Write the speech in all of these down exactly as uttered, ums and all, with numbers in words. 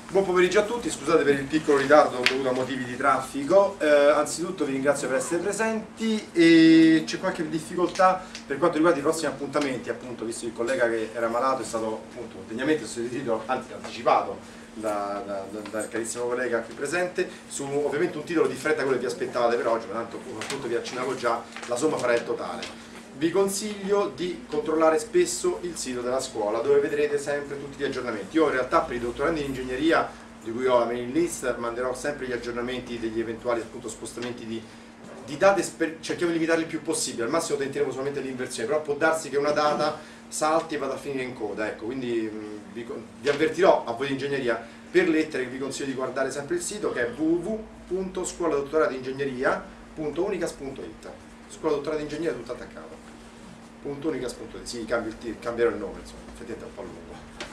Buon pomeriggio a tutti, scusate per il piccolo ritardo dovuto a motivi di traffico. Eh, anzitutto vi ringrazio per essere presenti e c'è qualche difficoltà per quanto riguarda i prossimi appuntamenti, appunto, visto che il collega che era malato è stato appunto degnamente sostituito, anzi anticipato da, da, da, dal carissimo collega qui presente, su ovviamente un titolo differente a quello che vi aspettavate per oggi, ma tanto appunto vi accennavo già, la somma farà il totale. Vi consiglio di controllare spesso il sito della scuola dove vedrete sempre tutti gli aggiornamenti. Io in realtà per i dottorandi in ingegneria, di cui ho la mailing list, manderò sempre gli aggiornamenti degli eventuali appunto, spostamenti di, di date, cerchiamo di limitarli il più possibile, al massimo tenteremo solamente l'inversione, però può darsi che una data salti e vada a finire in coda, ecco, quindi mh, vi, vi avvertirò a voi di ingegneria per lettere che vi consiglio di guardare sempre il sito che è w w w punto scuola dottorati ingegneria punto unicas punto it. Scuola dottorati ingegneria tutto attaccato. Unicas punto it, sì, cambio il cambierò il nome, insomma, effettivamente è un po' lungo.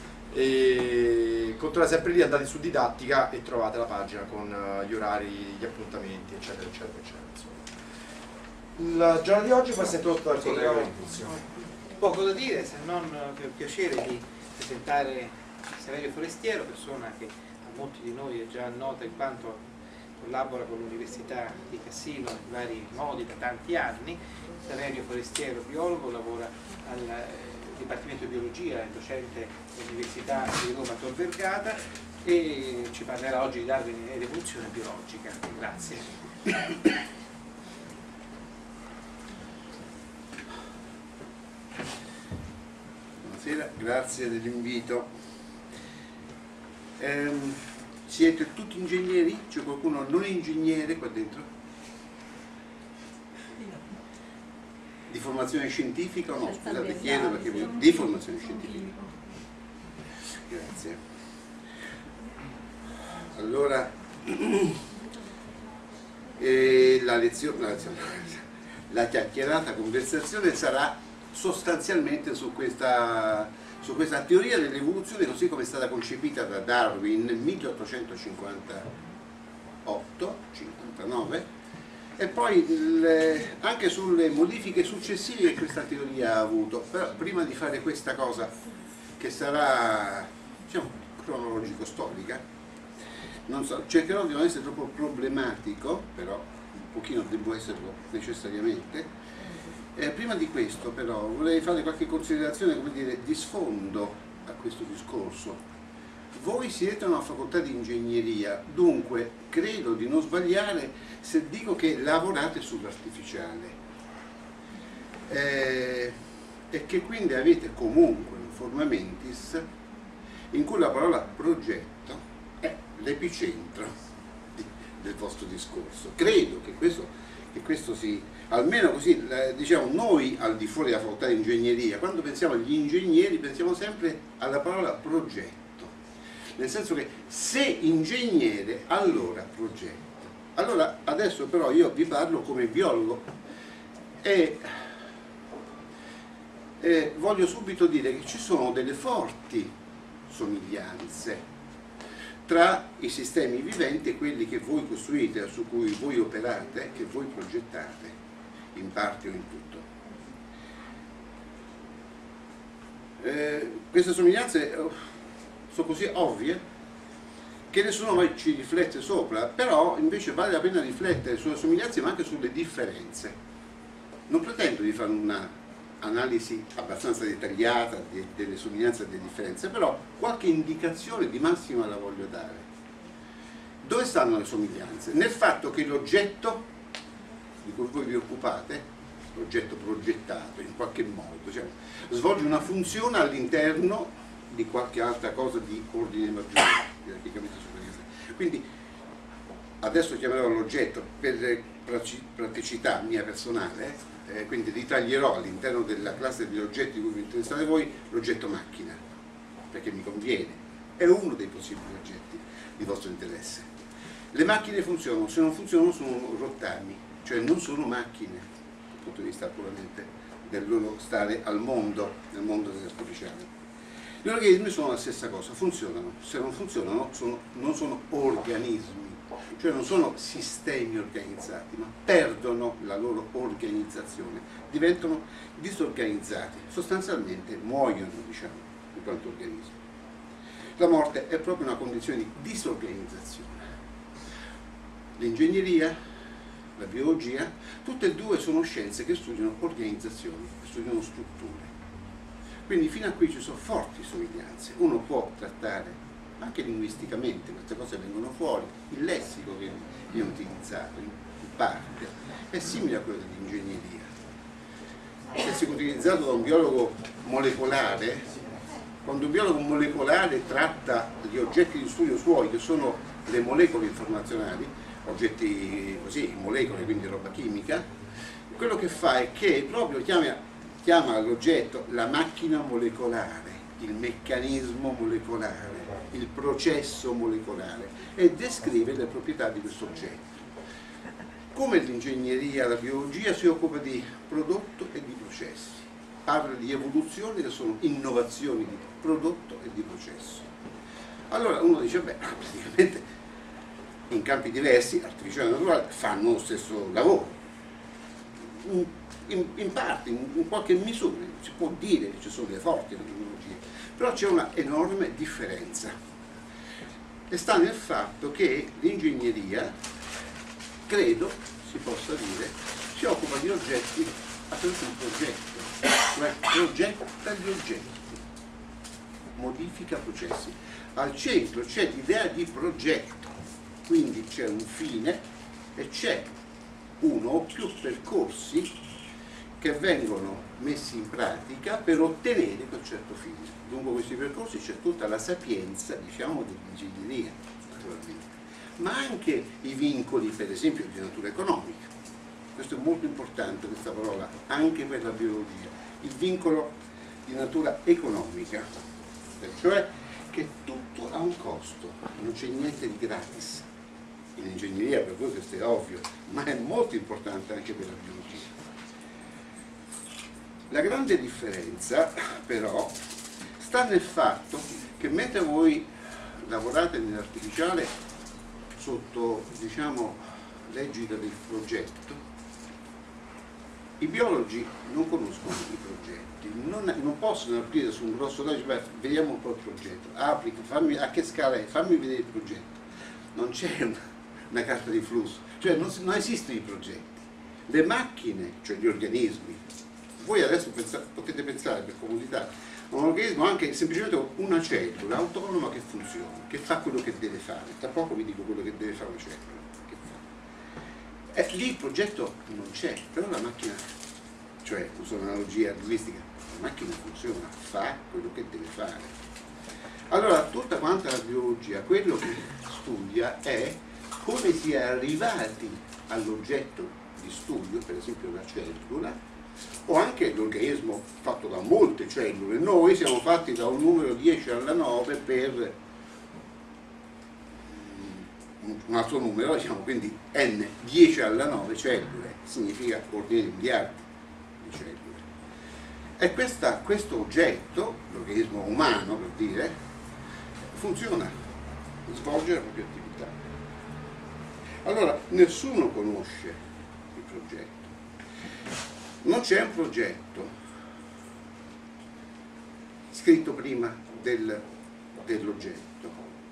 E controllate sempre lì, andate su didattica e trovate la pagina con gli orari, gli appuntamenti, eccetera, eccetera, eccetera. Insomma. Il giorno di oggi può essere introdotto dal collega Venturcio. Poco da dire, se non per il piacere di presentare Saverio Forestiero, persona che a molti di noi è già nota in quanto collabora con l'Università di Cassino in vari modi da tanti anni. Saverio Forestiero, biologo, lavora al Dipartimento di Biologia, è docente dell'Università di Roma Tor Vergata e ci parlerà oggi di Darwin ed evoluzione biologica. Grazie. Buonasera, grazie dell'invito. Ehm, siete tutti ingegneri? C'è qualcuno non ingegnere qua dentro? Di formazione scientifica o no? Scusate, chiedo perché voi... di formazione scientifica. Grazie. Allora, eh, la lezione, la lezione, la chiacchierata conversazione sarà sostanzialmente su questa, su questa teoria dell'evoluzione così come è stata concepita da Darwin nel milleottocentocinquantotto cinquantanove e poi le, anche sulle modifiche successive che questa teoria ha avuto. Però prima di fare questa cosa che sarà, diciamo, cronologico-storica, non so, cercherò di non essere troppo problematico, però un pochino devo esserlo necessariamente. Eh, prima di questo però vorrei fare qualche considerazione, come dire, di sfondo a questo discorso. Voi siete una facoltà di ingegneria, dunque credo di non sbagliare se dico che lavorate sull'artificiale eh, e che quindi avete comunque un forma mentis in cui la parola progetto è l'epicentro del vostro discorso. Credo che questo, che questo si, almeno così, diciamo, noi al di fuori della facoltà di ingegneria, quando pensiamo agli ingegneri pensiamo sempre alla parola progetto. Nel senso che se ingegnere, allora progetto. Allora adesso però io vi parlo come biologo e, e voglio subito dire che ci sono delle forti somiglianze tra i sistemi viventi e quelli che voi costruite, su cui voi operate, che voi progettate, in parte o in tutto. Eh, queste somiglianze sono così ovvie che nessuno mai ci riflette sopra, però invece vale la pena riflettere sulle somiglianze ma anche sulle differenze. Non pretendo di fare un'analisi abbastanza dettagliata de, delle somiglianze e delle differenze, però qualche indicazione di massima la voglio dare. Dove stanno le somiglianze? Nel fatto che l'oggetto di cui voi vi occupate, l'oggetto progettato in qualche modo, diciamo, svolge una funzione all'interno di qualche altra cosa di ordine maggiore, gerarchicamente superiore. Quindi adesso chiamerò l'oggetto per praticità mia personale, eh, quindi ritaglierò all'interno della classe degli oggetti di cui vi interessate voi l'oggetto macchina, perché mi conviene, è uno dei possibili oggetti di vostro interesse. Le macchine funzionano, se non funzionano sono rottami, cioè non sono macchine dal punto di vista puramente del loro stare al mondo, nel mondo dell'artificiale. Gli organismi sono la stessa cosa, funzionano, se non funzionano sono, non sono organismi, cioè non sono sistemi organizzati, ma perdono la loro organizzazione, diventano disorganizzati, sostanzialmente muoiono, diciamo, in quanto organismi. la morte è proprio una condizione di disorganizzazione. L'ingegneria, la biologia, tutte e due sono scienze che studiano organizzazioni, che studiano strutture. Quindi fino a qui ci sono forti somiglianze. Uno può trattare anche linguisticamente, queste cose vengono fuori, il lessico che viene utilizzato in parte è simile a quello dell'ingegneria. Il lessico utilizzato da un biologo molecolare, quando un biologo molecolare tratta gli oggetti di studio suoi, che sono le molecole informazionali, oggetti così, molecole, quindi roba chimica, quello che fa è che proprio chiama, chiama l'oggetto la macchina molecolare, il meccanismo molecolare, il processo molecolare, e descrive le proprietà di questo oggetto. Come l'ingegneria, la biologia si occupa di prodotto e di processi, parla di evoluzioni che sono innovazioni di prodotto e di processo. Allora uno dice, beh, praticamente in campi diversi, artificiale e naturale, fanno lo stesso lavoro. In, in, in parte, in, in qualche misura, si può dire che ci sono delle forti tecnologie, però c'è una enorme differenza. E sta nel fatto che l'ingegneria, credo si possa dire, si occupa di oggetti attraverso un progetto, cioè progetta gli oggetti, modifica processi. Al centro c'è l'idea di progetto, quindi c'è un fine e c'è uno o più percorsi che vengono messi in pratica per ottenere quel certo fine. Lungo questi percorsi c'è tutta la sapienza, diciamo, dell'ingegneria, naturalmente, ma anche i vincoli, per esempio, di natura economica. Questo è molto importante, questa parola, anche per la biologia. Il vincolo di natura economica, cioè che tutto ha un costo, non c'è niente di gratis. In ingegneria per voi questo è ovvio, ma è molto importante anche per la biologia. La grande differenza, però, sta nel fatto che mentre voi lavorate nell'artificiale sotto, diciamo, l'egida del progetto, i biologi non conoscono i progetti, non, non possono aprire su un grosso dato e dire, vediamo un po' il progetto, applica, fammi, a che scala è, fammi vedere il progetto. Non c'è una, una carta di flusso, cioè non, non esistono i progetti. Le macchine, cioè gli organismi, voi adesso pensate, potete pensare per comodità, un organismo anche semplicemente una cellula autonoma che funziona, che fa quello che deve fare. Tra poco vi dico quello che deve fare una cellula. Che fa. E lì il progetto non c'è, però la macchina, cioè uso un'analogia linguistica, la macchina funziona, fa quello che deve fare. Allora tutta quanta la biologia, quello che studia è come si è arrivati all'oggetto di studio, per esempio la cellula, o anche l'organismo fatto da molte cellule. Noi siamo fatti da un numero dieci alla nove per un altro numero, diciamo, quindi n dieci alla nove cellule, significa ordine di miliardi di cellule. E questa, questo oggetto, l'organismo umano per dire, funziona, svolge la propria attività. Allora, nessuno conosce il progetto. Non c'è un progetto scritto prima del, dell'oggetto,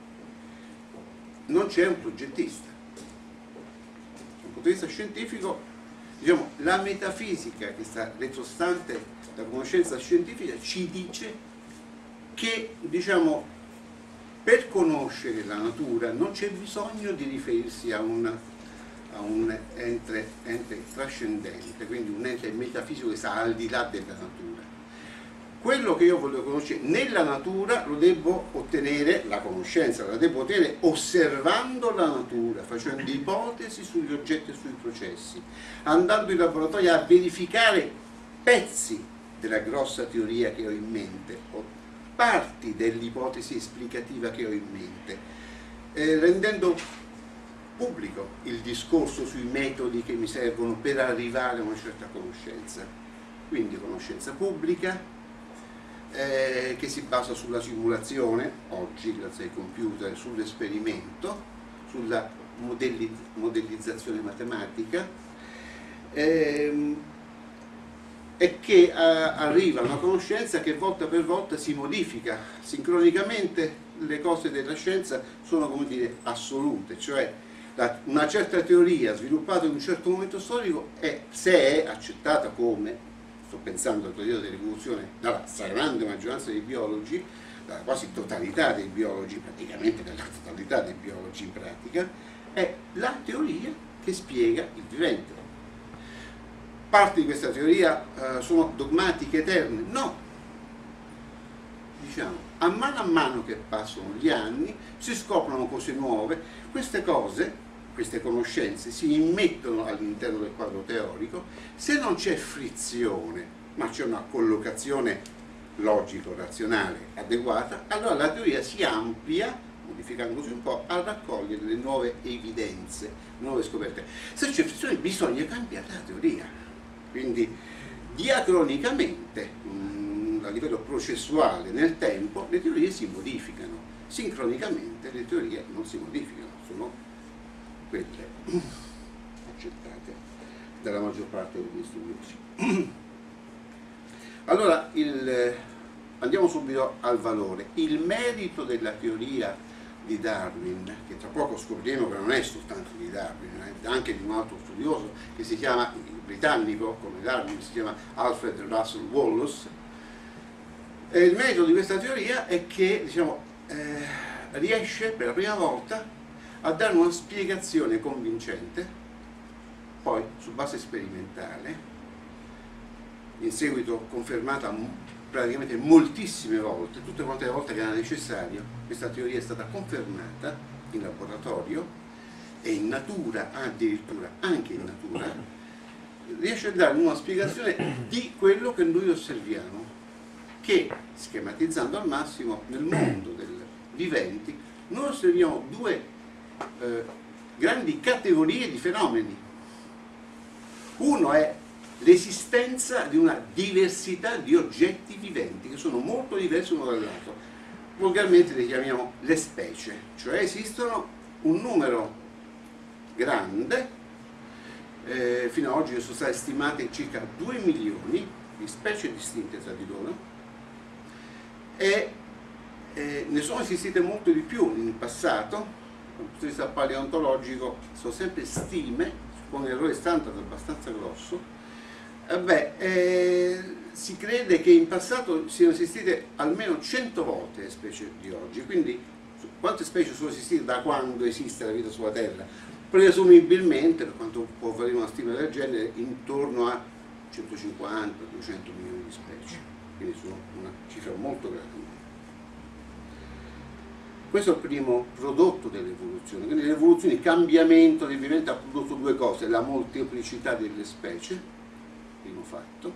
non c'è un progettista. Dal punto di vista scientifico, diciamo, la metafisica che sta retrostante la conoscenza scientifica ci dice che, diciamo, per conoscere la natura non c'è bisogno di riferirsi a una a un ente, ente trascendente, quindi un ente metafisico che sta al di là della natura. Quello che io voglio conoscere nella natura lo devo ottenere, la conoscenza la devo ottenere osservando la natura, facendo ipotesi sugli oggetti e sui processi, andando in laboratorio a verificare pezzi della grossa teoria che ho in mente, o parti dell'ipotesi esplicativa che ho in mente, eh, rendendo pubblico il discorso sui metodi che mi servono per arrivare a una certa conoscenza. Quindi conoscenza pubblica eh, che si basa sulla simulazione, oggi grazie ai computer, sull'esperimento, sulla modelli, modellizzazione matematica, ehm, e che a, arriva a una conoscenza che volta per volta si modifica sincronicamente le cose della scienza sono, come dire, assolute, cioè la, una certa teoria sviluppata in un certo momento storico è, se è accettata come, sto pensando al periodo dell'evoluzione, dalla stragrande maggioranza dei biologi, dalla quasi totalità dei biologi, praticamente dalla totalità dei biologi in pratica, è la teoria che spiega il vivente. Parti di questa teoria eh, sono dogmatiche eterne? No. Diciamo, a mano a mano che passano gli anni si scoprono cose nuove, queste cose, queste conoscenze si immettono all'interno del quadro teorico, se non c'è frizione, ma c'è una collocazione logico-razionale adeguata, allora la teoria si amplia, modificandosi un po', a raccogliere le nuove evidenze, nuove scoperte. Se c'è frizione bisogna cambiare la teoria. Quindi diacronicamente, mh, a livello processuale nel tempo, le teorie si modificano, sincronicamente le teorie non si modificano, sono quelle accettate dalla maggior parte degli studiosi. Allora, il, andiamo subito al valore. Il merito della teoria di Darwin, che tra poco scopriremo che non è soltanto di Darwin, è anche di un altro studioso che si chiama, britannico come Darwin, si chiama Alfred Russel Wallace. E il merito di questa teoria è che, diciamo, eh, riesce per la prima volta a dare una spiegazione convincente, poi su base sperimentale, in seguito confermata praticamente moltissime volte, tutte quante le volte che era necessario. Questa teoria è stata confermata in laboratorio e in natura, addirittura anche in natura, riesce a dare una spiegazione di quello che noi osserviamo, che, schematizzando al massimo, nel mondo dei viventi noi osserviamo due eh, grandi categorie di fenomeni. Uno è l'esistenza di una diversità di oggetti viventi che sono molto diversi uno dall'altro. Volgarmente le chiamiamo le specie, cioè esistono un numero grande, eh, fino ad oggi sono state stimate circa due milioni di specie distinte tra di loro, e eh, ne sono esistite molto di più in passato. Dal punto di vista paleontologico sono sempre stime con un errore standard abbastanza grosso. Eh beh, eh, si crede che in passato siano esistite almeno cento volte le specie di oggi, quindi quante specie sono esistite da quando esiste la vita sulla Terra? Presumibilmente, per quanto può valere una stima del genere, intorno a centocinquanta duecento milioni di specie, quindi sono una cifra molto grande. Questo è il primo prodotto dell'evoluzione. Quindi l'evoluzione, il cambiamento del vivente ha prodotto due cose: la molteplicità delle specie, primo fatto,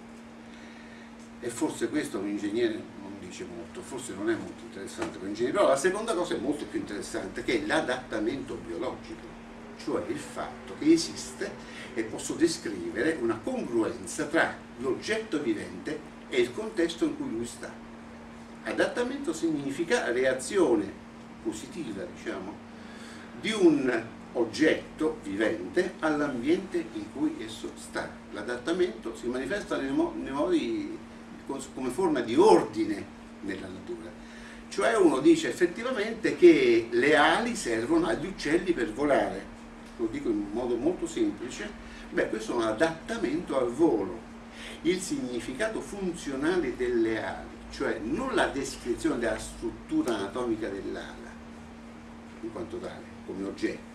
e forse questo un ingegnere non dice molto, forse non è molto interessante per un ingegnere, però la seconda cosa è molto più interessante, che è l'adattamento biologico, cioè il fatto che esiste e posso descrivere una congruenza tra l'oggetto vivente e il contesto in cui lui sta. Adattamento significa reazione positiva, diciamo, di un oggetto vivente all'ambiente in cui esso sta. L'adattamento si manifesta nei, mo nei modi come forma di ordine nella natura, cioè uno dice effettivamente che le ali servono agli uccelli per volare, lo dico in modo molto semplice. Beh, questo è un adattamento al volo. Il significato funzionale delle ali, cioè non la descrizione della struttura anatomica dell'ala in quanto tale, come oggetto,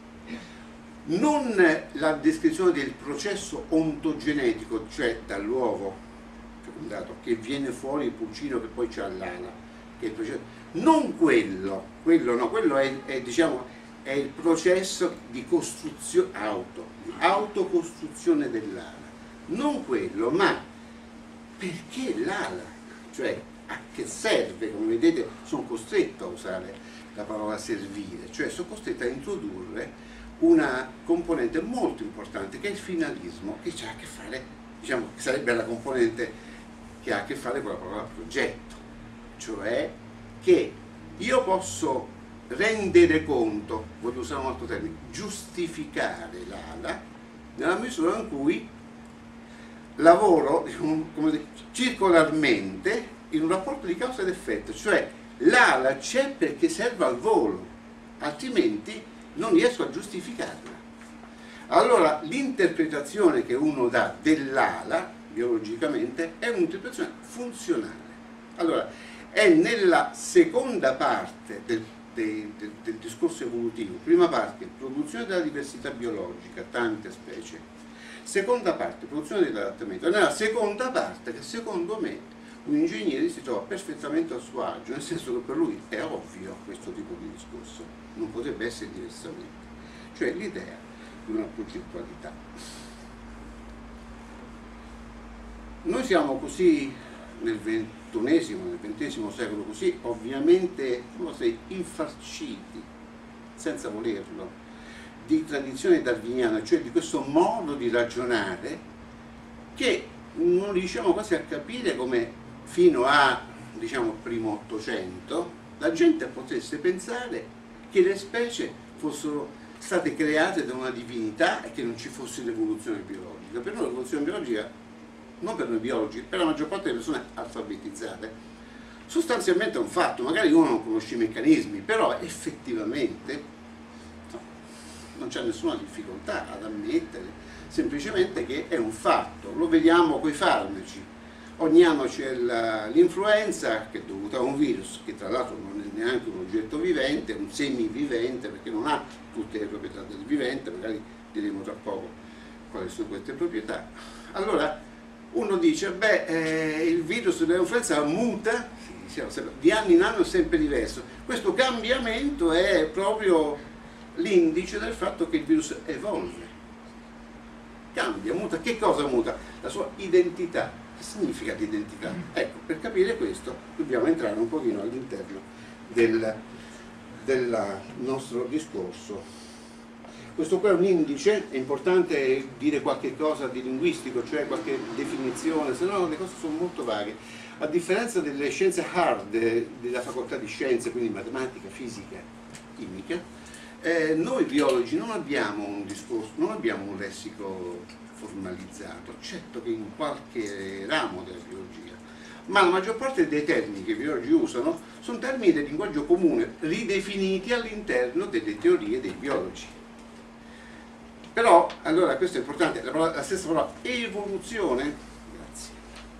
non la descrizione del processo ontogenetico, cioè dall'uovo fecondato che viene fuori il pulcino che poi c'ha l'ala, che è il processo, non quello, quello no, quello è, è, diciamo, è il processo di costruzione, auto, di autocostruzione dell'ala, non quello, ma perché l'ala, cioè a che serve, come vedete sono costretto a usare la parola servire, cioè sono costretto a introdurre una componente molto importante che è il finalismo, che ha a che fare, diciamo, che sarebbe la componente che ha a che fare con la parola progetto, cioè che io posso rendere conto, voglio usare un altro termine, giustificare l'ala nella misura in cui lavoro, diciamo, come dire, circolarmente in un rapporto di causa ed effetto, cioè L'ala c'è perché serve al volo, altrimenti non riesco a giustificarla. Allora l'interpretazione che uno dà dell'ala biologicamente è un'interpretazione funzionale. Allora è nella seconda parte del, del, del, del discorso evolutivo, prima parte produzione della diversità biologica, tante specie, seconda parte produzione dell'adattamento, è nella seconda parte che secondo me un ingegnere si trova perfettamente a suo agio, nel senso che per lui è ovvio questo tipo di discorso, non potrebbe essere diversamente, cioè l'idea di una progettualità. Noi siamo così nel ventunesimo, nel ventesimo secolo così, ovviamente infarciti, senza volerlo, di tradizione darwiniana, cioè di questo modo di ragionare che non riusciamo quasi a capire come fino a, diciamo, primo Ottocento la gente potesse pensare che le specie fossero state create da una divinità e che non ci fosse l'evoluzione biologica. Per noi l'evoluzione biologica, non per noi biologi, per la maggior parte delle persone alfabetizzate, sostanzialmente è un fatto, magari uno non conosce i meccanismi, però effettivamente no, non c'è nessuna difficoltà ad ammettere semplicemente che è un fatto. Lo vediamo coi farmaci. Ogni anno c'è l'influenza che è dovuta a un virus che tra l'altro non è neanche un oggetto vivente, è un semivivente perché non ha tutte le proprietà del vivente, magari diremo tra poco quali sono queste proprietà. Allora uno dice, beh, eh, il virus dell'influenza muta, di anno in anno è sempre diverso. Questo cambiamento è proprio l'indice del fatto che il virus evolve, cambia, muta. Che cosa muta? La sua identità. Che significa l'identità? Ecco, per capire questo dobbiamo entrare un pochino all'interno del, del nostro discorso. Questo qua è un indice, è importante dire qualche cosa di linguistico, cioè qualche definizione, se no le cose sono molto vaghe. A differenza delle scienze hard, della facoltà di scienze, quindi matematica, fisica, chimica, eh, noi biologi non abbiamo un discorso, non abbiamo un lessico formalizzato, eccetto che in qualche ramo della biologia, ma la maggior parte dei termini che i biologi usano sono termini del linguaggio comune, ridefiniti all'interno delle teorie dei biologi. Però, allora, questo è importante, la, parola, la stessa parola evoluzione, grazie,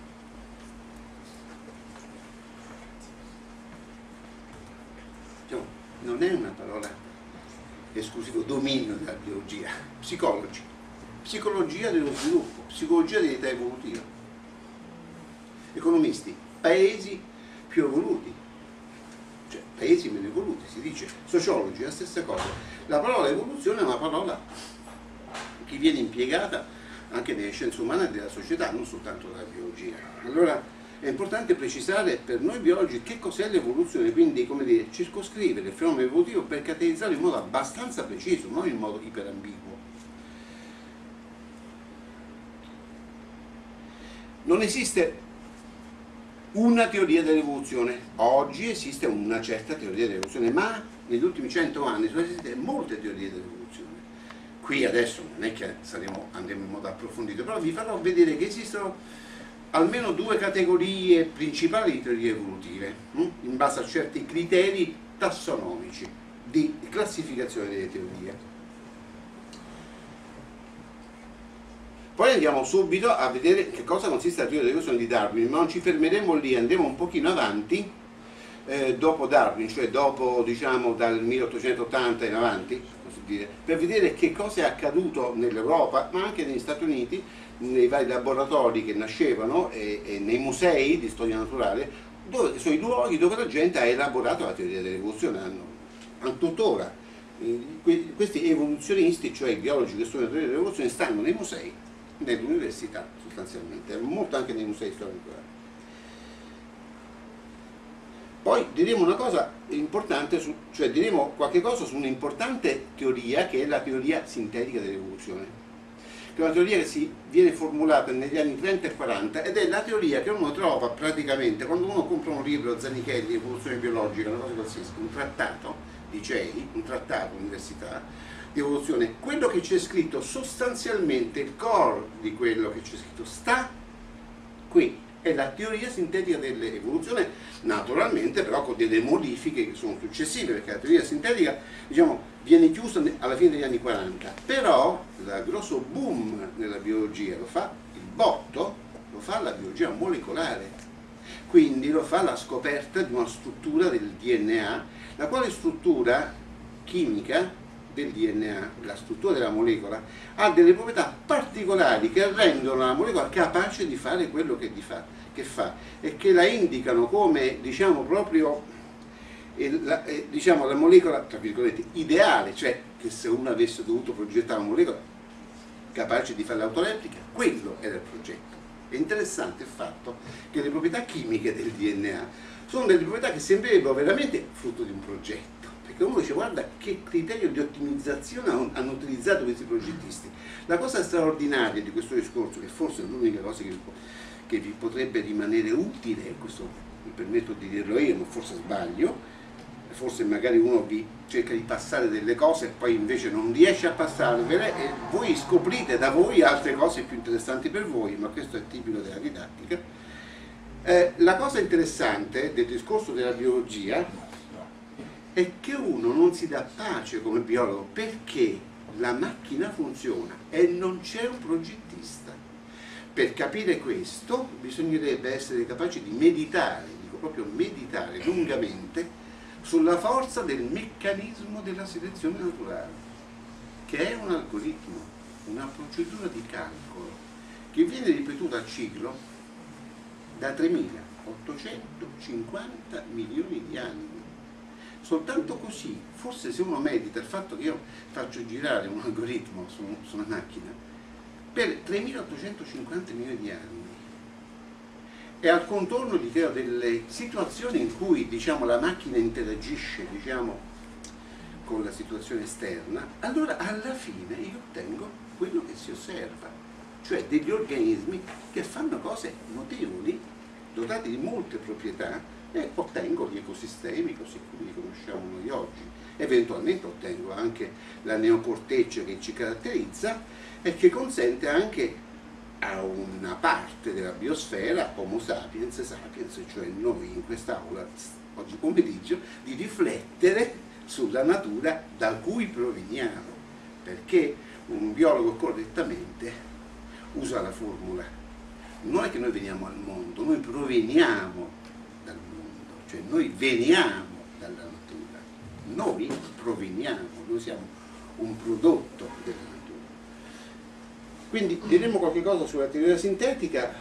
diciamo, non è una parola esclusivo dominio della biologia, psicologi. Psicologia dello sviluppo, psicologia dell'età evolutiva. Economisti, paesi più evoluti, cioè paesi meno evoluti, si dice. Sociologi, la stessa cosa. La parola evoluzione è una parola che viene impiegata anche nelle scienze umane e della società, non soltanto nella biologia. Allora è importante precisare per noi biologi che cos'è l'evoluzione, quindi come dire, circoscrivere il fenomeno evolutivo per caratterizzarlo in modo abbastanza preciso, non in modo iperambiguo. Non esiste una teoria dell'evoluzione, oggi esiste una certa teoria dell'evoluzione, ma negli ultimi cento anni sono esistite molte teorie dell'evoluzione. Qui adesso non è che saremo, andremo in modo approfondito, però vi farò vedere che esistono almeno due categorie principali di teorie evolutive, hm? in base a certi criteri tassonomici di classificazione delle teorie. Poi andiamo subito a vedere che cosa consiste la teoria dell'evoluzione di Darwin, ma non ci fermeremo lì, andremo un pochino avanti, eh, dopo Darwin, cioè dopo, diciamo, dal milleottocentottanta in avanti, così dire, per vedere che cosa è accaduto nell'Europa, ma anche negli Stati Uniti, nei vari laboratori che nascevano e, e nei musei di storia naturale, dove sono i luoghi dove la gente ha elaborato la teoria dell'evoluzione, hanno, hanno tuttora. Eh, questi evoluzionisti, cioè i biologi che studiano la teoria dell'evoluzione, stanno nei musei, nelle università sostanzialmente, molto anche nei musei storici. Poi diremo una cosa importante, su, cioè diremo qualche cosa su un'importante teoria che è la teoria sintetica dell'evoluzione, che è una teoria che si viene formulata negli anni trenta e quaranta ed è la teoria che uno trova praticamente quando uno compra un libro Zanichelli, evoluzione biologica, una cosa qualsiasi, un trattato di C E I, un trattato università di evoluzione, quello che c'è scritto sostanzialmente, il core di quello che c'è scritto sta qui, è la teoria sintetica dell'evoluzione, naturalmente però con delle modifiche che sono successive, perché la teoria sintetica, diciamo, viene chiusa alla fine degli anni quaranta, però il grosso boom nella biologia lo fa il botto, lo fa la biologia molecolare, quindi lo fa la scoperta di una struttura del D N A, la quale struttura chimica del D N A, la struttura della molecola, ha delle proprietà particolari che rendono la molecola capace di fare quello che, di fa, che fa e che la indicano come, diciamo, proprio eh, la, eh, diciamo, la molecola, tra virgolette, ideale, cioè che se uno avesse dovuto progettare una molecola capace di fare l'autoreplica, quello era il progetto. È interessante il fatto che le proprietà chimiche del D N A sono delle proprietà che sembrerebbero veramente frutto di un progetto. Perché uno dice guarda che criterio di ottimizzazione hanno utilizzato questi progettisti. La cosa straordinaria di questo discorso, che forse è l'unica cosa che vi, che vi potrebbe rimanere utile, questo mi permetto di dirlo io, ma forse sbaglio, forse magari uno vi cerca di passare delle cose e poi invece non riesce a passarvele e voi scoprite da voi altre cose più interessanti per voi, ma questo è tipico della didattica. Eh, la cosa interessante del discorso della biologia è che uno non si dà pace come biologo perché la macchina funziona e non c'è un progettista. Per capire questo bisognerebbe essere capaci di meditare, dico proprio meditare lungamente, sulla forza del meccanismo della selezione naturale, che è un algoritmo, una procedura di calcolo che viene ripetuta a ciclo da tremilaottocentocinquanta milioni di anni. Soltanto così, forse se uno medita il fatto che io faccio girare un algoritmo su, su una macchina per tremilaottocentocinquanta milioni di anni e al contorno gli creo delle situazioni in cui, diciamo, la macchina interagisce, diciamo, con la situazione esterna, allora alla fine io ottengo quello che si osserva, cioè degli organismi che fanno cose notevoli, dotati di molte proprietà, e ottengo gli ecosistemi così come li conosciamo noi oggi. Eventualmente ottengo anche la neocorteccia che ci caratterizza e che consente anche a una parte della biosfera, Homo sapiens sapiens, cioè noi in quest'aula oggi pomeriggio, di riflettere sulla natura da cui proveniamo, perché un biologo correttamente usa la formula: non è che noi veniamo al mondo, noi proveniamo dal mondo, cioè noi veniamo dalla natura, noi proveniamo, noi siamo un prodotto della natura. Quindi diremo qualche cosa sulla teoria sintetica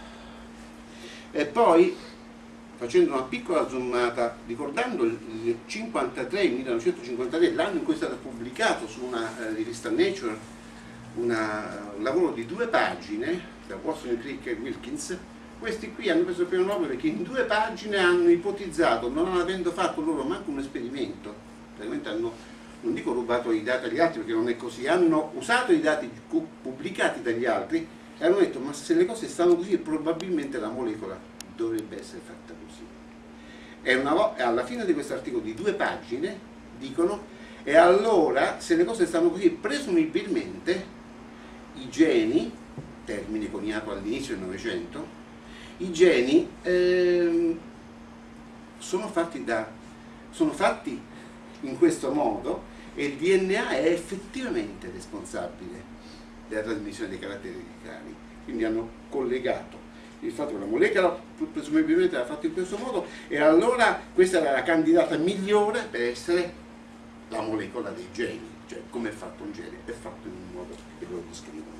e poi, facendo una piccola zoomata, ricordando il cinquantatré, millenovecentocinquantatré, l'anno in cui è stato pubblicato su una eh, rivista Nature una, un lavoro di due pagine da Watson, Crick e Wilkins. Questi qui hanno preso il premio Nobel perché in due pagine hanno ipotizzato, non avendo fatto loro manco un esperimento, praticamente hanno, non dico rubato i dati agli altri perché non è così, hanno usato i dati pubblicati dagli altri e hanno detto: ma se le cose stanno così probabilmente la molecola dovrebbe essere fatta così. E una, alla fine di questo articolo di due pagine dicono: e allora se le cose stanno così presumibilmente i geni, termine coniato all'inizio del Novecento, i geni eh, sono fatti da sono fatti in questo modo e il D N A è effettivamente responsabile della trasmissione dei caratteri radicali. Quindi hanno collegato il fatto che la molecola presumibilmente era fatta in questo modo e allora questa era la candidata migliore per essere la molecola dei geni, cioè come è fatto un gene, è fatto in un modo che loro descrivono.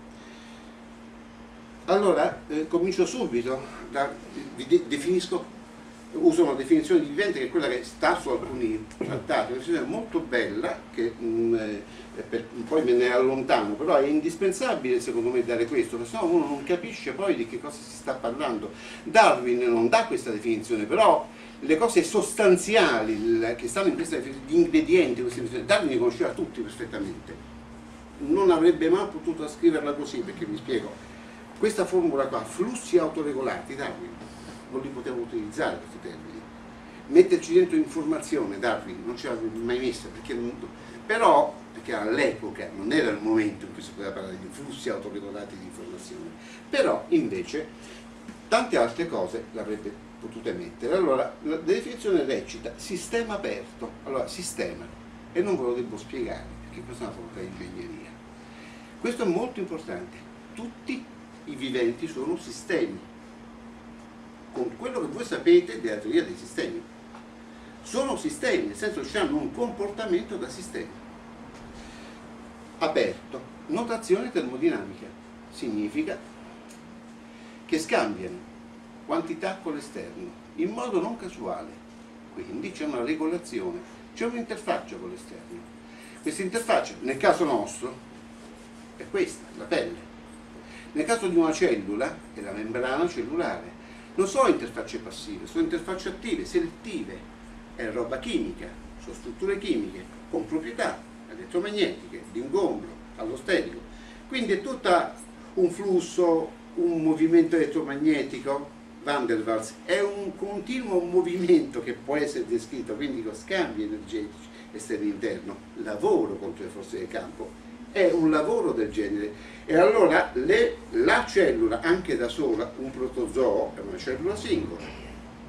Allora, eh, comincio subito, da, vi de definisco uso una definizione di vivente che è quella che sta su alcuni trattati, una definizione molto bella che mh, eh, per, poi me ne allontano, però è indispensabile secondo me dare questo, perché sennò uno non capisce poi di che cosa si sta parlando. Darwin non dà questa definizione, però le cose sostanziali che stanno in questa definizione, gli ingredienti di questa definizione, Darwin li conosceva tutti perfettamente, non avrebbe mai potuto scriverla così, perché vi spiego, questa formula qua, flussi autoregolati, Darwin non li poteva utilizzare questi termini. Metterci dentro informazione, Darwin non ce l'aveva mai messa, perché non, però, perché all'epoca non era il momento in cui si poteva parlare di flussi autoregolati di informazione, però invece tante altre cose l'avrebbe potute mettere. Allora, la definizione recita sistema aperto. Allora, sistema, e non ve lo devo spiegare, perché questa è una facoltà di ingegneria. Questo è molto importante. Tutti i viventi sono sistemi, con quello che voi sapete della teoria dei sistemi. Sono sistemi, nel senso che hanno un comportamento da sistema. Aperto, notazione termodinamica, significa che scambiano quantità con l'esterno in modo non casuale, quindi c'è una regolazione, c'è un'interfaccia con l'esterno. Questa interfaccia, nel caso nostro, è questa, la pelle. Nel caso di una cellula, è la membrana cellulare. Non sono interfacce passive, sono interfacce attive, selettive. È roba chimica, sono strutture chimiche con proprietà elettromagnetiche, di ingombro, allosterico. Quindi è tutto un flusso, un movimento elettromagnetico, Van der Waals, è un continuo movimento che può essere descritto, quindi con scambi energetici esterno e interno, lavoro contro le forze del campo, è un lavoro del genere. E allora le, la cellula, anche da sola, un protozoo è una cellula singola,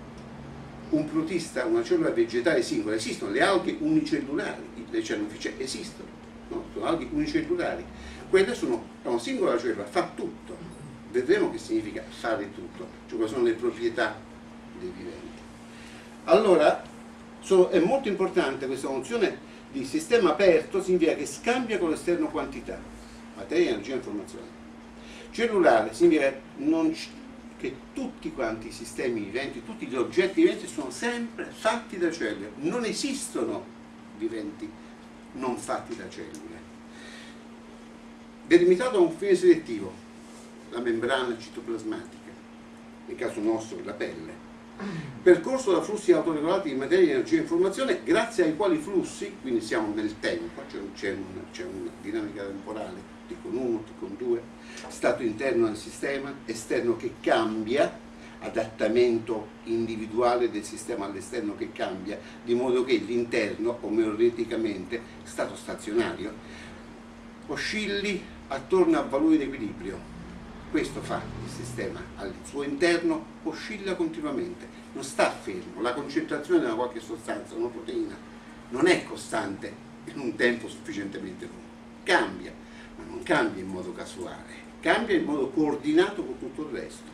un protista, una cellula vegetale singola, esistono le alghe unicellulari, le cellulari esistono, no? Sono alghe unicellulari, quelle sono una singola cellula, fa tutto, vedremo che significa fare tutto, cioè quali sono le proprietà dei viventi. Allora, so, è molto importante questa nozione di sistema aperto, significa che scambia con l'esterno quantità, materia, energia e informazione. Cellulare significa non che tutti quanti i sistemi viventi, tutti gli oggetti viventi sono sempre fatti da cellule, non esistono viventi non fatti da cellule. Delimitato a un fine selettivo, la membrana citoplasmatica, nel caso nostro la pelle, percorso da flussi autoregolati di materia, energia e informazione, grazie ai quali flussi, quindi siamo nel tempo, c'è una, una dinamica temporale, T con uno, T con due, stato interno del sistema, esterno che cambia, adattamento individuale del sistema all'esterno che cambia, di modo che l'interno, omeoreticamente, stato stazionario, oscilli attorno a valori di equilibrio. Questo fa il sistema, al suo interno oscilla continuamente, non sta fermo, la concentrazione di una qualche sostanza, una proteina, non è costante in un tempo sufficientemente lungo, cambia, ma non cambia in modo casuale, cambia in modo coordinato con tutto il resto.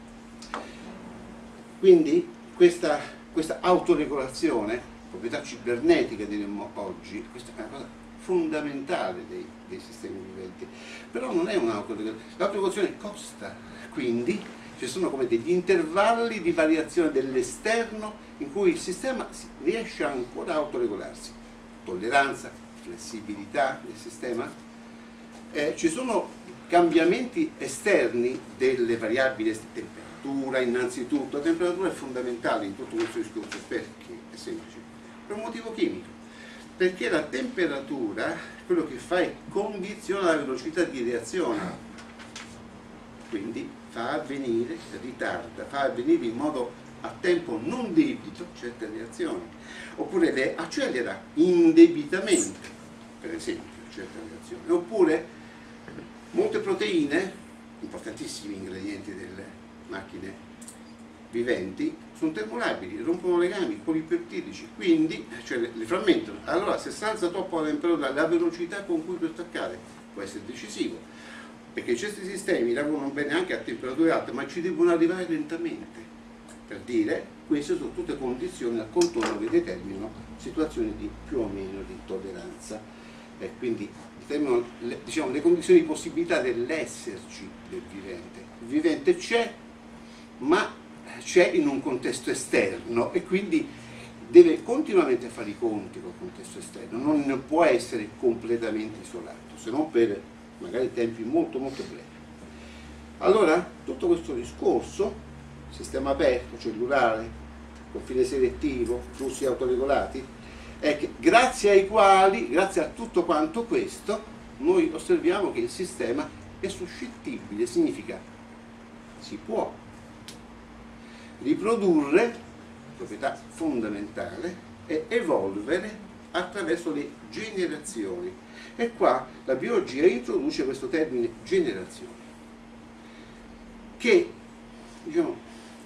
Quindi questa, questa autoregolazione, proprietà cibernetica diremmo oggi, questa è una cosa fondamentale dei, dei sistemi viventi, però non è un'autoregolazione, l'autoregolazione costa, quindi ci sono come degli intervalli di variazione dell'esterno in cui il sistema riesce ancora a autoregolarsi, tolleranza, flessibilità del sistema, eh, ci sono cambiamenti esterni delle variabili temperatura, innanzitutto la temperatura è fondamentale in tutto questo discorso, perché è semplice, per un motivo chimico. Perché la temperatura, quello che fa è condiziona la velocità di reazione, quindi fa avvenire, ritarda, fa avvenire in modo a tempo non debito certe reazioni, oppure le accelera indebitamente, per esempio, certe reazioni, oppure molte proteine, importantissimi ingredienti delle macchine viventi, sono termolabili, rompono legami polipeptidici, quindi cioè, le, le frammentano. Allora se si alza troppo la temperatura, la velocità con cui questo accade può essere decisivo, perché questi sistemi lavorano bene anche a temperature alte, ma ci devono arrivare lentamente, per dire, queste sono tutte condizioni al contorno che determinano situazioni di più o meno di tolleranza, e quindi determinano le, diciamo, le condizioni di possibilità dell'esserci del vivente. Il vivente c'è, ma c'è in un contesto esterno e quindi deve continuamente fare i conti col contesto esterno, non può essere completamente isolato, se non per magari tempi molto molto brevi. Allora, tutto questo discorso, sistema aperto, cellulare, confine selettivo, flussi autoregolati, è che grazie ai quali, grazie a tutto quanto questo, noi osserviamo che il sistema è suscettibile, significa si può riprodurre, proprietà fondamentale, e evolvere attraverso le generazioni. E qua la biologia introduce questo termine generazioni, che diciamo,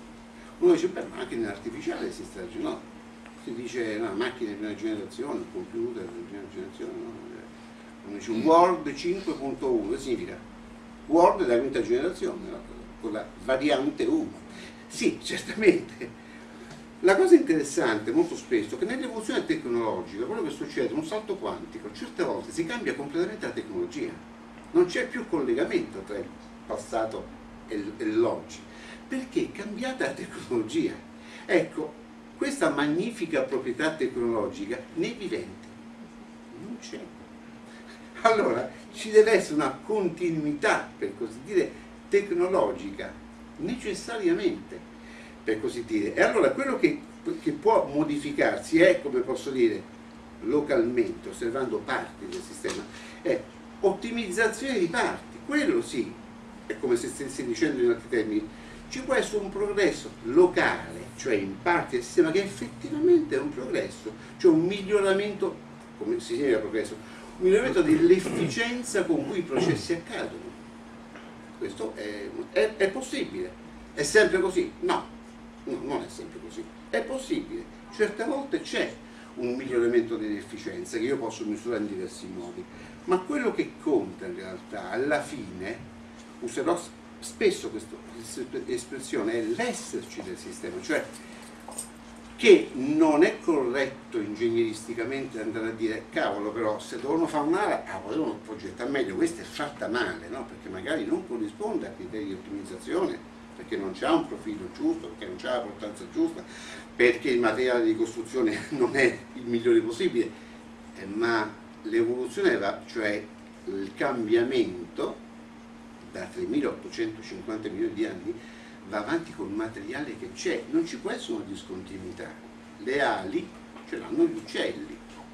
Uno dice, beh, ma anche nell'artificiale esiste la genoma. Si dice, no, macchine di prima generazione, computer di prima generazione, no? Uno dice un Word cinque punto uno, che significa? Word della quinta generazione, no? Con la variante uno. Sì, certamente. La cosa interessante molto spesso è che nell'evoluzione tecnologica quello che succede è un salto quantico, certe volte si cambia completamente la tecnologia, non c'è più collegamento tra il passato e l'oggi, perché è cambiata la tecnologia. Ecco, questa magnifica proprietà tecnologica nei viventi non c'è. Allora ci deve essere una continuità, per così dire, tecnologica, necessariamente, per così dire. E allora quello che, che può modificarsi è, come posso dire, localmente, osservando parti del sistema, è ottimizzazione di parti. Quello sì, è come se stessi dicendo in altri termini, ci può essere un progresso locale, cioè in parti del sistema, che effettivamente è un progresso, cioè un miglioramento, come si significa progresso, un miglioramento dell'efficienza con cui i processi accadono. Questo è, è, è possibile. È sempre così? No, no, non è sempre così. È possibile. Certe volte c'è un miglioramento dell'efficienza che io posso misurare in diversi modi, ma quello che conta in realtà, alla fine, userò spesso questa espressione, è l'esserci del sistema, cioè che non è corretto ingegneristicamente andare a dire cavolo, però se devono fare un'ala, ah, devono progettare meglio, questa è fatta male, no? Perché magari non corrisponde a criteri di ottimizzazione, perché non c'ha un profilo giusto, perché non c'ha la portanza giusta, perché il materiale di costruzione non è il migliore possibile, eh, ma l'evoluzione va, cioè il cambiamento da tremilaottocentocinquanta milioni di anni va avanti col materiale che c'è, non ci può essere una discontinuità. Le ali ce l'hanno gli uccelli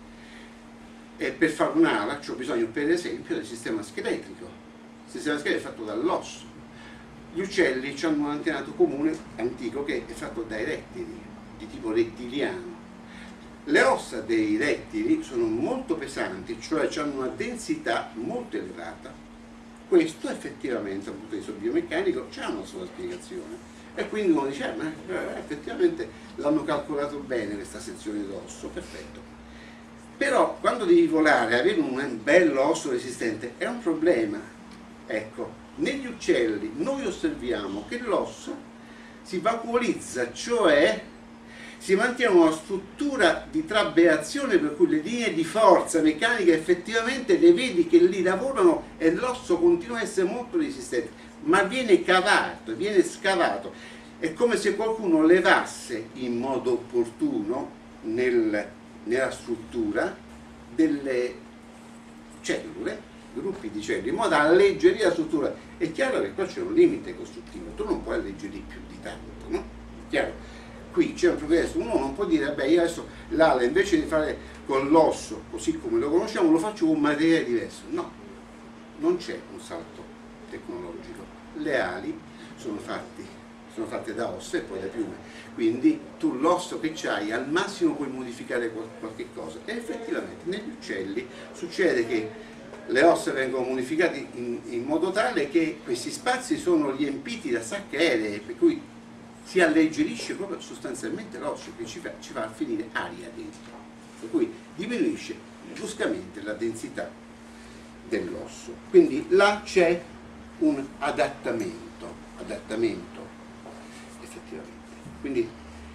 e per fare un'ala ho bisogno per esempio del sistema scheletrico. Il sistema scheletrico è fatto dall'osso. Gli uccelli hanno un antenato comune antico che è fatto dai rettili, di tipo rettiliano. Le ossa dei rettili sono molto pesanti, cioè hanno una densità molto elevata. Questo effettivamente dal punto di vista biomeccanico c'è una sua spiegazione e quindi uno dice eh, ma eh, effettivamente l'hanno calcolato bene questa sezione d'osso, perfetto. Però quando devi volare avere un bello osso resistente è un problema. Ecco, negli uccelli noi osserviamo che l'osso si vacuolizza, cioè si mantiene una struttura di trabeazione per cui le linee di forza meccanica effettivamente le vedi che lì lavorano e l'osso continua a essere molto resistente, ma viene cavato, viene scavato. È come se qualcuno levasse in modo opportuno nel, nella struttura delle cellule, gruppi di cellule, in modo da alleggerire la struttura. È chiaro che qua c'è un limite costruttivo, tu non puoi alleggerire più di tanto, no? Chiaro? Qui c'è un progresso, uno non può dire, vabbè io adesso l'ala invece di fare con l'osso, così come lo conosciamo, lo faccio con un materiale diverso. No, non c'è un salto tecnologico. Le ali sono, fatti, sono fatte da ossa e poi da piume, quindi tu l'osso che c'hai al massimo puoi modificare qualche cosa. E effettivamente negli uccelli succede che le ossa vengono modificate in, in modo tale che questi spazi sono riempiti da sacche aeree, per cui si alleggerisce proprio sostanzialmente l'osso, che ci fa, ci fa finire aria dentro, per cui diminuisce bruscamente la densità dell'osso. Quindi là c'è un adattamento, adattamento effettivamente. Quindi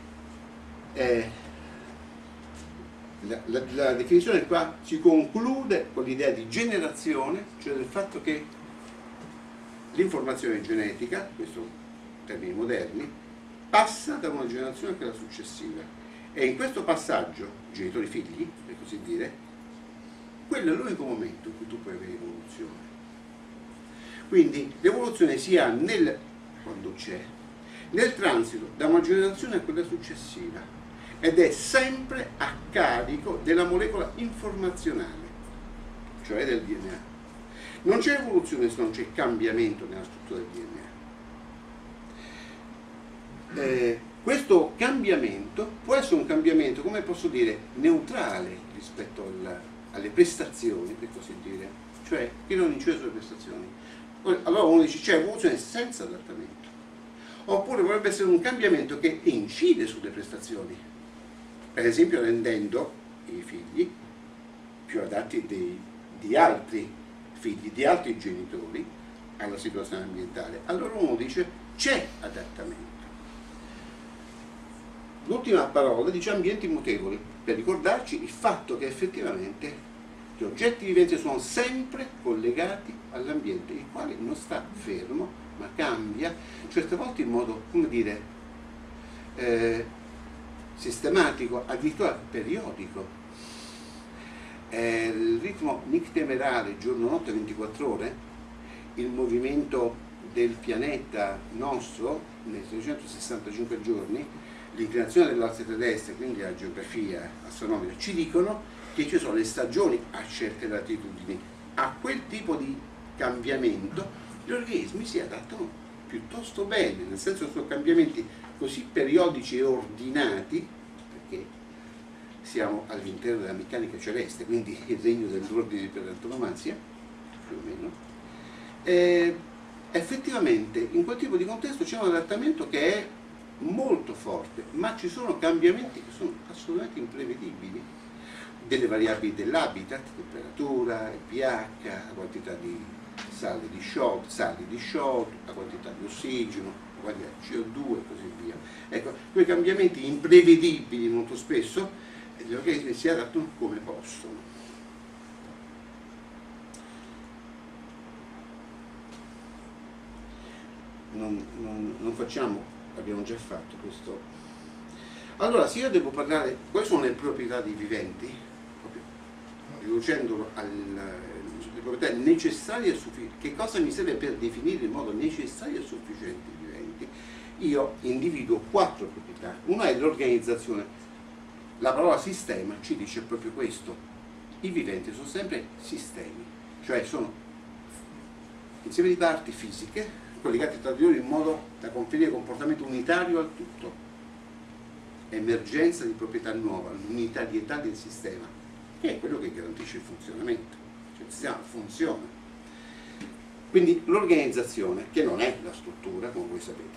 eh, la, la, la definizione qua si conclude con l'idea di generazione, cioè del fatto che l'informazione genetica, questo termini moderni, passa da una generazione alla successiva e in questo passaggio, genitori-figli, per così dire, quello è l'unico momento in cui tu puoi avere evoluzione. Quindi l'evoluzione si ha nel, quando c'è, nel transito da una generazione a quella successiva ed è sempre a carico della molecola informazionale, cioè del D N A. Non c'è evoluzione se non c'è cambiamento nella struttura del D N A. Eh, questo cambiamento può essere un cambiamento, come posso dire, neutrale rispetto al, alle prestazioni, per così dire, cioè che non incide sulle prestazioni. Allora uno dice c'è evoluzione senza adattamento, oppure potrebbe essere un cambiamento che incide sulle prestazioni, per esempio rendendo i figli più adatti dei, di altri figli, di altri genitori alla situazione ambientale. Allora uno dice c'è adattamento. L'ultima parola dice ambienti mutevoli, per ricordarci il fatto che effettivamente gli oggetti viventi sono sempre collegati all'ambiente, il quale non sta fermo, ma cambia, certe volte in modo, come dire, eh, sistematico, addirittura periodico. Eh, il ritmo nictemerale, giorno-notte, ventiquattro ore, il movimento del pianeta nostro nei trecentosessantacinque giorni, l'inclinazione dell'asse terrestre, quindi la geografia astronomica, ci dicono che ci sono le stagioni a certe latitudini. A quel tipo di cambiamento gli organismi si adattano piuttosto bene, nel senso che sono cambiamenti così periodici e ordinati, perché siamo all'interno della meccanica celeste, quindi il regno dell'ordine per antonomasia, più o meno. E effettivamente in quel tipo di contesto c'è un adattamento che è molto forte, ma ci sono cambiamenti che sono assolutamente imprevedibili, delle variabili dell'habitat, temperatura, pH, la quantità di sale di sciolto, sali di sciolto, la quantità di ossigeno, la quantità di C O due e così via. Ecco, quei cambiamenti imprevedibili molto spesso gli organismi si adattano come possono. Non, non, non facciamo, abbiamo già fatto questo. Allora, se io devo parlare, quali sono le proprietà dei viventi, proprio riducendolo alle proprietà necessarie e sufficienti, che cosa mi serve per definire in modo necessario e sufficiente i viventi? Io individuo quattro proprietà. Una è l'organizzazione. La parola sistema ci dice proprio questo. I viventi sono sempre sistemi, cioè sono insieme di parti fisiche collegate tra di loro in modo da conferire comportamento unitario al tutto. Emergenza di proprietà nuova, l'unitarietà del sistema, che è quello che garantisce il funzionamento, cioè il sistema funziona. Quindi l'organizzazione, che non è la struttura, come voi sapete.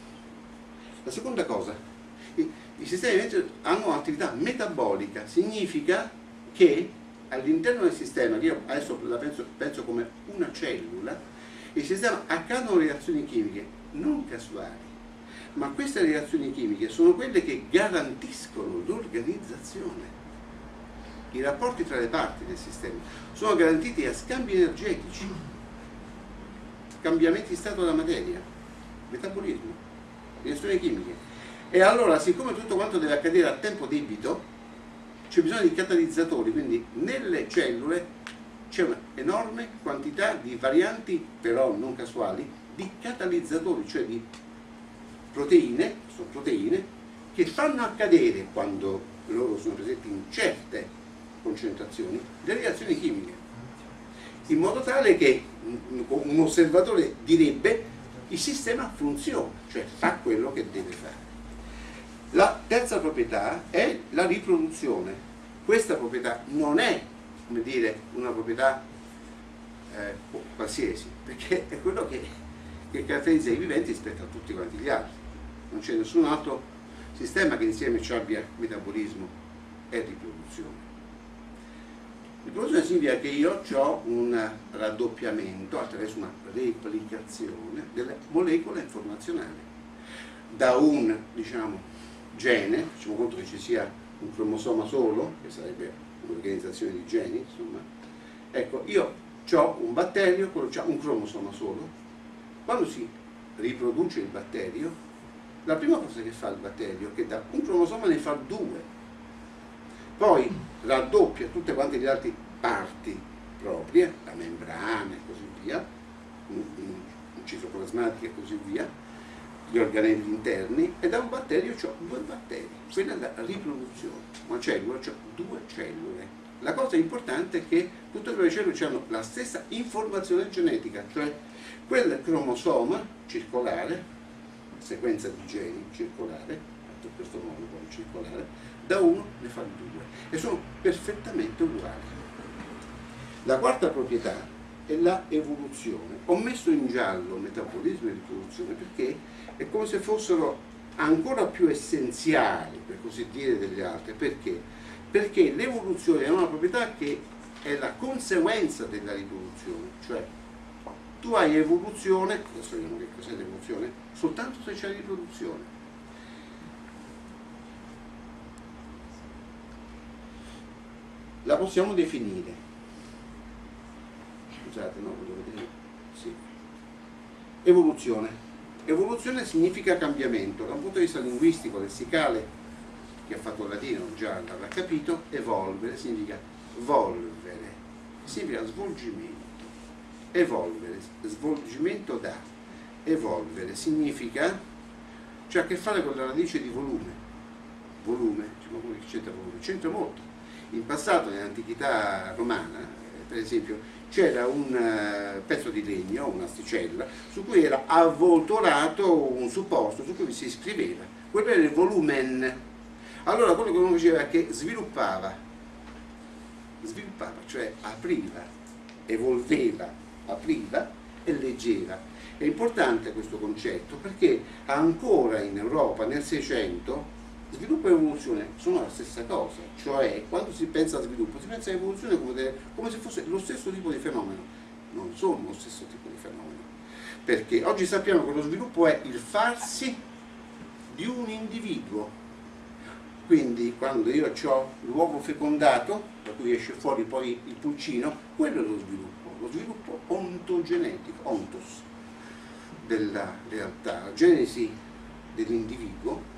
La seconda cosa, i, i sistemi hanno un'attività metabolica, significa che all'interno del sistema, che io adesso la penso, penso come una cellula, il sistema accadono reazioni chimiche non casuali, ma queste reazioni chimiche sono quelle che garantiscono l'organizzazione. I rapporti tra le parti del sistema sono garantiti a scambi energetici, cambiamenti di stato della materia, metabolismo, reazioni chimiche. E allora, siccome tutto quanto deve accadere a tempo debito, c'è bisogno di catalizzatori, quindi nelle cellule c'è un'enorme quantità di varianti, però non casuali, di catalizzatori, cioè di proteine, sono proteine, che fanno accadere, quando loro sono presenti in certe concentrazioni, le reazioni chimiche, in modo tale che un osservatore direbbe il sistema funziona, cioè fa quello che deve fare. La terza proprietà è la riproduzione. Questa proprietà non è, come dire, una proprietà eh, qualsiasi, perché è quello che, che caratterizza i viventi rispetto a tutti quanti gli altri. Non c'è nessun altro sistema che insieme ci abbia metabolismo e riproduzione. Riproduzione significa che io ho un raddoppiamento attraverso una replicazione delle molecole informazionali. Da un, diciamo, gene, facciamo conto che ci sia un cromosoma solo, che sarebbe un'organizzazione di geni, insomma. Ecco, io ho un batterio, quello ha un cromosoma solo. Quando si riproduce il batterio, la prima cosa che fa il batterio è che da un cromosoma ne fa due, poi raddoppia tutte quante le altre parti proprie, la membrana e così via, un citoplasmatica e così via, gli organelli interni, e da un batterio ho due batteri. Quella è la riproduzione. Una cellula ha due cellule. La cosa importante è che tutte e due le cellule hanno la stessa informazione genetica, cioè quel cromosoma circolare, sequenza di geni circolare, fatto in questo modo poi circolare, da uno ne fa due e sono perfettamente uguali. La quarta proprietà è la evoluzione. Ho messo in giallo metabolismo e riproduzione perché è come se fossero ancora più essenziali, per così dire, delle altre. Perché? Perché l'evoluzione è una proprietà che è la conseguenza della riproduzione, cioè tu hai evoluzione, adesso vediamo che cos'è l'evoluzione, soltanto se c'è riproduzione. La possiamo definire, scusate, no, volevo vedere, sì. Evoluzione. Evoluzione significa cambiamento, da un punto di vista linguistico, lessicale, chi ha fatto il latino già l'avrà capito. Evolvere significa volvere, significa svolgimento, evolvere, svolgimento da, evolvere significa, cioè ha a che fare con la radice di volume, volume, cioè, ma come c'entra volume? C'entra molto. In passato, nell'antichità romana, per esempio, c'era un uh, pezzo di legno, un'asticella, su cui era avvoltorato un supporto su cui si scriveva. Quello era il volumen. Allora quello che uno faceva è che sviluppava, sviluppava, cioè apriva, evolveva, apriva e leggeva. È importante questo concetto perché ancora in Europa nel Seicento sviluppo e evoluzione sono la stessa cosa, cioè quando si pensa a sviluppo si pensa a evoluzione come, de, come se fosse lo stesso tipo di fenomeno. Non sono lo stesso tipo di fenomeno, perché oggi sappiamo che lo sviluppo è il farsi di un individuo. Quindi quando io ho l'uovo fecondato, da cui esce fuori poi il pulcino, quello è lo sviluppo, lo sviluppo ontogenetico, ontos, della realtà, la genesi dell'individuo.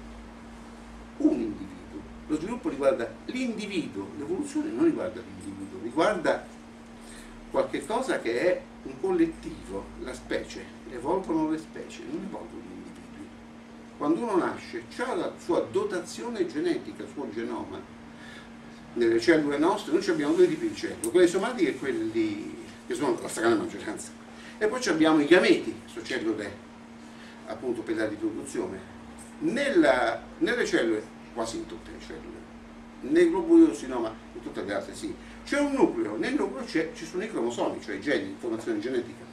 Un individuo, lo sviluppo riguarda l'individuo, l'evoluzione non riguarda l'individuo, riguarda qualche cosa che è un collettivo, la specie, evolvono le specie, non evolvono gli individui. Quando uno nasce ha la sua dotazione genetica, il suo genoma. Nelle cellule nostre noi abbiamo due tipi di cellule, quelle somatiche e quelle che sono la stragrande maggioranza, e poi abbiamo i gameti, sono cellule appunto per la riproduzione. Nella, nelle cellule, quasi in tutte le cellule, nel globulo sinoma, in tutte le altre sì, c'è un nucleo, nel nucleo ci sono i cromosomi, cioè i geni, l'informazione genetica.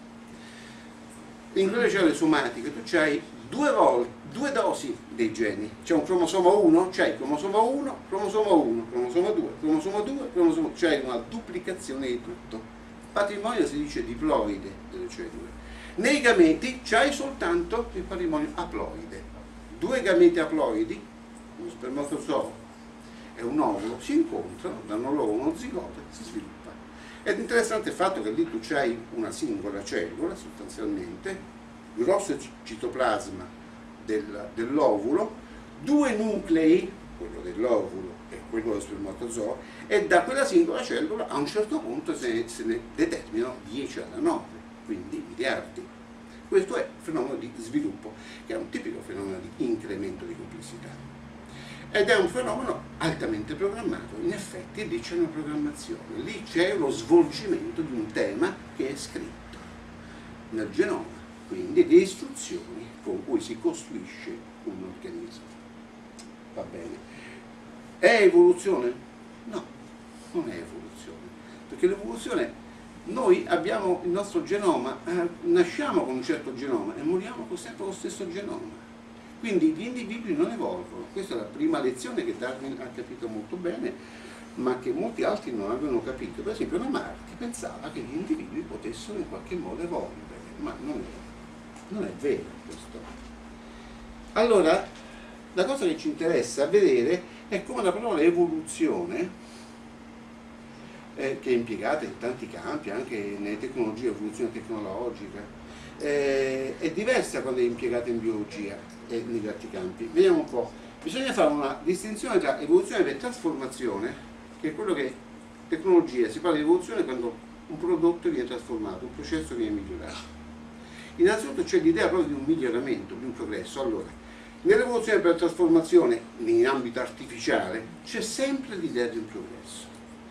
In quelle cellule somatiche tu hai due, volte, due dosi dei geni, c'è un cromosoma uno, c'è il cromosoma uno, cromosoma uno, cromosoma due, cromosoma due, cromosoma uno, c'è una duplicazione di tutto. Patrimonio si dice diploide delle cellule. Nei gameti c'hai soltanto il patrimonio aploide. Due gameti aploidi, uno spermatozoo e un ovulo, si incontrano, danno loro uno zigote e si sviluppa. Ed è interessante il fatto che lì tu c'hai una singola cellula, sostanzialmente, grosso citoplasma del, dell'ovulo, due nuclei, quello dell'ovulo e quello dello spermatozoo, e da quella singola cellula a un certo punto se ne, se ne determinano dieci alla nove, quindi miliardi. Questo è il fenomeno di sviluppo, che è un tipico fenomeno di incremento di complessità. Ed è un fenomeno altamente programmato, in effetti lì c'è una programmazione, lì c'è lo svolgimento di un tema che è scritto nel genoma, quindi le istruzioni con cui si costruisce un organismo. Va bene. È evoluzione? No, non è evoluzione, perché l'evoluzione... Noi abbiamo il nostro genoma, eh, nasciamo con un certo genoma e moriamo con sempre lo stesso genoma. Quindi gli individui non evolvono. Questa è la prima lezione che Darwin ha capito molto bene, ma che molti altri non avevano capito. Per esempio Lamarck pensava che gli individui potessero in qualche modo evolvere, ma non è, non è vero questo. Allora, la cosa che ci interessa vedere è come la parola evoluzione, Eh, che è impiegata in tanti campi, anche nelle tecnologie, evoluzione tecnologica, eh, è diversa quando è impiegata in biologia e negli altri campi. Vediamo un po'. Bisogna fare una distinzione tra evoluzione per trasformazione, che è quello che in tecnologia si parla di evoluzione quando un prodotto viene trasformato, un processo viene migliorato. Innanzitutto c'è l'idea proprio di un miglioramento, di un progresso. Allora, nell'evoluzione per trasformazione, in ambito artificiale, c'è sempre l'idea di un progresso.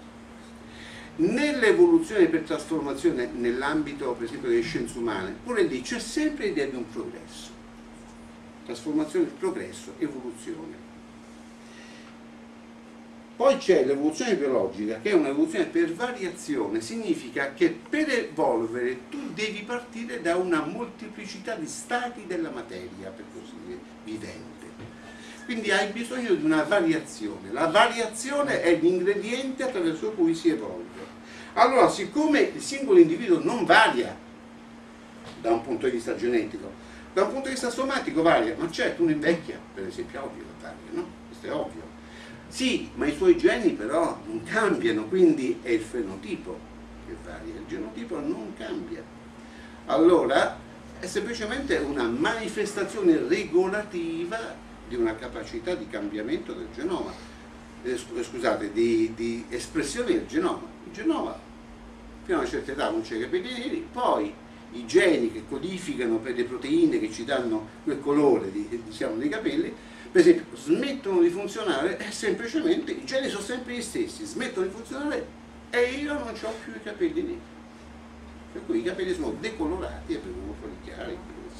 Nell'evoluzione per trasformazione nell'ambito per esempio delle scienze umane, pure lì c'è sempre l'idea di un progresso. Trasformazione, progresso, evoluzione. Poi c'è l'evoluzione biologica, che è un'evoluzione per variazione, significa che per evolvere tu devi partire da una molteplicità di stati della materia, per così dire, vivente. Quindi hai bisogno di una variazione. La variazione è l'ingrediente attraverso cui si evolve. Allora, siccome il singolo individuo non varia da un punto di vista genetico, da un punto di vista somatico varia, ma certo uno invecchia, per esempio, è ovvio che varia, no? Questo è ovvio. Sì, ma i suoi geni però non cambiano, quindi è il fenotipo che varia, il genotipo non cambia. Allora è semplicemente una manifestazione regolativa di una capacità di cambiamento del genoma, eh, scusate, di, di espressione del genoma. Il genoma fino a una certa età non c'è i capelli neri, poi i geni che codificano per le proteine che ci danno quel colore di, diciamo, dei capelli, per esempio, smettono di funzionare e semplicemente i geni sono sempre gli stessi, smettono di funzionare e io non ho più i capelli neri. Per cui i capelli sono decolorati e vengono fuori chiari.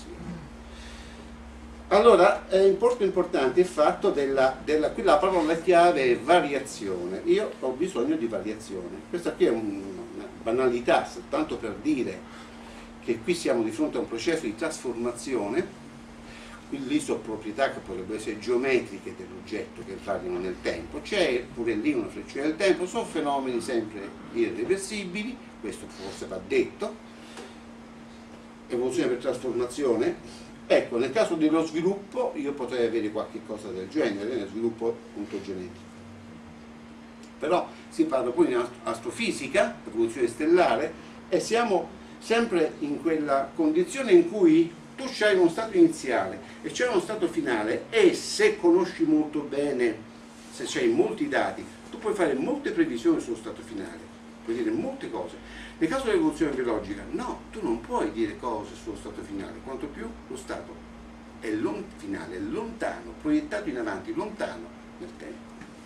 Allora, è molto importante il fatto della, della qui la parola chiave è variazione. Io ho bisogno di variazione. Questa qui è un, una banalità, soltanto per dire che qui siamo di fronte a un processo di trasformazione. Lì sono proprietà che potrebbero essere geometriche dell'oggetto che variano nel tempo, c'è pure lì una flessione del tempo, sono fenomeni sempre irreversibili, questo forse va detto, evoluzione per trasformazione. Ecco, nel caso dello sviluppo io potrei avere qualche cosa del genere, nel sviluppo appunto genetico. Però si parla poi di astrofisica, evoluzione stellare, e siamo sempre in quella condizione in cui tu c'hai uno stato iniziale e c'è uno stato finale, e se conosci molto bene, se c'hai molti dati, tu puoi fare molte previsioni sullo stato finale, puoi dire molte cose. Nel caso dell'evoluzione biologica, no, tu non puoi dire cose sullo stato finale, quanto più lo stato è finale, è lontano, proiettato in avanti, lontano nel tempo.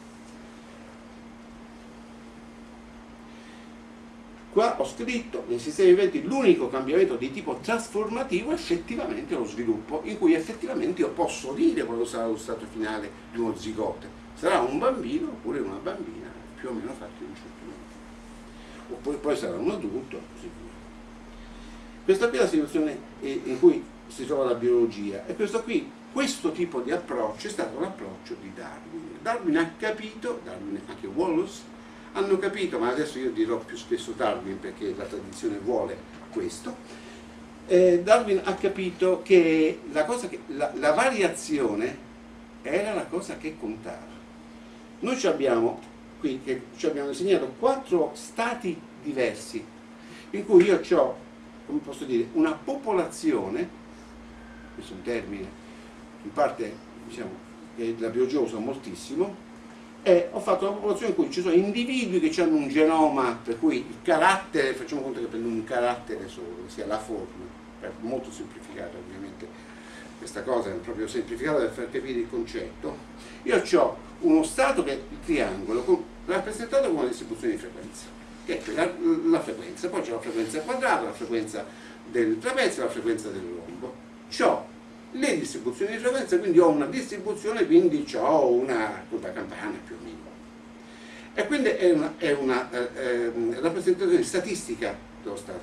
Qua ho scritto, nei sistemi viventi l'unico cambiamento di tipo trasformativo è effettivamente lo sviluppo, in cui effettivamente io posso dire quando sarà lo stato finale di uno zigote. Sarà un bambino oppure una bambina, più o meno fatti in un certo modo. Oppure poi sarà un adulto, così via. Questa qui è la situazione in cui si trova la biologia, e questo qui, questo tipo di approccio è stato l'approccio di Darwin. Darwin ha capito, Darwin, anche Wallace, hanno capito, ma adesso io dirò più spesso Darwin perché la tradizione vuole questo, eh, Darwin ha capito che, la, cosa che la, la variazione era la cosa che contava. Noi ci abbiamo qui, che ci abbiamo insegnato quattro stati diversi, in cui io ho, come posso dire, una popolazione, questo è un termine, in parte diciamo che la biologia usa moltissimo, e ho fatto una popolazione in cui ci sono individui che hanno un genoma per cui il carattere, facciamo conto che prendo un carattere solo, sia la forma, molto semplificata ovviamente, questa cosa è proprio semplificata per far capire il concetto. Io ho uno stato che è il triangolo, rappresentato come una distribuzione di frequenza, che è la, la frequenza, poi c'è la frequenza quadrata, la frequenza del trapezio e la frequenza del rombo. C'ho le distribuzioni di frequenza, quindi ho una distribuzione, quindi ho una curva campana più o meno. E quindi è una, è una eh, eh, rappresentazione statistica dello stato.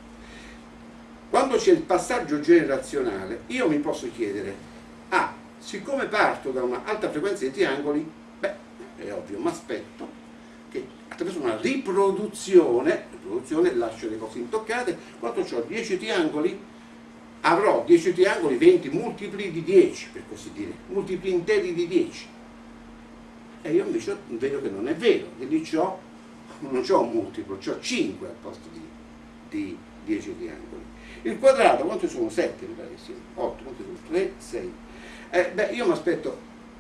Quando c'è il passaggio generazionale, io mi posso chiedere, ah, siccome parto da una alta frequenza di triangoli, beh, è ovvio, mi aspetto che attraverso una riproduzione, riproduzione lascio le cose intoccate, quando ho dieci triangoli, avrò dieci triangoli, venti multipli di dieci, per così dire, multipli interi di dieci. E io invece vedo che non è vero, e lì c'ho, non c'ho un multiplo, c'ho cinque al posto di, di dieci triangoli. Il quadrato, quanti sono? sette, mi pare che siano, otto, quanti sono? tre, sei. Eh, beh, io mi aspetto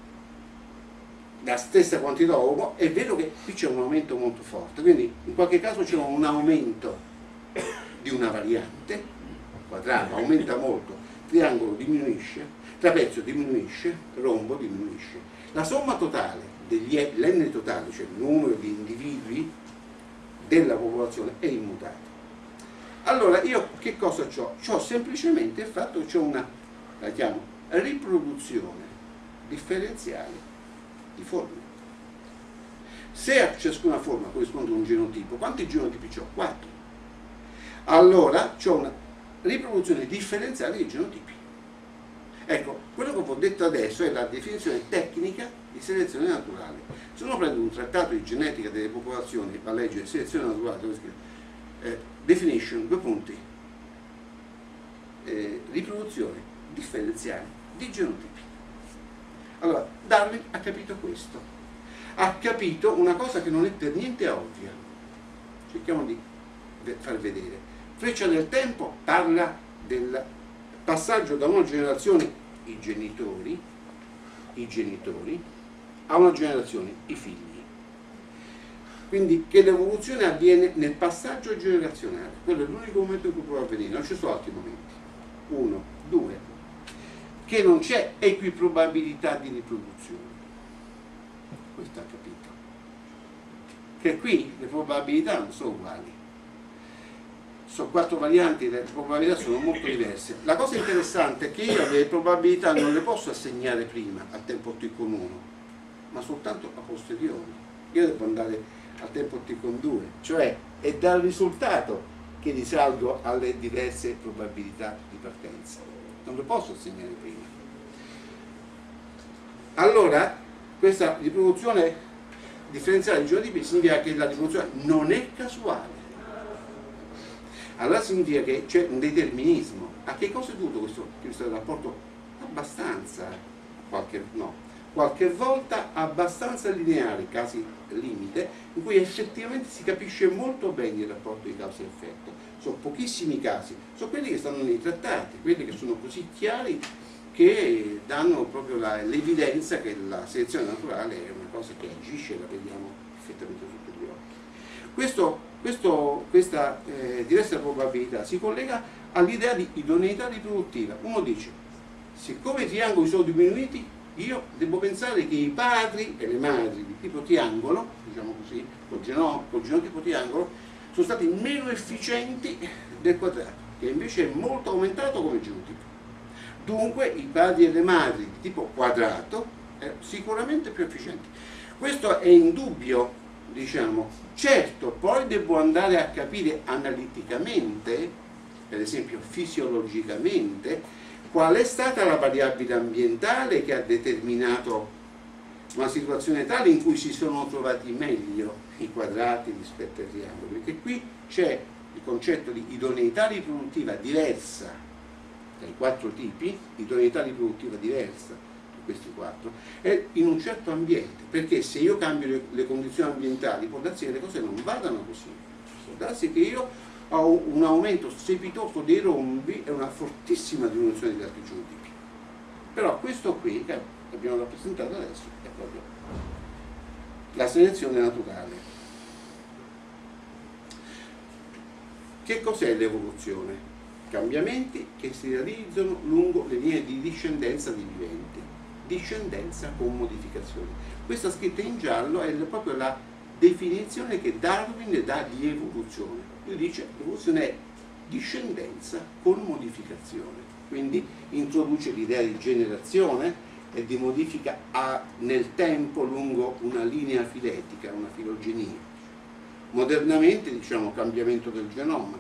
la stessa quantità uomo e vedo che qui c'è un aumento molto forte, quindi in qualche caso c'è un aumento di una variante, quadrato aumenta molto, triangolo diminuisce, trapezio diminuisce, rombo diminuisce. La somma totale degli l'N totale, cioè il numero di individui della popolazione, è immutato. Allora io che cosa ho? Ho semplicemente il fatto che ho una, la chiamo, riproduzione differenziale di forme. Se a ciascuna forma corrisponde un genotipo, quanti genotipi ho? quattro. Allora c'ho una riproduzione differenziale dei genotipi. Ecco, quello che vi ho detto adesso è la definizione tecnica di selezione naturale. Se uno prende un trattato di genetica delle popolazioni, va a leggere selezione naturale, dove scrive eh, definition, due punti, eh, riproduzione differenziale di genotipi. Allora, Darwin ha capito questo, ha capito una cosa che non è per niente ovvia. Cerchiamo di far vedere. Freccia del tempo parla del passaggio da una generazione, i genitori, i genitori, a una generazione, i figli. Quindi che l'evoluzione avviene nel passaggio generazionale, quello è l'unico momento in cui può avvenire, non ci sono altri momenti. Uno, due, che non c'è equiprobabilità di riproduzione. Questo ha capito. Che qui le probabilità non sono uguali. Sono quattro varianti, le probabilità sono molto diverse. La cosa interessante è che io le probabilità non le posso assegnare prima a tempo t con uno, ma soltanto a posteriori. Io devo andare al tempo t con due, cioè è dal risultato che risalgo alle diverse probabilità di partenza. Non le posso assegnare prima. Allora, questa riproduzione differenziale di genotipi significa che la riproduzione non è casuale. Allora significa che c'è un determinismo. A che cosa è dovuto questo, questo rapporto? Abbastanza, qualche, no, qualche volta abbastanza lineare, casi limite, in cui effettivamente si capisce molto bene il rapporto di causa e effetto. Sono pochissimi casi, sono quelli che stanno nei trattati, quelli che sono così chiari che danno proprio l'evidenza che la selezione naturale è una cosa che agisce, la vediamo perfettamente sotto gli occhi. Questo Questo, questa eh, diversa probabilità si collega all'idea di idoneità riproduttiva. Uno dice, siccome i triangoli sono diminuiti, io devo pensare che i padri e le madri di tipo triangolo, diciamo così, col, geno, col genotipo triangolo, sono stati meno efficienti del quadrato, che invece è molto aumentato come genotipo. Dunque i padri e le madri di tipo quadrato erano sicuramente più efficienti. Questo è indubbio, diciamo. Certo, poi devo andare a capire analiticamente, per esempio fisiologicamente, qual è stata la variabile ambientale che ha determinato una situazione tale in cui si sono trovati meglio i quadrati rispetto ai triangoli, perché qui c'è il concetto di idoneità riproduttiva diversa dai quattro tipi, idoneità riproduttiva diversa questi quattro, è in un certo ambiente, perché se io cambio le, le condizioni ambientali può darsi che le cose non vadano così, può darsi che io ho un aumento strepitoso dei rombi e una fortissima diminuzione degli altri genotipi. Però questo qui che abbiamo rappresentato adesso è proprio la selezione naturale. Che cos'è l'evoluzione? Cambiamenti che si realizzano lungo le linee di discendenza di viventi. Discendenza con modificazioni. Questa scritta in giallo è proprio la definizione che Darwin dà di evoluzione. Lui dice l'evoluzione è discendenza con modificazione, quindi introduce l'idea di generazione e di modifica a, nel tempo lungo una linea filetica, una filogenia. Modernamente diciamo cambiamento del genoma.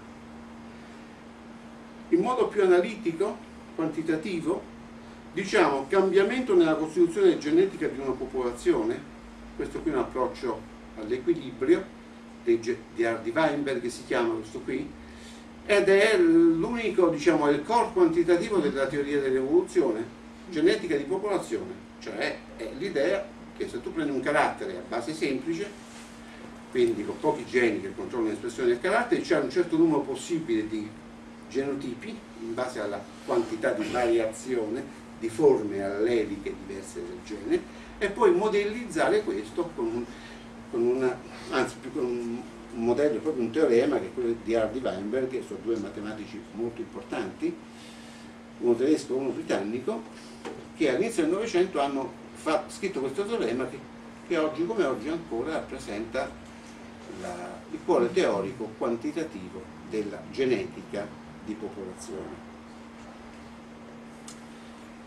In modo più analitico, quantitativo, diciamo cambiamento nella costituzione genetica di una popolazione. Questo qui è un approccio all'equilibrio, legge di Hardy Weinberg che si chiama questo qui, ed è l'unico, diciamo, è il core quantitativo della teoria dell'evoluzione, genetica di popolazione, cioè è l'idea che se tu prendi un carattere a base semplice, quindi con pochi geni che controllano l'espressione del carattere, c'è un certo numero possibile di genotipi in base alla quantità di variazione di forme alleliche diverse del gene, e poi modellizzare questo con un, con una, anzi più con un, un modello, proprio un teorema che è quello di Hardy Weinberg, che sono due matematici molto importanti, uno tedesco e uno britannico, che all'inizio del Novecento hanno fatto, scritto questo teorema che, che oggi come oggi ancora rappresenta la, il cuore teorico quantitativo della genetica di popolazione. Eh,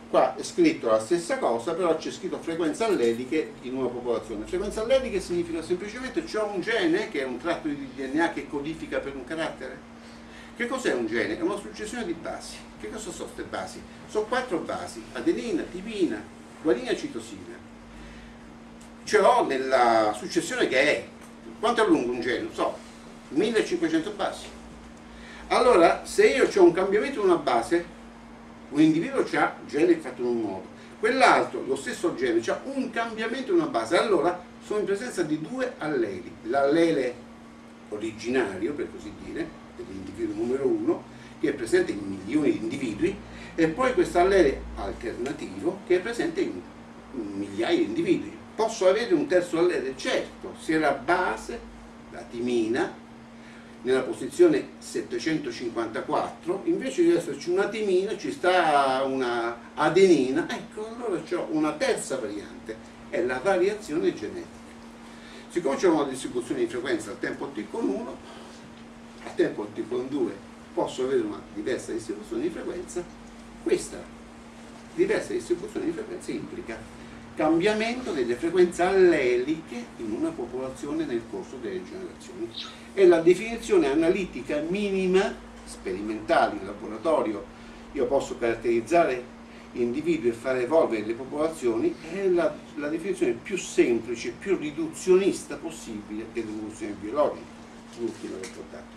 qua è scritto la stessa cosa, però c'è scritto frequenze alleliche in una popolazione. Frequenze alleliche significa semplicemente c'è un gene che è un tratto di D N A che codifica per un carattere. Che cos'è un gene? È una successione di basi. Che cosa sono queste basi? Sono quattro basi: adenina, timina, guanina e citosina. Ce l'ho nella successione che è. Quanto è lungo un gene? Non so, millecinquecento basi. Allora, se io ho un cambiamento di una base, un individuo ha gene fatto in un modo, quell'altro, lo stesso gene, ha un cambiamento in una base, allora sono in presenza di due alleli. L'allele originario, per così dire, dell'individuo numero uno, che è presente in milioni di individui, e poi questo allele alternativo che è presente in migliaia di individui. Posso avere un terzo allele? Certo, se la base, la timina, nella posizione settecentocinquantaquattro, invece di esserci una timina ci sta una adenina, ecco, allora ho una terza variante, è la variazione genetica. Siccome c'è una distribuzione di frequenza al tempo t con uno, al tempo t con due posso avere una diversa distribuzione di frequenza, questa diversa distribuzione di frequenza implica cambiamento delle frequenze alleliche in una popolazione nel corso delle generazioni. È la definizione analitica minima, sperimentale in laboratorio. Io posso caratterizzare individui e fare evolvere le popolazioni, è la, la definizione più semplice, più riduzionista possibile dell'evoluzione biologica, l'ultima che ho portato.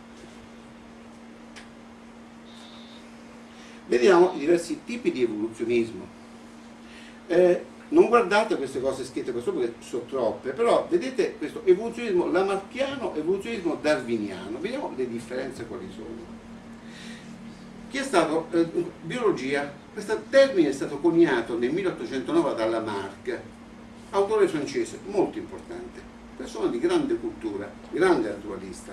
Vediamo i diversi tipi di evoluzionismo. Eh, non guardate queste cose scritte qua sopra perché sono troppe, però vedete questo evoluzionismo lamarckiano, evoluzionismo darwiniano. Vediamo le differenze quali sono. Chi è stato? Eh, biologia. Questo termine è stato coniato nel milleottocentonove da Lamarck, autore francese molto importante, persona di grande cultura, grande naturalista.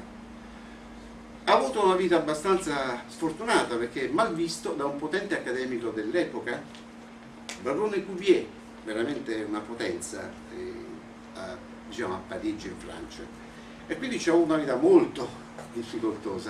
Ha avuto una vita abbastanza sfortunata perché è mal visto da un potente accademico dell'epoca, Barone Cuvier, veramente una potenza eh, a, diciamo, a Parigi in Francia, e quindi c'è una vita molto difficoltosa.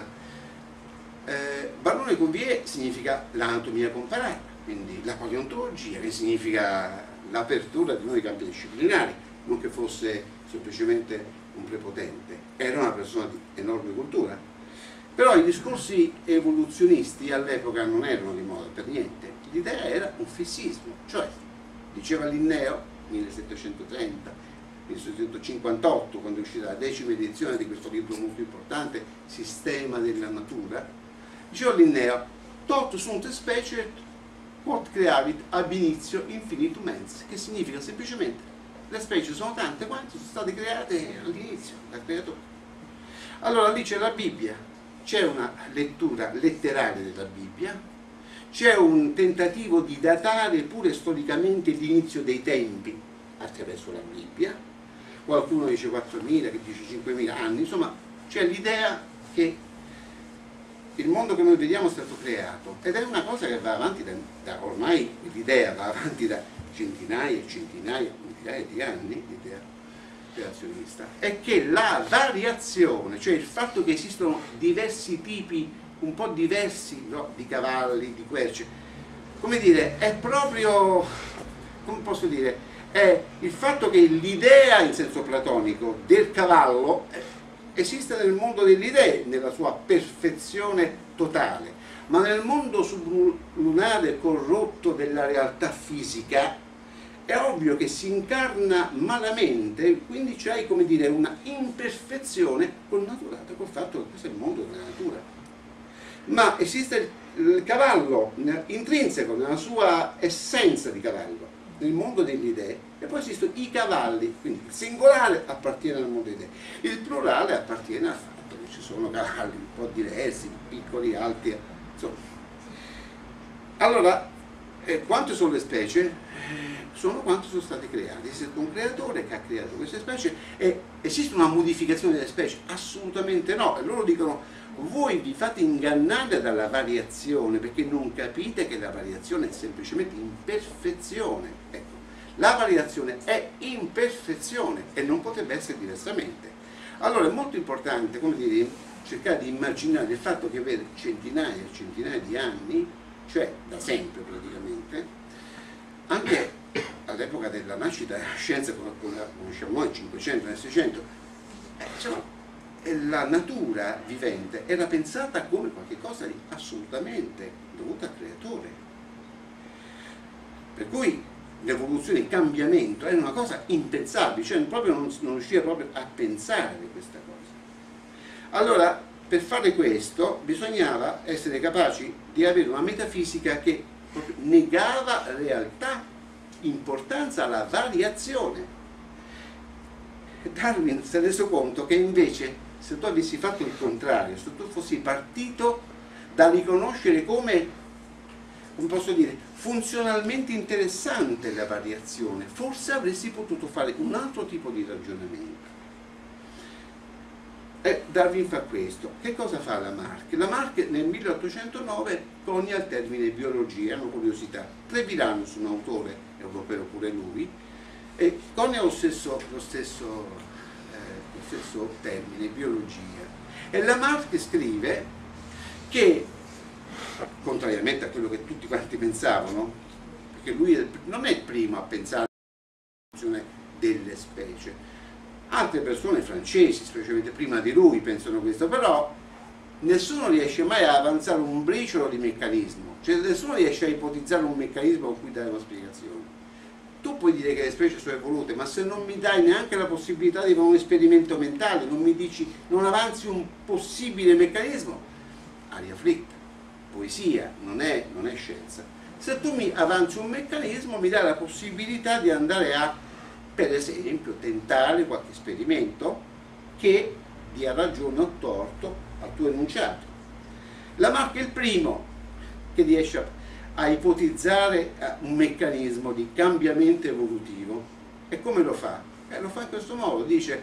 Eh, Barone Cuvier significa l'anatomia comparata, quindi la paleontologia, che significa l'apertura di nuovi campi disciplinari, non che fosse semplicemente un prepotente, era una persona di enorme cultura. Però i discorsi evoluzionisti all'epoca non erano di moda per niente, l'idea era un fissismo, cioè diceva Linneo, millesettecentotrenta millesettecentocinquantotto, quando è uscita la decima edizione di questo libro molto importante, Sistema della Natura, diceva Linneo, tot sunt specie quod creavit ab initio infinitum ens, che significa semplicemente le specie sono tante quante sono state create all'inizio dal creatore. Allora lì c'è la Bibbia, c'è una lettura letteraria della Bibbia, c'è un tentativo di datare pure storicamente l'inizio dei tempi attraverso la Bibbia, qualcuno dice quattromila, che dice cinquemila anni, insomma c'è l'idea che il mondo che noi vediamo è stato creato, ed è una cosa che va avanti da, da ormai l'idea va avanti da centinaia e centinaia, migliaia di anni, l'idea creazionista, è che la variazione, cioè il fatto che esistono diversi tipi un po' diversi, no, di cavalli, di querce, come dire, è proprio, come posso dire, è il fatto che l'idea in senso platonico del cavallo esiste nel mondo delle idee, nella sua perfezione totale, ma nel mondo sublunare corrotto della realtà fisica è ovvio che si incarna malamente, quindi c'hai, come dire, una imperfezione connaturata col fatto che questo è il mondo della natura. Ma esiste il cavallo intrinseco nella sua essenza di cavallo nel mondo delle idee, e poi esistono i cavalli, quindi il singolare appartiene al mondo delle idee, il plurale appartiene al fatto che ci sono cavalli un po' diversi, piccoli, alti, insomma. Allora, eh, quante sono le specie? Eh, sono quante sono state create. Esiste un creatore che ha creato queste specie, e esiste una modificazione delle specie? Assolutamente no, e loro dicono: voi vi fate ingannare dalla variazione perché non capite che la variazione è semplicemente imperfezione. Ecco, la variazione è imperfezione e non potrebbe essere diversamente. Allora è molto importante, come dire, cercare di immaginare il fatto che per centinaia e centinaia di anni cioè da sempre praticamente, anche all'epoca della nascita della scienza, come la conosciamo noi, cinquecento nel seicento, eh, insomma, la natura vivente era pensata come qualcosa di assolutamente dovuto al creatore. Per cui l'evoluzione, il cambiamento era una cosa impensabile, cioè proprio non, non riusciva proprio a pensare di questa cosa. Allora, per fare questo bisognava essere capaci di avere una metafisica che negava realtà, importanza alla variazione. Darwin si è reso conto che invece, se tu avessi fatto il contrario, se tu fossi partito da riconoscere come, come posso dire, funzionalmente interessante la variazione, forse avresti potuto fare un altro tipo di ragionamento. E Darwin fa questo. Che cosa fa Lamarck? Lamarck nel milleottocentonove conia il termine biologia, è una curiosità. Treviranus, un autore europeo pure lui, e conia lo stesso, lo stesso, eh, lo stesso termine, biologia. E Lamarck scrive che, contrariamente a quello che tutti quanti pensavano, perché lui non è il primo a pensare alla funzione delle specie, altre persone francesi, specialmente prima di lui, pensano questo, però nessuno riesce mai a avanzare un briciolo di meccanismo, cioè nessuno riesce a ipotizzare un meccanismo con cui dare una spiegazione. Tu puoi dire che le specie sono evolute, ma se non mi dai neanche la possibilità di fare un esperimento mentale, non mi dici, non avanzi un possibile meccanismo, aria fritta, poesia, non è, non è scienza. Se tu mi avanzi un meccanismo, mi dai la possibilità di andare a, per esempio, tentare qualche esperimento che dia ragione o torto al tuo enunciato. Lamarck è il primo che riesce a, a ipotizzare un meccanismo di cambiamento evolutivo. E come lo fa? Eh, lo fa in questo modo, dice,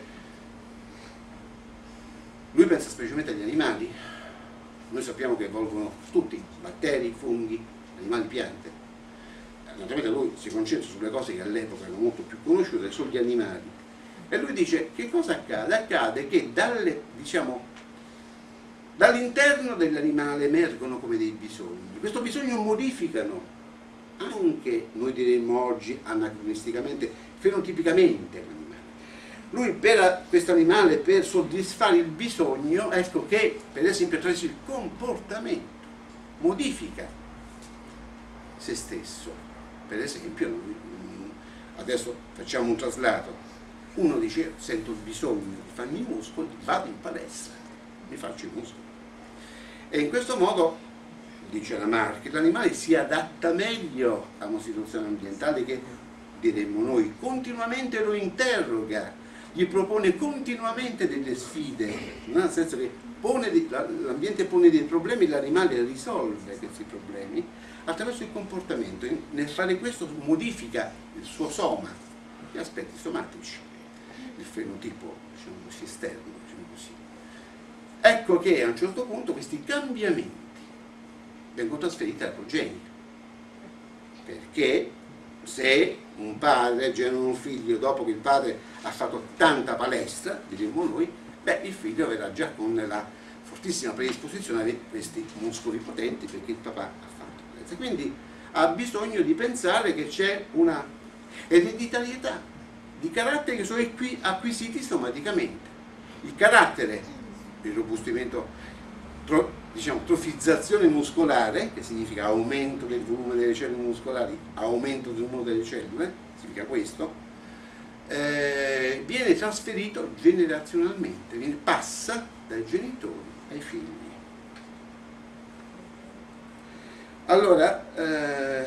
lui pensa specialmente agli animali. Noi sappiamo che evolvono tutti, batteri, funghi, animali, piante. Naturalmente lui si concentra sulle cose che all'epoca erano molto più conosciute, sugli animali. E lui dice, che cosa accade? Accade che dalle, diciamo, dall'interno dell'animale emergono come dei bisogni. Questo bisogno modificano anche, noi diremmo oggi, anacronisticamente, fenotipicamente l'animale. Lui per questo animale, per soddisfare il bisogno, ecco che, per esempio, attraverso il comportamento, modifica se stesso. Per esempio, adesso facciamo un traslato, uno dice sento il bisogno di farmi i muscoli, vado in palestra, mi faccio i muscoli. E in questo modo, dice Lamarck, l'animale si adatta meglio a una situazione ambientale che, diremmo noi, continuamente lo interroga, gli propone continuamente delle sfide, nel senso che l'ambiente pone dei problemi, l'animale risolve questi problemi attraverso il comportamento. Nel fare questo modifica il suo soma, gli aspetti somatici, il fenotipo, diciamo così, esterno, diciamo così. Ecco che a un certo punto questi cambiamenti vengono trasferiti alla progenie, perché se un padre genera un figlio dopo che il padre ha fatto tanta palestra, diremmo noi, beh, il figlio verrà già con la fortissima predisposizione ad avere questi muscoli potenti perché il papà ha fatto palestra. Quindi ha bisogno di pensare che c'è una ereditarietà di caratteri che sono acquisiti somaticamente. Il carattere, il robustimento, tro, diciamo, trofizzazione muscolare, che significa aumento del volume delle cellule muscolari, aumento del numero delle cellule, significa questo, eh, viene trasferito generazionalmente, viene, passa dai genitori ai figli. Allora, eh,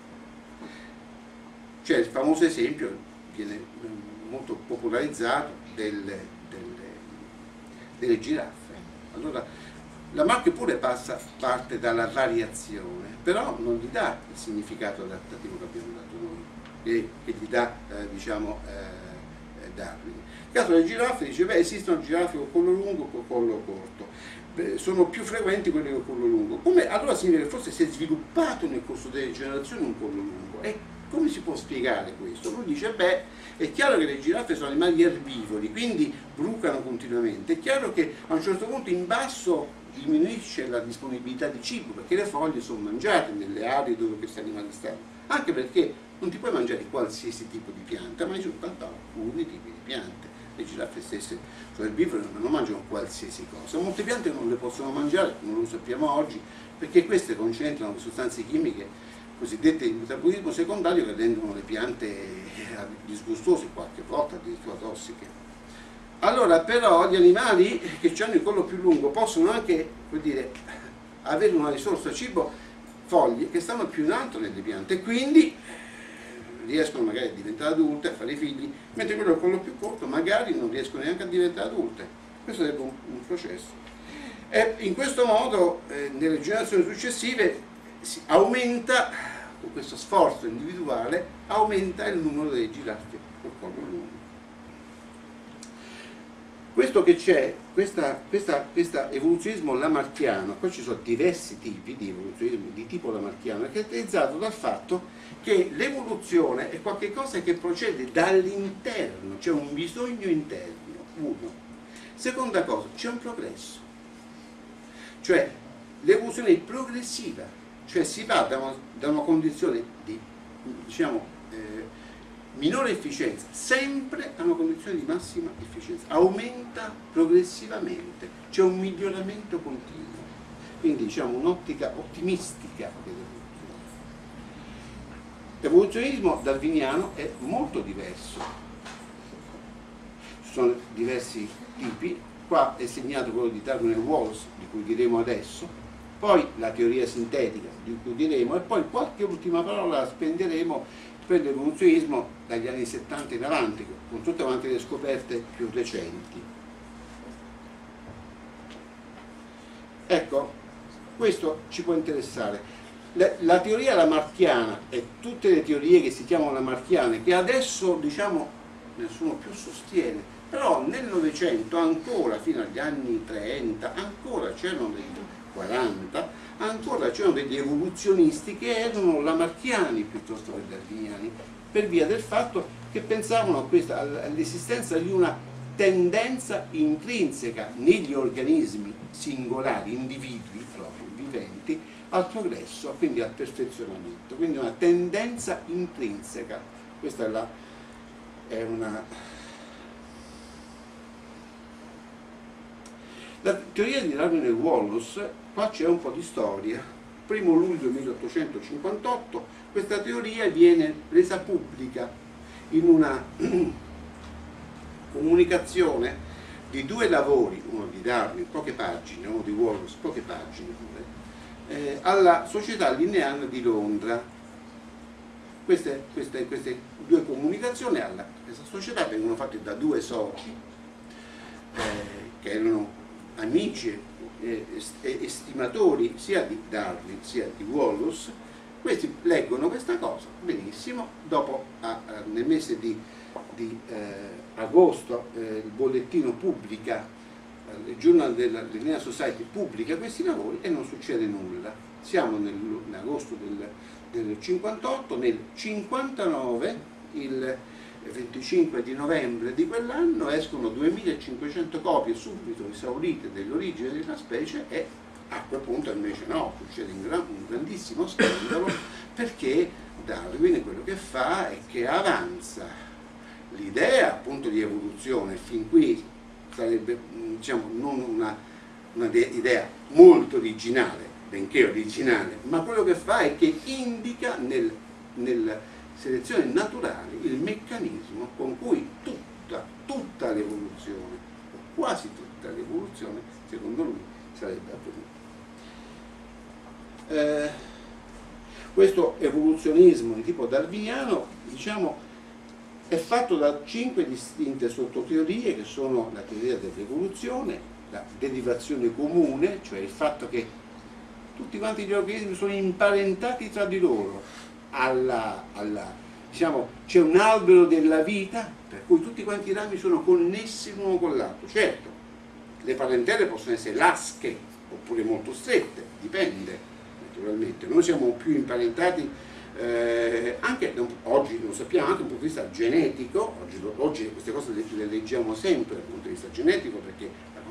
c'è il famoso esempio, viene molto popolarizzato, delle, delle, delle giraffe. Allora, Lamarck pure passa parte dalla variazione, però non gli dà il significato adattativo che abbiamo dato noi, che, che gli dà, eh, diciamo, eh, Darwin. Nel caso delle giraffe dice, beh, esistono giraffe con collo lungo e con collo corto, beh, sono più frequenti quelle con collo lungo. Come, allora significa che forse si è sviluppato nel corso delle generazioni un collo lungo. E come si può spiegare questo? Lui dice, beh, è chiaro che le giraffe sono animali erbivori, quindi brucano continuamente. È chiaro che a un certo punto in basso diminuisce la disponibilità di cibo, perché le foglie sono mangiate nelle aree dove questi animali stanno, anche perché non ti puoi mangiare qualsiasi tipo di pianta, ma soltanto alcuni tipi di piante. Le giraffe stesse sono erbivore, non mangiano qualsiasi cosa. Molte piante non le possono mangiare, non lo sappiamo oggi, perché queste concentrano sostanze chimiche cosiddette di metabolismo secondario che rendono le piante disgustose, qualche volta addirittura tossiche. Allora però gli animali che hanno il collo più lungo possono anche, vuol dire, avere una risorsa cibo, foglie, che stanno più in alto nelle piante, e quindi riescono magari a diventare adulte, a fare figli, mentre quello con lo più corto magari non riescono neanche a diventare adulte. Questo sarebbe un, un processo. E in questo modo eh, nelle generazioni successive si aumenta, con questo sforzo individuale, aumenta il numero delle giraffe col collo lungo. Questo che c'è, questa, questa, questa evoluzionismo lamarckiano, poi ci sono diversi tipi di evoluzionismo di tipo lamarckiano, è caratterizzato dal fatto che l'evoluzione è qualcosa che procede dall'interno, c'è un bisogno interno, uno. Seconda cosa, c'è un progresso, cioè l'evoluzione è progressiva, cioè si va da una, da una condizione di, diciamo, eh, minore efficienza sempre a una condizione di massima efficienza, aumenta progressivamente, c'è un miglioramento continuo, quindi diciamo un'ottica ottimistica dell'evoluzione. L'evoluzionismo darwiniano è molto diverso, ci sono diversi tipi, qua è segnato quello di Darwin e Wallace, di cui diremo adesso, poi la teoria sintetica, di cui diremo, e poi qualche ultima parola la spenderemo per l'evoluzionismo dagli anni settanta in avanti, con tutte quante le scoperte più recenti. Ecco, questo ci può interessare. La, la teoria lamarckiana e tutte le teorie che si chiamano lamarckiane, che adesso diciamo nessuno più sostiene, però nel Novecento ancora, fino agli anni trenta, ancora c'erano dei quaranta, ancora c'erano degli evoluzionisti che erano lamarckiani piuttosto che darwiniani, per via del fatto che pensavano a questa, all'esistenza di una tendenza intrinseca negli organismi singolari, individui proprio, viventi, al progresso, quindi al perfezionamento, quindi una tendenza intrinseca. Questa è, la, è una... La teoria di Darwin e Wallace, qua c'è un po' di storia. primo luglio milleottocentocinquantotto questa teoria viene resa pubblica in una comunicazione di due lavori, uno di Darwin, poche pagine, uno di Wallace, poche pagine pure, eh, alla Società Linneana di Londra. Queste, queste, queste due comunicazioni alla questa società vengono fatte da due soci eh, che erano amici e estimatori sia di Darwin sia di Wallace. Questi leggono questa cosa, benissimo, dopo a, a, nel mese di, di eh, agosto eh, il bollettino pubblica, eh, il Journal della Linnean Society pubblica questi lavori e non succede nulla. Siamo nell'agosto del, del cinquantotto, nel cinquantanove, il venticinque di novembre di quell'anno, escono duemilacinquecento copie subito esaurite dell'origine di una specie e a quel punto invece no, succede un, gran, un grandissimo scandalo, perché Darwin quello che fa è che avanza l'idea appunto di evoluzione, fin qui sarebbe diciamo non una, una idea molto originale, benché originale, ma quello che fa è che indica nel, nel selezione naturale il meccanismo con cui tutta, tutta l'evoluzione, o quasi tutta l'evoluzione, secondo lui, sarebbe avvenuta. Eh, questo evoluzionismo di tipo darwiniano, diciamo, è fatto da cinque distinte sottoteorie, che sono la teoria dell'evoluzione, la derivazione comune, cioè il fatto che tutti quanti gli organismi sono imparentati tra di loro, alla, alla, diciamo, c'è un albero della vita per cui tutti quanti i rami sono connessi l'uno con l'altro. Certo, le parentele possono essere lasche oppure molto strette, dipende naturalmente. Noi siamo più imparentati eh, anche oggi, lo sappiamo, anche dal punto di vista genetico. Oggi, oggi queste cose le, le leggiamo sempre dal punto di vista genetico, perché la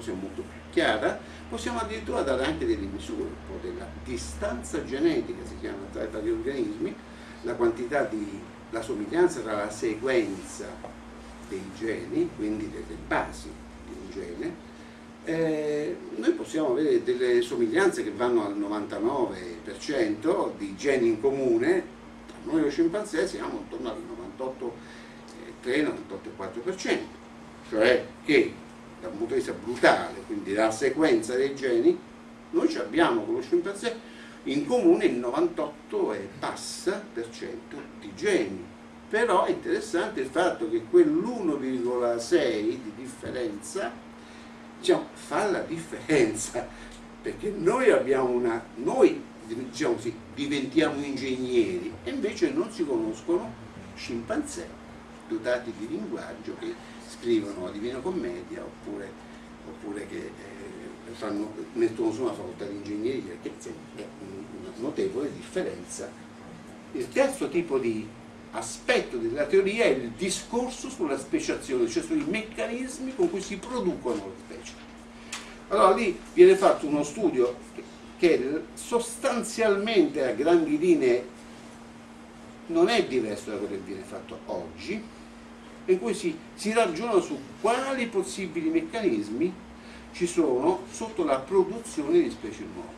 cosa molto più chiara, possiamo addirittura dare anche delle misure, un po' della distanza genetica, si chiama, tra i vari organismi, la quantità di, la somiglianza tra la sequenza dei geni, quindi delle basi di un gene. Eh, noi possiamo avere delle somiglianze che vanno al novantanove per cento di geni in comune, tra noi e lo scimpanzé siamo intorno al novantotto virgola tre novantotto virgola quattro per cento, cioè che da un punto di vista brutale, quindi la sequenza dei geni, noi ci abbiamo con lo scimpanzé in comune il novantotto e passa per cento di geni. Però è interessante il fatto che quell'uno virgola sei di differenza, diciamo, fa la differenza, perché noi abbiamo una, noi diciamo così, diventiamo ingegneri e invece non si conoscono scimpanzé dotati di linguaggio che scrivono la Divina Commedia oppure, oppure che eh, fanno, mettono su una facoltà di ingegneria, che insomma, è una notevole differenza. Il terzo tipo di aspetto della teoria è il discorso sulla speciazione, cioè sui meccanismi con cui si producono le specie. Allora lì viene fatto uno studio che sostanzialmente a grandi linee non è diverso da quello che viene fatto oggi, in cui si, si ragiona su quali possibili meccanismi ci sono sotto la produzione di specie nuove.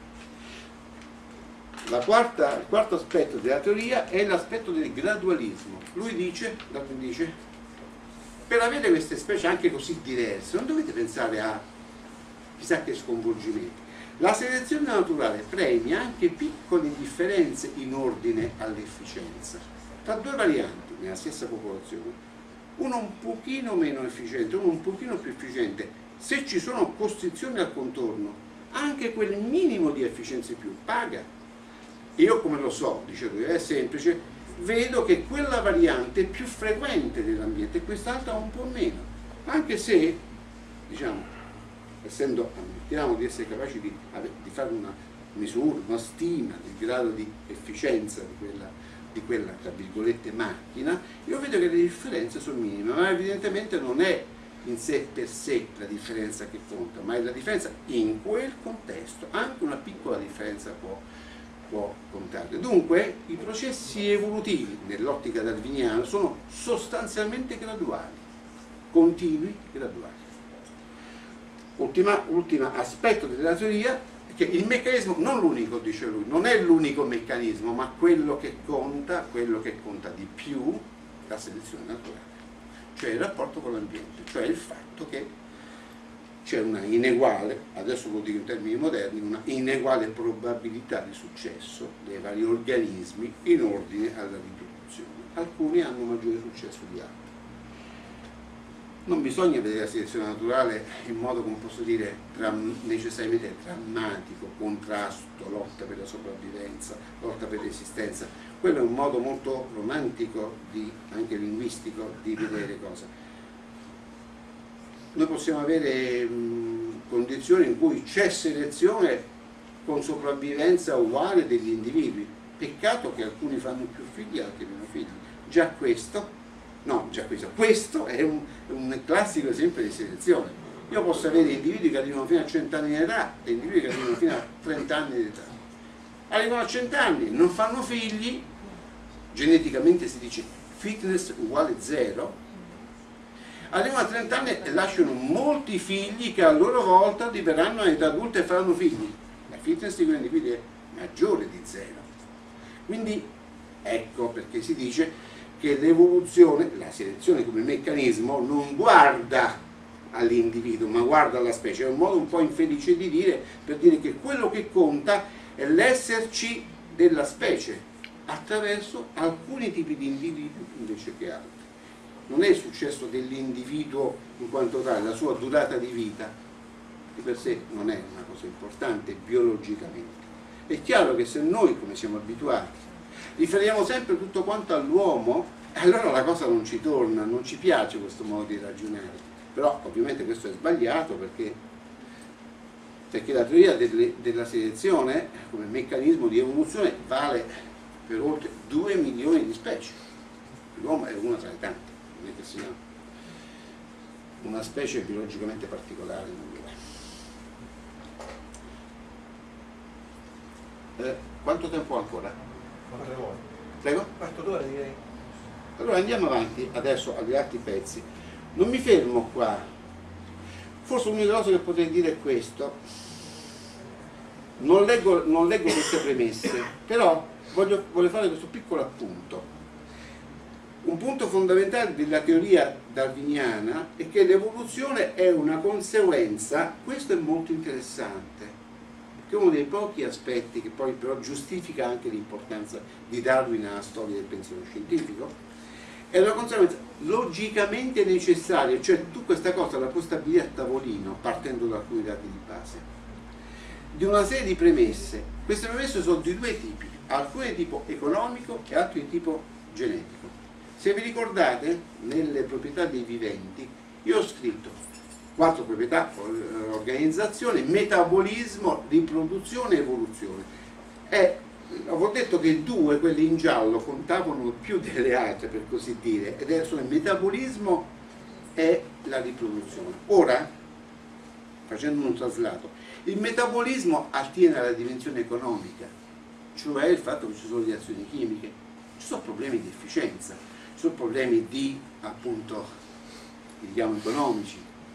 La quarta, il quarto aspetto della teoria è l'aspetto del gradualismo. Lui dice, dice, per avere queste specie anche così diverse, non dovete pensare a chissà che sconvolgimenti. La selezione naturale premia anche piccole differenze in ordine all'efficienza tra due varianti nella stessa popolazione, uno un pochino meno efficiente, uno un pochino più efficiente. Se ci sono costrizioni al contorno, anche quel minimo di efficienza in più paga. Io come lo so, dice lui, è semplice, vedo che quella variante è più frequente nell'ambiente e quest'altra un po' meno, anche se, diciamo, essendo, ammettiamo di essere capaci di, di fare una misura, una stima del grado di efficienza di quella, di quella, tra virgolette, macchina, io vedo che le differenze sono minime, ma evidentemente non è in sé per sé la differenza che conta, ma è la differenza in quel contesto, anche una piccola differenza può, può contare. Dunque i processi evolutivi nell'ottica darwiniana sono sostanzialmente graduali, continui, graduali. Ultima, ultimo aspetto della teoria è che il meccanismo, non l'unico, dice lui, non è l'unico meccanismo, ma quello che conta, quello che conta di più, la selezione naturale, cioè il rapporto con l'ambiente, cioè il fatto che c'è una ineguale, adesso lo dico in termini moderni, una ineguale probabilità di successo dei vari organismi in ordine alla riproduzione. Alcuni hanno maggiore successo di altri. Non bisogna vedere la selezione naturale in modo, come posso dire, necessariamente drammatico, contrasto, lotta per la sopravvivenza, lotta per l'esistenza. Quello è un modo molto romantico, di, anche linguistico, di vedere cosa. Noi possiamo avere mh, condizioni in cui c'è selezione con sopravvivenza uguale degli individui. Peccato che alcuni fanno più figli e altri meno figli. Già questo No, già questo. Questo è un, un classico esempio di selezione. Io posso avere individui che arrivano fino a cento anni di età e individui che arrivano fino a trenta anni di età. Arrivano a cento anni, non fanno figli, geneticamente si dice fitness uguale zero, arrivano a trenta anni e lasciano molti figli che a loro volta diverranno in età adulta e faranno figli. La fitness di quell'individuo è maggiore di zero. Quindi ecco perché si dice che l'evoluzione, la selezione come meccanismo non guarda all'individuo ma guarda alla specie. È un modo un po' infelice di dire, per dire che quello che conta è l'esserci della specie attraverso alcuni tipi di individui invece che altri. Non è il successo dell'individuo in quanto tale, la sua durata di vita di per sé non è una cosa importante biologicamente. È chiaro che se noi, come siamo abituati, riferiamo sempre tutto quanto all'uomo, allora la cosa non ci torna, non ci piace questo modo di ragionare. Però ovviamente questo è sbagliato perché, perché la teoria delle, della selezione come meccanismo di evoluzione vale per oltre due milioni di specie. L'uomo è una tra le tante, non è che sia una specie biologicamente particolare. Eh, quanto tempo ancora? Quattro ore. Prego? Quarto d'ora direi. Allora andiamo avanti adesso agli altri pezzi. Non mi fermo qua. Forse l'unica cosa che potrei dire è questo. Non leggo, non leggo queste premesse, però voglio, voglio fare questo piccolo appunto. Un punto fondamentale della teoria darwiniana è che l'evoluzione è una conseguenza, questo è molto interessante, perché è uno dei pochi aspetti che poi però giustifica anche l'importanza di Darwin alla storia del pensiero scientifico, è una conseguenza logicamente necessaria, cioè tu questa cosa la puoi stabilire a tavolino partendo da alcuni dati di base, di una serie di premesse. Queste premesse sono di due tipi, alcune di tipo economico e altre di tipo genetico. Se vi ricordate, nelle proprietà dei viventi, io ho scritto quattro proprietà: organizzazione, metabolismo, riproduzione e evoluzione. E avevo detto che due, quelle in giallo, contavano più delle altre, per così dire, ed sono il metabolismo e la riproduzione. Ora, facendo un traslato, il metabolismo attiene alla dimensione economica, cioè il fatto che ci sono reazioni chimiche, ci sono problemi di efficienza, ci sono problemi di, appunto, diciamo, economici.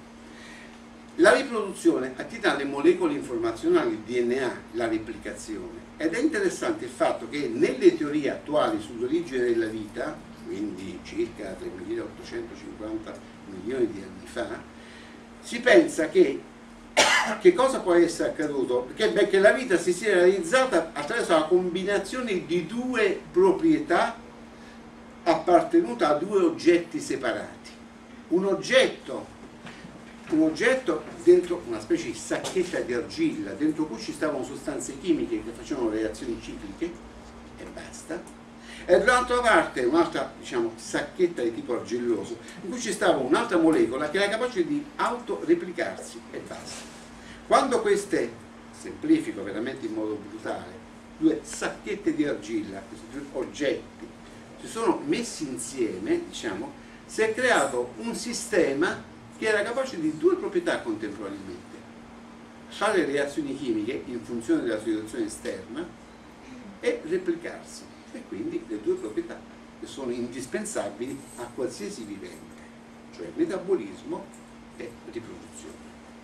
La riproduzione attiene alle molecole informazionali, il D N A, la replicazione. Ed è interessante il fatto che nelle teorie attuali sull'origine della vita, quindi circa tremila ottocentocinquanta milioni di anni fa, si pensa che che cosa può essere accaduto? Che, beh, che la vita si sia realizzata attraverso la combinazione di due proprietà appartenuta a due oggetti separati. Un oggetto, un oggetto dentro una specie di sacchetta di argilla, dentro cui ci stavano sostanze chimiche che facevano reazioni cicliche e basta, e dall'altra parte un'altra, diciamo, sacchetta di tipo argilloso in cui ci stava un'altra molecola che era capace di autoreplicarsi e basta. Quando queste, semplifico veramente in modo brutale, due sacchette di argilla, questi due oggetti si sono messi insieme, diciamo, si è creato un sistema che era capace di due proprietà contemporaneamente: fare reazioni chimiche in funzione della situazione esterna e replicarsi, e quindi le due proprietà che sono indispensabili a qualsiasi vivente, cioè metabolismo e riproduzione.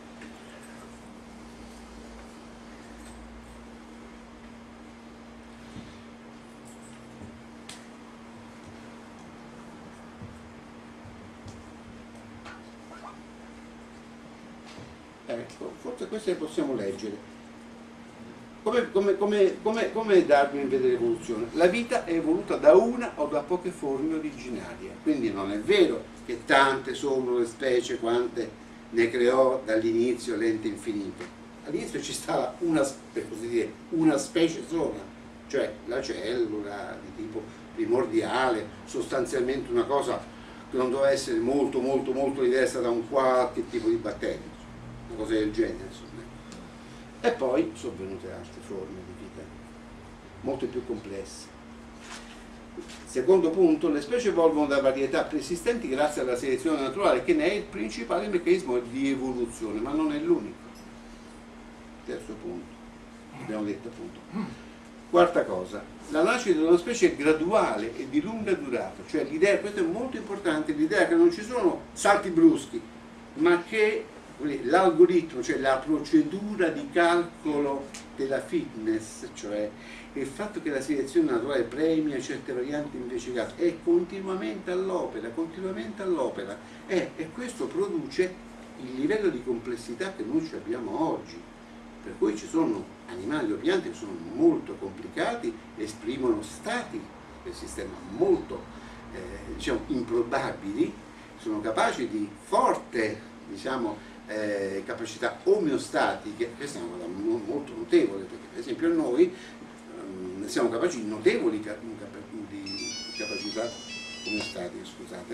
Ecco, forse queste le possiamo leggere. Come, come, come, come, come Darwin vede l'evoluzione? La vita è evoluta da una o da poche forme originarie, quindi non è vero che tante sono le specie quante ne creò dall'inizio l'ente infinito. All'inizio ci stava una, per così dire, una specie sola, cioè la cellula di tipo primordiale, sostanzialmente una cosa che non doveva essere molto molto molto diversa da un qualche tipo di batterio, una cosa del genere, insomma. E poi sono venute altre forme di vita molto più complesse. Secondo punto, le specie evolvono da varietà preesistenti grazie alla selezione naturale, che ne è il principale meccanismo di evoluzione, ma non è l'unico. Terzo punto, abbiamo detto appunto. Quarta cosa, la nascita di una specie è graduale e di lunga durata, cioè l'idea, questo è molto importante, l'idea che non ci sono salti bruschi, ma che l'algoritmo, cioè la procedura di calcolo della fitness, cioè il fatto che la selezione naturale premia certe varianti invece che altre, è continuamente all'opera, continuamente all'opera, e, e questo produce il livello di complessità che noi abbiamo oggi, per cui ci sono animali o piante che sono molto complicati, esprimono stati del sistema molto eh, diciamo, improbabili, sono capaci di forte, diciamo, Eh, capacità omeostatiche. Questa è una cosa molto notevole, perché per esempio noi ehm, siamo capaci di notevoli ca di capacità omeostatiche, scusate.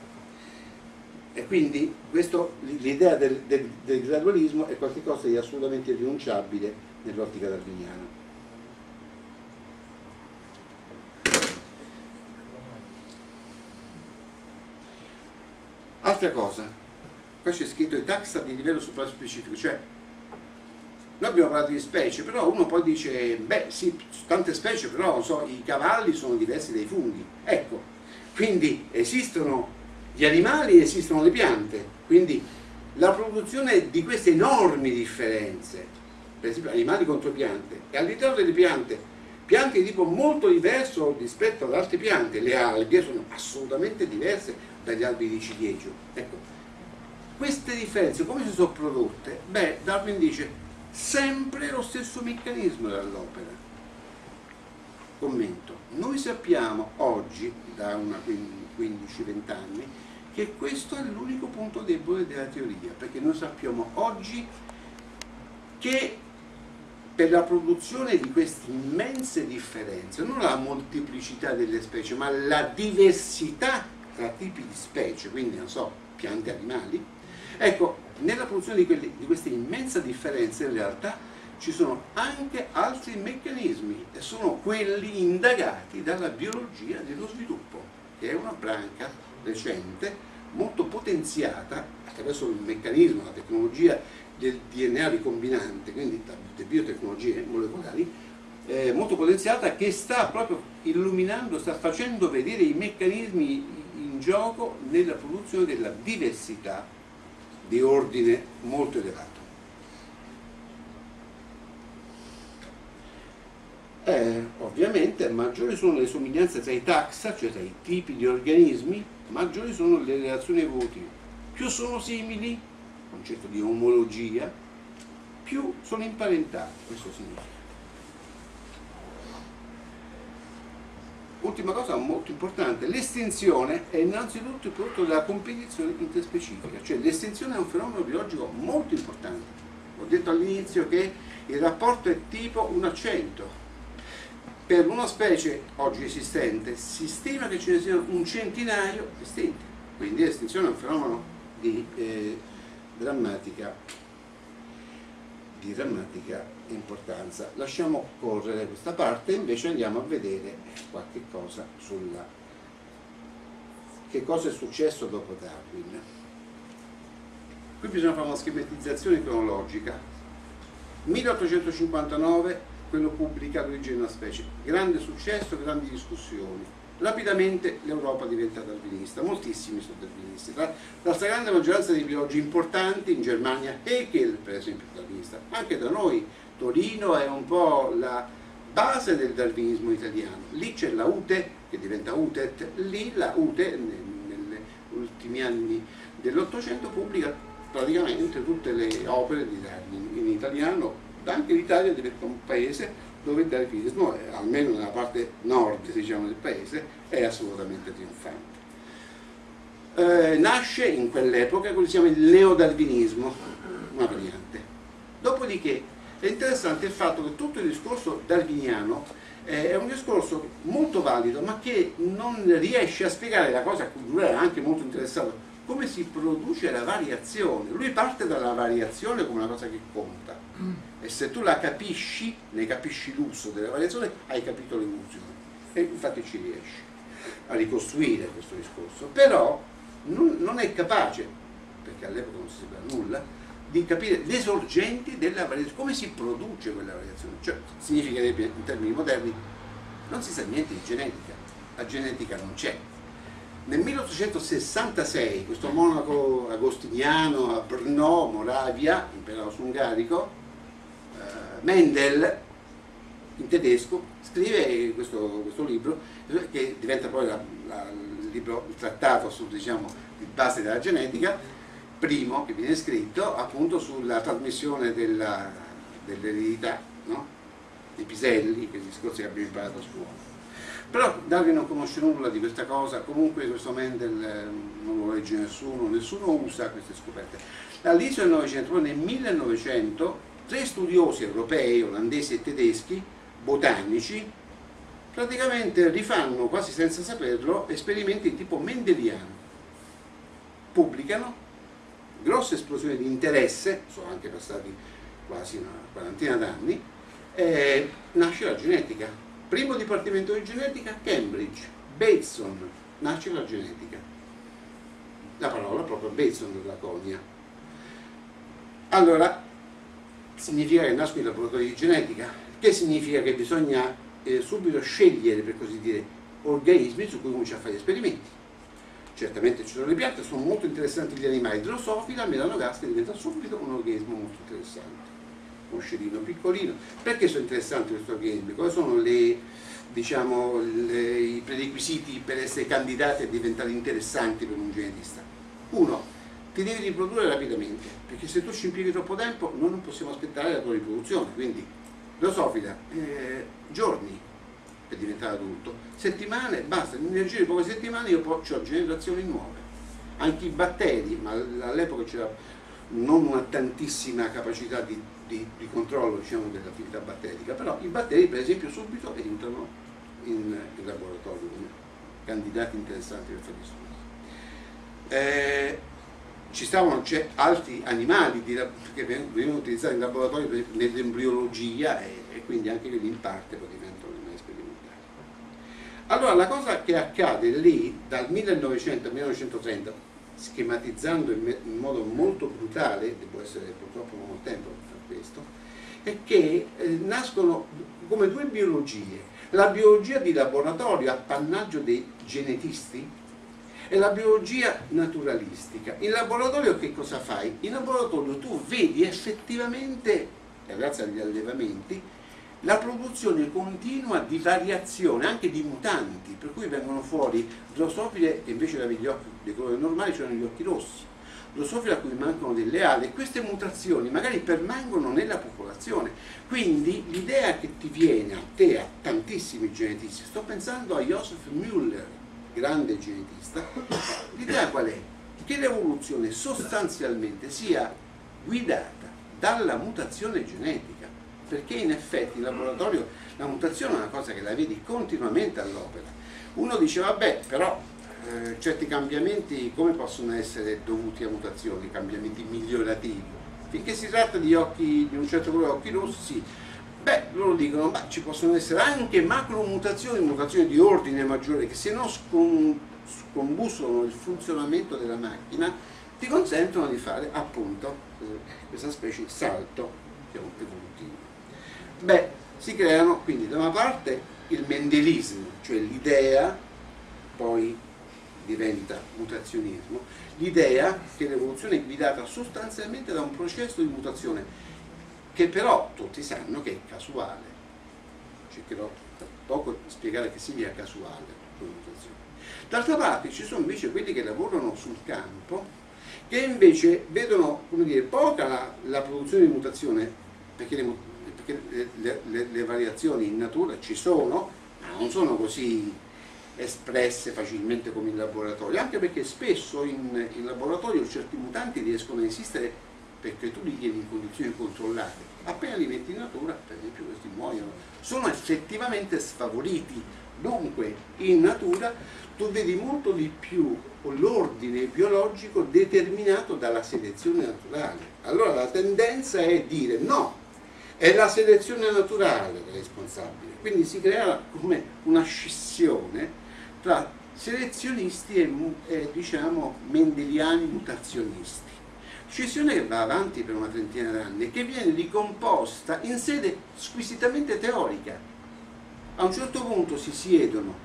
E quindi l'idea del, del, del gradualismo è qualcosa di assolutamente rinunciabile nell'ottica darwiniana. Altra cosa, qua c'è scritto i taxa di livello supraspecifico, cioè Noi abbiamo parlato di specie, però uno poi dice, beh sì, tante specie, però non so, i cavalli sono diversi dai funghi. Ecco, quindi esistono gli animali e esistono le piante, quindi la produzione di queste enormi differenze, per esempio animali contro piante, e all'interno delle piante, piante di tipo molto diverso rispetto ad altre piante, le alghe sono assolutamente diverse dagli alberi di ciliegio. Ecco, queste differenze come si sono prodotte? Beh, Darwin dice sempre lo stesso meccanismo dell'opera. Commento, noi sappiamo oggi, da una quindici venti anni, che questo è l'unico punto debole della teoria, perché noi sappiamo oggi che per la produzione di queste immense differenze, non la molteplicità delle specie, ma la diversità tra tipi di specie, quindi non so, piante e animali, ecco, nella produzione di, quelli, di queste immense differenze in realtà ci sono anche altri meccanismi e sono quelli indagati dalla biologia dello sviluppo, che è una branca recente, molto potenziata attraverso il meccanismo, la tecnologia del D N A ricombinante, quindi le biotecnologie molecolari, eh, molto potenziata, che sta proprio illuminando, sta facendo vedere i meccanismi in gioco nella produzione della diversità di ordine molto elevato. Eh, ovviamente maggiori sono le somiglianze tra i taxa, cioè tra i tipi di organismi, maggiori sono le relazioni evolutive. Più sono simili, concetto di omologia, più sono imparentati, questo significa. Ultima cosa molto importante, l'estinzione è innanzitutto il prodotto della competizione interspecifica, cioè l'estinzione è un fenomeno biologico molto importante. Ho detto all'inizio che il rapporto è tipo un accento. Per una specie oggi esistente si stima che ce ne siano un centinaio estinti, quindi l'estinzione è un fenomeno di eh, drammatica, di drammatica importanza. Lasciamo correre questa parte e invece andiamo a vedere qualche cosa sulla che cosa è successo dopo Darwin. Qui bisogna fare una schematizzazione cronologica. milleottocentocinquantanove, quello pubblica L'origine della specie, grande successo, grandi discussioni. Rapidamente l'Europa diventa darwinista, moltissimi sono darwinisti, la, la stragrande maggioranza dei biologi importanti, in Germania Haeckel per esempio è darwinista, anche da noi Torino è un po' la base del darwinismo italiano, lì c'è la U T E che diventa U T E T, lì la U T E negli ultimi anni dell'Ottocento pubblica praticamente tutte le opere di Darwin in italiano, anche l'Italia diventa un paese dove il darwinismo, almeno nella parte nord diciamo, del paese, è assolutamente trionfante. Eh, nasce in quell'epoca quello che si chiama il neodarwinismo, una variante. Dopodiché è interessante il fatto che tutto il discorso darwiniano eh, è un discorso molto valido, ma che non riesce a spiegare la cosa a cui lui era anche molto interessato, come si produce la variazione. Lui parte dalla variazione come una cosa che conta. E se tu la capisci, ne capisci l'uso della variazione, hai capito l'evoluzione. E infatti ci riesci a ricostruire questo discorso. Però non, non è capace, perché all'epoca non si sapeva nulla, di capire le sorgenti della variazione, come si produce quella variazione. Cioè, significa che in termini moderni non si sa niente di genetica, la genetica non c'è. Nel milleottocentosessantasei questo monaco agostiniano a Brno, Moravia, impero austro-ungarico, Mendel, in tedesco, scrive questo, questo libro che diventa poi la, la, il, libro, il trattato su, diciamo, di base della genetica, primo che viene scritto appunto sulla trasmissione della, dell'eredità, no? Dei piselli, che discorsi che abbiamo imparato a scuola. Però Darwin non conosce nulla di questa cosa, comunque questo Mendel non lo legge nessuno, nessuno usa queste scoperte. All'inizio del Novecento, nel millenovecento, tre studiosi europei, olandesi e tedeschi, botanici, praticamente rifanno, quasi senza saperlo, esperimenti di tipo mendeliano. Pubblicano, grosse esplosioni di interesse, sono anche passati quasi una quarantina d'anni, e nasce la genetica. Primo dipartimento di genetica, Cambridge, Bateson, nasce la genetica. La parola proprio Bateson della conia. Allora, significa che nascono i laboratori di genetica, che significa che bisogna eh, subito scegliere, per così dire, organismi su cui cominciare a fare esperimenti. Certamente ci sono le piante, sono molto interessanti gli animali. Drosophila melanogaster diventa subito un organismo molto interessante, un scellino piccolino. Perché sono interessanti questi organismi? Quali sono le, diciamo, le, i prerequisiti per essere candidati a diventare interessanti per un genetista? Uno, ti devi riprodurre rapidamente, perché se tu ci impieghi troppo tempo noi non possiamo aspettare la tua riproduzione. Quindi Drosophila, eh, giorni per diventare adulto, settimane, basta, nel giro di poche settimane io ho generazioni nuove. Anche i batteri, ma all'epoca c'era non una tantissima capacità di, di, di controllo, diciamo, dell'attività batterica, però i batteri per esempio subito entrano in, in laboratorio come candidati interessanti per fare gli studi. Eh, ci stavano, c'è altri animali di, che venivano utilizzati in laboratorio nell'embriologia e, e quindi anche quelli in parte poi diventano animali sperimentali. Allora la cosa che accade lì dal millenovecento al millenovecentotrenta, schematizzando in, in modo molto brutale, devo essere purtroppo non ho tempo per fare questo, è che eh, nascono come due biologie: la biologia di laboratorio, appannaggio dei genetisti, e la biologia naturalistica. In laboratorio che cosa fai? In laboratorio tu vedi effettivamente, grazie agli allevamenti, la produzione continua di variazione, anche di mutanti, per cui vengono fuori Drosophile che invece aveva gli occhi di colore normale c'erano gli occhi rossi, Drosophile a cui mancano delle ali, e queste mutazioni magari permangono nella popolazione. Quindi l'idea che ti viene a te, a tantissimi genetisti, sto pensando a Joseph Müller, grande genetista, l'idea qual è? Che l'evoluzione sostanzialmente sia guidata dalla mutazione genetica, perché in effetti in laboratorio la mutazione è una cosa che la vedi continuamente all'opera. Uno dice vabbè, però eh, certi cambiamenti come possono essere dovuti a mutazioni, cambiamenti migliorativi? Finché si tratta di occhi di un certo colore, occhi rossi, beh, loro dicono, ma ci possono essere anche macromutazioni, mutazioni di ordine maggiore, che se non scom scombussolano il funzionamento della macchina, ti consentono di fare appunto eh, questa specie di salto, diciamo, evolutivo. Beh, si creano quindi da una parte il mendelismo, cioè l'idea, poi diventa mutazionismo, l'idea che l'evoluzione è guidata sostanzialmente da un processo di mutazione che però tutti sanno che è casuale. Cercherò tra poco di spiegare che significa casuale. D'altra parte ci sono invece quelli che lavorano sul campo, che invece vedono, come dire, poca la, la produzione di mutazione, perché, le, perché le, le, le variazioni in natura ci sono, ma non sono così espresse facilmente come in laboratorio, anche perché spesso in, in laboratorio certi mutanti riescono a esistere perché tu li tieni in condizioni controllate. Appena li metti in natura, per esempio, questi muoiono, sono effettivamente sfavoriti. Dunque in natura tu vedi molto di più l'ordine biologico determinato dalla selezione naturale. Allora la tendenza è dire no, è la selezione naturale responsabile. Quindi si crea come una scissione tra selezionisti e, e diciamo mendeliani mutazionisti. Scissione che va avanti per una trentina d'anni e che viene ricomposta in sede squisitamente teorica. A un certo punto si siedono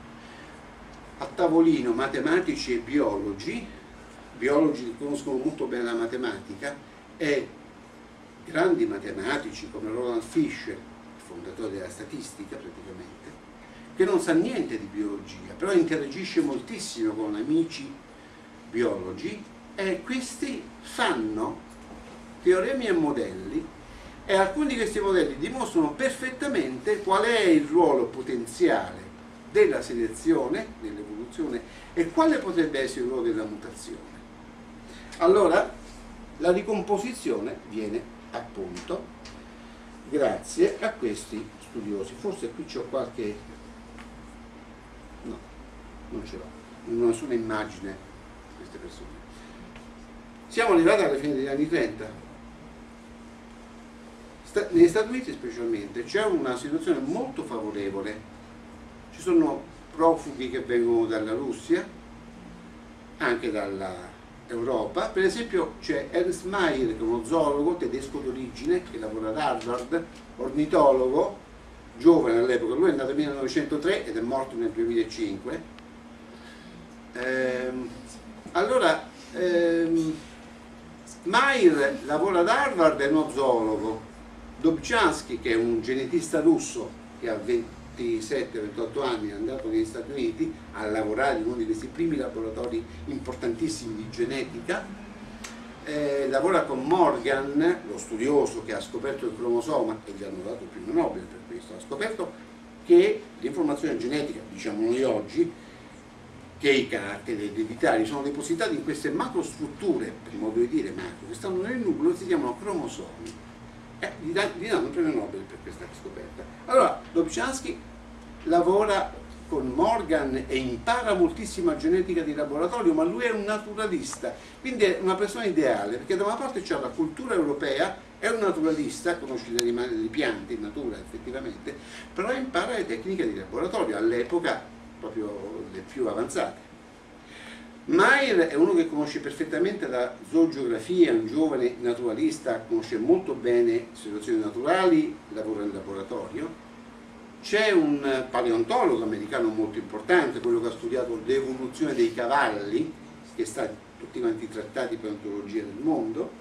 a tavolino matematici e biologi, biologi che conoscono molto bene la matematica, e grandi matematici come Roland Fisher, il fondatore della statistica praticamente, che non sa niente di biologia, però interagisce moltissimo con amici biologi, e questi fanno teoremi e modelli, e alcuni di questi modelli dimostrano perfettamente qual è il ruolo potenziale della selezione, dell'evoluzione, e quale potrebbe essere il ruolo della mutazione. Allora la ricomposizione viene appunto grazie a questi studiosi. Forse qui c'ho qualche... no, non ce l'ho, non ho nessuna immagine di queste persone. Siamo arrivati alla fine degli anni trenta. Sta, negli Stati Uniti specialmente c'è una situazione molto favorevole. Ci sono profughi che vengono dalla Russia, anche dalla, Europa. Per esempio c'è Ernst Mayr, che è uno zoologo tedesco d'origine, che lavora ad Harvard, ornitologo, giovane all'epoca, lui è nato nel millenovecentotre ed è morto nel duemilacinque. Ehm, allora, ehm, Mayr lavora ad Harvard, è uno zoologo. Dobzhansky, che è un genetista russo che ha ventisette ventotto anni, è andato negli Stati Uniti a lavorare in uno di questi primi laboratori importantissimi di genetica, eh, lavora con Morgan, lo studioso che ha scoperto il cromosoma, e gli hanno dato il premio Nobel per questo, ha scoperto che l'informazione genetica, diciamo noi oggi, che i caratteri ereditari sono depositati in queste macrostrutture, per modo di dire macro, che stanno nel nucleo, si chiamano cromosomi. Eh, gli, da, gli danno il premio Nobel per questa scoperta. Allora, Dobzhansky lavora con Morgan e impara moltissima genetica di laboratorio, ma lui è un naturalista, quindi è una persona ideale, perché da una parte c'è la cultura europea, è un naturalista, conosce gli animali, le piante in natura effettivamente, però impara le tecniche di laboratorio, all'epoca proprio le più avanzate. Mayr è uno che conosce perfettamente la zoogeografia, è un giovane naturalista, conosce molto bene situazioni naturali, lavora in laboratorio. C'è un paleontologo americano molto importante, quello che ha studiato l'evoluzione dei cavalli, che sta in tutti quanti i trattati di paleontologia del mondo.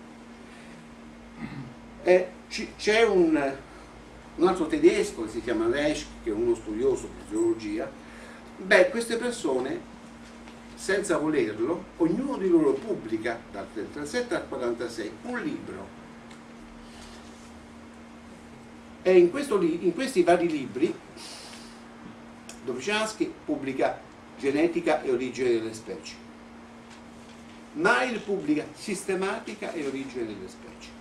C'è un, un altro tedesco che si chiama Lesch, che è uno studioso di zoologia. Beh, queste persone, senza volerlo, ognuno di loro pubblica dal trentasette al quarantasei un libro. E in, questo, in questi vari libri Dobzhansky pubblica Genetica e origine delle specie, Mayr pubblica Sistematica e origine delle specie,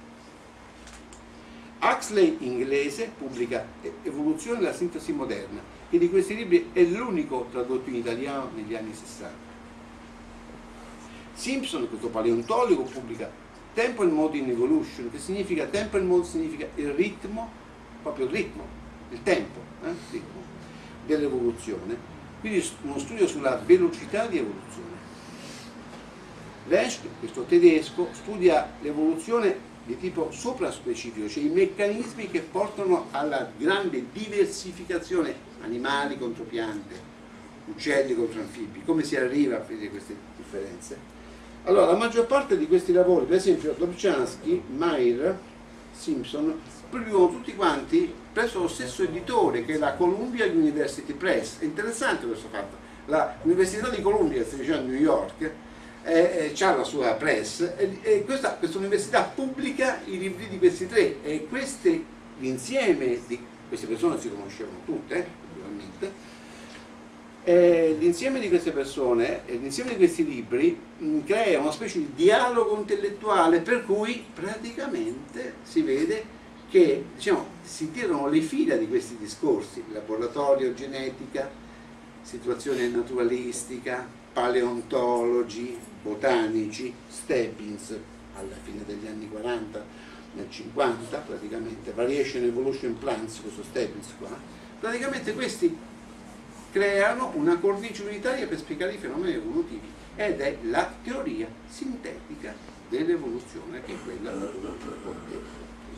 Huxley, inglese, pubblica Evoluzione e la sintesi moderna, che di questi libri è l'unico tradotto in italiano negli anni sessanta. Simpson, questo paleontologo, pubblica Tempo and Mode in Evolution, che significa tempo and mode significa il ritmo, proprio il ritmo, il tempo, eh? ritmo dell'evoluzione, quindi uno studio sulla velocità di evoluzione. Lesch, questo tedesco, studia l'evoluzione di tipo sopraspecifico, cioè i meccanismi che portano alla grande diversificazione, animali contro piante, uccelli contro anfibi, come si arriva a vedere queste differenze. Allora, la maggior parte di questi lavori, per esempio Dobzhansky, Mayr, Simpson, pubblicano tutti quanti presso lo stesso editore, che è la Columbia University Press. È interessante questo fatto. L'Università di Columbia, che sta vicino a New York, eh, eh, ha la sua press, e, e questa, questa università pubblica i libri di questi tre, e questi, l'insieme di queste persone si conoscevano tutte, eh, naturalmente. Eh, l'insieme di queste persone, eh, l'insieme di questi libri mh, crea una specie di dialogo intellettuale, per cui praticamente si vede che, diciamo, si tirano le fila di questi discorsi: laboratorio, genetica, situazione naturalistica, paleontologi, botanici, Stebbins alla fine degli anni quaranta, nel cinquanta praticamente, Variation Evolution Plants, questo Stebbins qua, praticamente questi creano una cornice unitaria per spiegare i fenomeni evolutivi, ed è la teoria sintetica dell'evoluzione, che è quella naturale.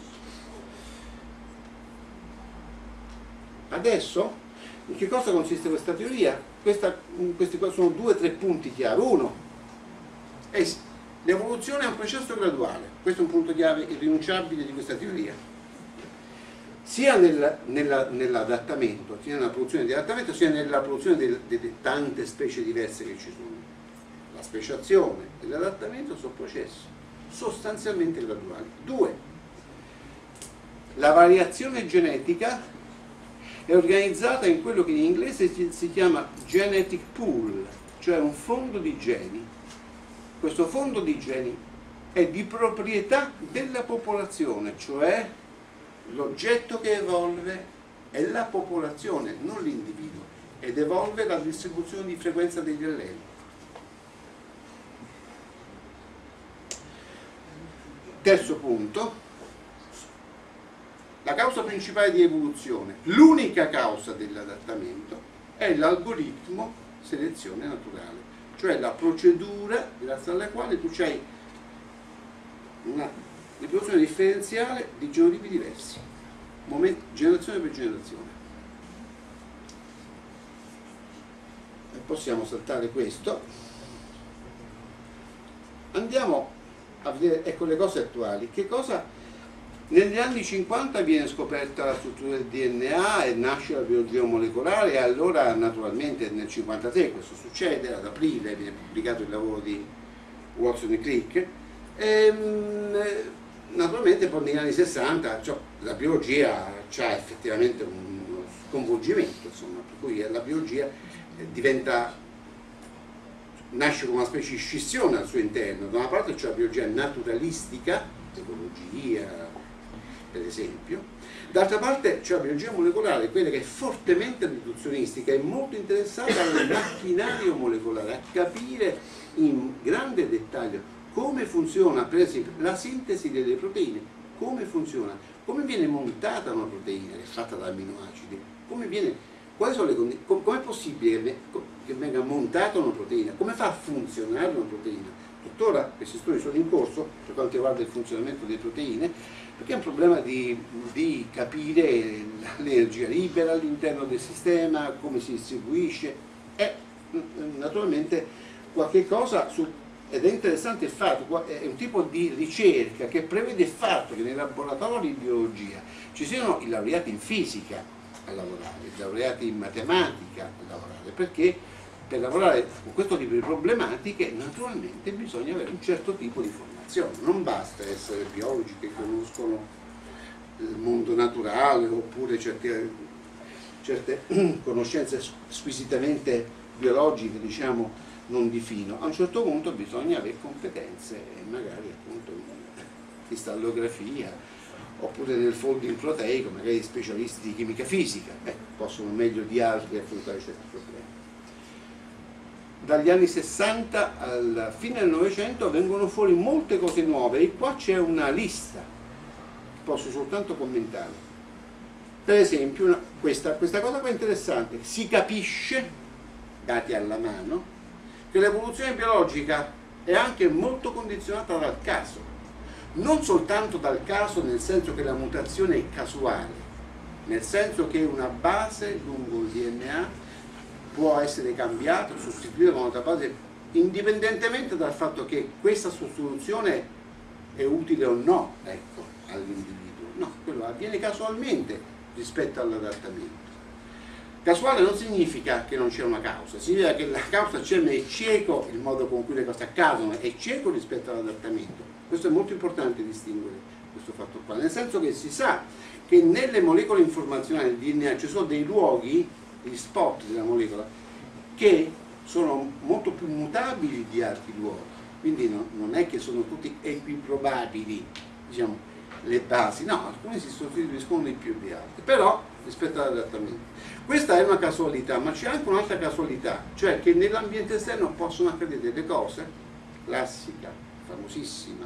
Adesso, in che cosa consiste questa teoria? Questa, questi sono due o tre punti chiave. Uno, è, l'evoluzione è un processo graduale, questo è un punto chiave irrinunciabile di questa teoria, sia nel, nella, nell'adattamento, sia nella produzione di adattamento, sia nella produzione delle, delle tante specie diverse che ci sono. La speciazione e l'adattamento sono processi sostanzialmente graduali. Due, la variazione genetica è organizzata in quello che in inglese si chiama genetic pool, cioè un fondo di geni. Questo fondo di geni è di proprietà della popolazione, cioè l'oggetto che evolve è la popolazione, non l'individuo, ed evolve la distribuzione di frequenza degli alleli. Terzo punto, la causa principale di evoluzione, l'unica causa dell'adattamento, è l'algoritmo selezione naturale, cioè la procedura grazie alla quale tu hai una riproduzione differenziale di genotipi diversi, momenti, generazione per generazione. E possiamo saltare questo. Andiamo a vedere, ecco, le cose attuali. Che cosa? Negli anni cinquanta viene scoperta la struttura del D N A e nasce la biologia molecolare, e allora naturalmente nel cinquantatré questo succede, ad aprile viene pubblicato il lavoro di Watson e Crick, e naturalmente poi negli anni sessanta cioè, la biologia ha effettivamente uno sconvolgimento, insomma, per cui la biologia diventa, nasce come una specie di scissione al suo interno. Da una parte c'è la biologia naturalistica, ecologia per esempio, d'altra parte c'è la biologia molecolare, quella che è fortemente riduzionistica e molto interessata al macchinario molecolare, a capire in grande dettaglio come funziona per esempio la sintesi delle proteine, come funziona, come viene montata una proteina che è fatta da amminoacidi, come viene, quali sono le condizioni, com com'è possibile che, che venga montata una proteina, come fa a funzionare una proteina. Tuttora questi studi sono in corso per quanto riguarda il funzionamento delle proteine, perché è un problema di, di capire l'energia libera all'interno del sistema, come si distribuisce, è naturalmente qualche cosa su, ed è interessante il fatto, è un tipo di ricerca che prevede il fatto che nei laboratori di biologia ci siano i laureati in fisica a lavorare, i laureati in matematica a lavorare, perché per lavorare con questo tipo di problematiche naturalmente bisogna avere un certo tipo di formazione, non basta essere biologi che conoscono il mondo naturale oppure certe, certe conoscenze squisitamente biologiche, diciamo, non di fino. A un certo punto bisogna avere competenze magari appunto in cristallografia oppure nel folding proteico, magari specialisti di chimica fisica, eh, possono meglio di altri affrontare certi problemi. Dagli anni sessanta alla fine del Novecento vengono fuori molte cose nuove e qua c'è una lista che posso soltanto commentare. Per esempio una, questa, questa cosa qua è interessante: si capisce, dati alla mano, che l'evoluzione biologica è anche molto condizionata dal caso, non soltanto dal caso nel senso che la mutazione è casuale, nel senso che una base lungo il D N A può essere cambiato, sostituito con un'altra base, indipendentemente dal fatto che questa sostituzione è utile o no, ecco, all'individuo. No, quello avviene casualmente rispetto all'adattamento. Casuale non significa che non c'è una causa, significa che la causa c'è, ma è cieco il modo con cui le cose accadono, è cieco rispetto all'adattamento. Questo è molto importante distinguere questo fatto qua, nel senso che si sa che nelle molecole informazionali del D N A ci sono dei luoghi, gli spot della molecola, che sono molto più mutabili di altri luoghi, quindi no, non è che sono tutti equiprobabili, diciamo, le basi, no, alcuni si sostituiscono di più di altri, però rispetto all'adattamento. Questa è una casualità, ma c'è anche un'altra casualità, cioè che nell'ambiente esterno possono accadere delle cose, classica, famosissima,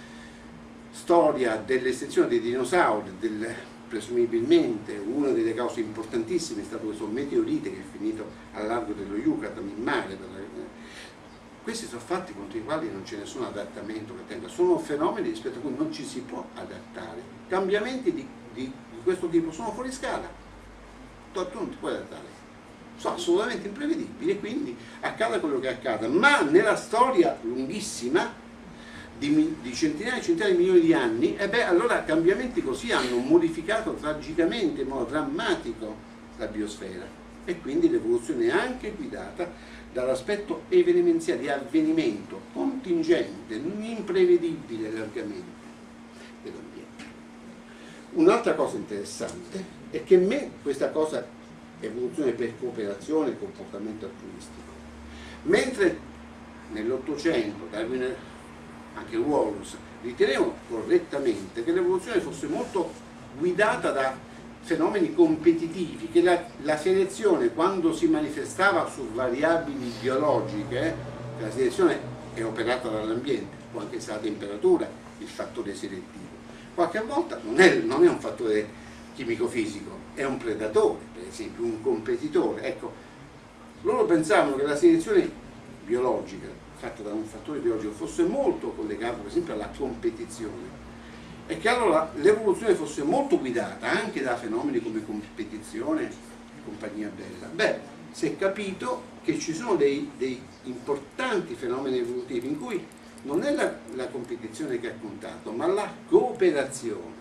storia dell'estinzione dei dinosauri, del presumibilmente una delle cause importantissime è stato questo meteorite che è finito al largo dello Yucatan in mare. Questi sono fatti contro i quali non c'è nessun adattamento che tenga, sono fenomeni rispetto a cui non ci si può adattare. Cambiamenti di, di, di questo tipo sono fuori scala, tu, tu non ti puoi adattare, sono assolutamente imprevedibili e quindi accada quello che accada, ma nella storia lunghissima Di, di centinaia e centinaia di milioni di anni, e beh, allora cambiamenti così hanno modificato tragicamente, in modo drammatico, la biosfera, e quindi l'evoluzione è anche guidata dall'aspetto evenimenziale, di avvenimento contingente, imprevedibile allargamento dell'ambiente. Un'altra cosa interessante è che me questa cosa, evoluzione per cooperazione e comportamento altruistico, mentre nell'Ottocento Darwin, anche Wallace, ritenevano correttamente che l'evoluzione fosse molto guidata da fenomeni competitivi, che la, la selezione, quando si manifestava su variabili biologiche, la selezione è operata dall'ambiente, può anche essere la temperatura il fattore selettivo, qualche volta non è, non è un fattore chimico-fisico, è un predatore, per esempio un competitore. Ecco, loro pensavano che la selezione biologica fatta da un fattore biologico fosse molto collegato per esempio alla competizione, e che allora l'evoluzione fosse molto guidata anche da fenomeni come competizione e compagnia bella, beh, si è capito che ci sono dei, dei importanti fenomeni evolutivi in cui non è la, la competizione che ha contato, ma la cooperazione.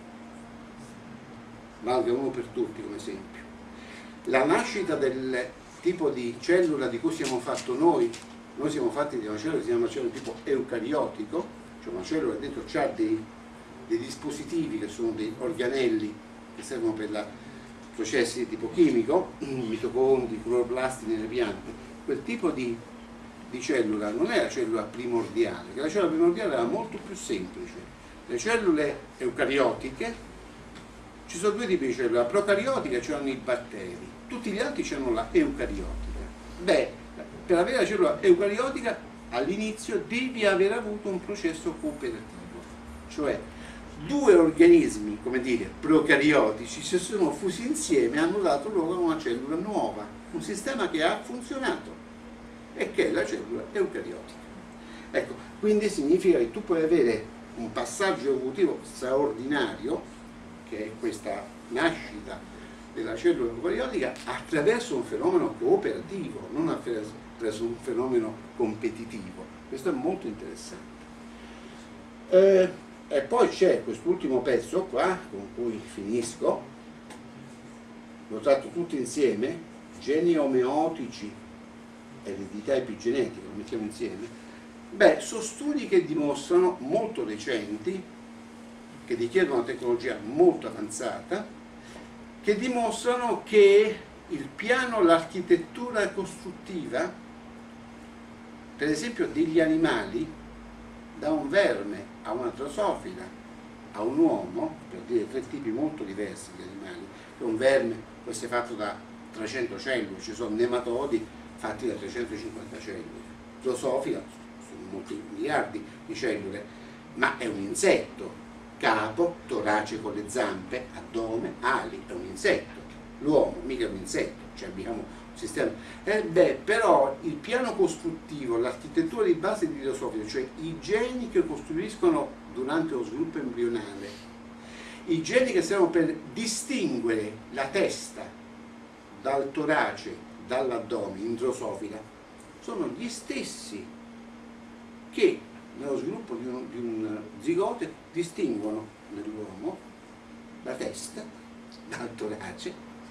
Valga uno per tutti come esempio. La nascita del tipo di cellula di cui siamo fatti noi, noi siamo fatti di una cellula che si chiama cellula tipo eucariotico, cioè una cellula che dentro ha dei, dei dispositivi che sono dei organelli che servono per la, processi di tipo chimico, mitocondri, cloroplasti nelle piante. Quel tipo di, di cellula non è la cellula primordiale, che la cellula primordiale era molto più semplice. Le cellule eucariotiche, ci sono due tipi di cellule, la procariotica, cioè i batteri, tutti gli altri hanno la eucariotica. Beh, per avere la cellula eucariotica all'inizio devi aver avuto un processo cooperativo, cioè due organismi, come dire, procariotici si sono fusi insieme e hanno dato luogo a una cellula nuova, un sistema che ha funzionato e che è la cellula eucariotica. Ecco, quindi significa che tu puoi avere un passaggio evolutivo straordinario, che è questa nascita della cellula eucariotica, attraverso un fenomeno cooperativo, non attraverso un fenomeno competitivo. Questo è molto interessante. Eh, e poi c'è quest'ultimo pezzo qua, con cui finisco, lo tratto tutto insieme, geni omeotici, eredità epigenetica, lo mettiamo insieme. Beh, sono studi che dimostrano, molto recenti, che richiedono una tecnologia molto avanzata, che dimostrano che il piano, l'architettura costruttiva, per esempio degli animali, da un verme a una drosofila a un uomo, per dire tre tipi molto diversi di animali, che un verme può essere fatto da trecento cellule, ci sono nematodi fatti da trecentocinquanta cellule, drosofila sono molti miliardi di cellule, ma è un insetto, capo, torace con le zampe, addome, ali, è un insetto. L'uomo mica è un insetto, cioè abbiamo un sistema. Eh beh, però il piano costruttivo, l'architettura di base di drosofila, cioè i geni che costruiscono durante lo sviluppo embrionale, i geni che servono per distinguere la testa dal torace, dall'addome in drosofila, sono gli stessi che nello sviluppo di un, di un zigote distinguono nell'uomo la testa dal torace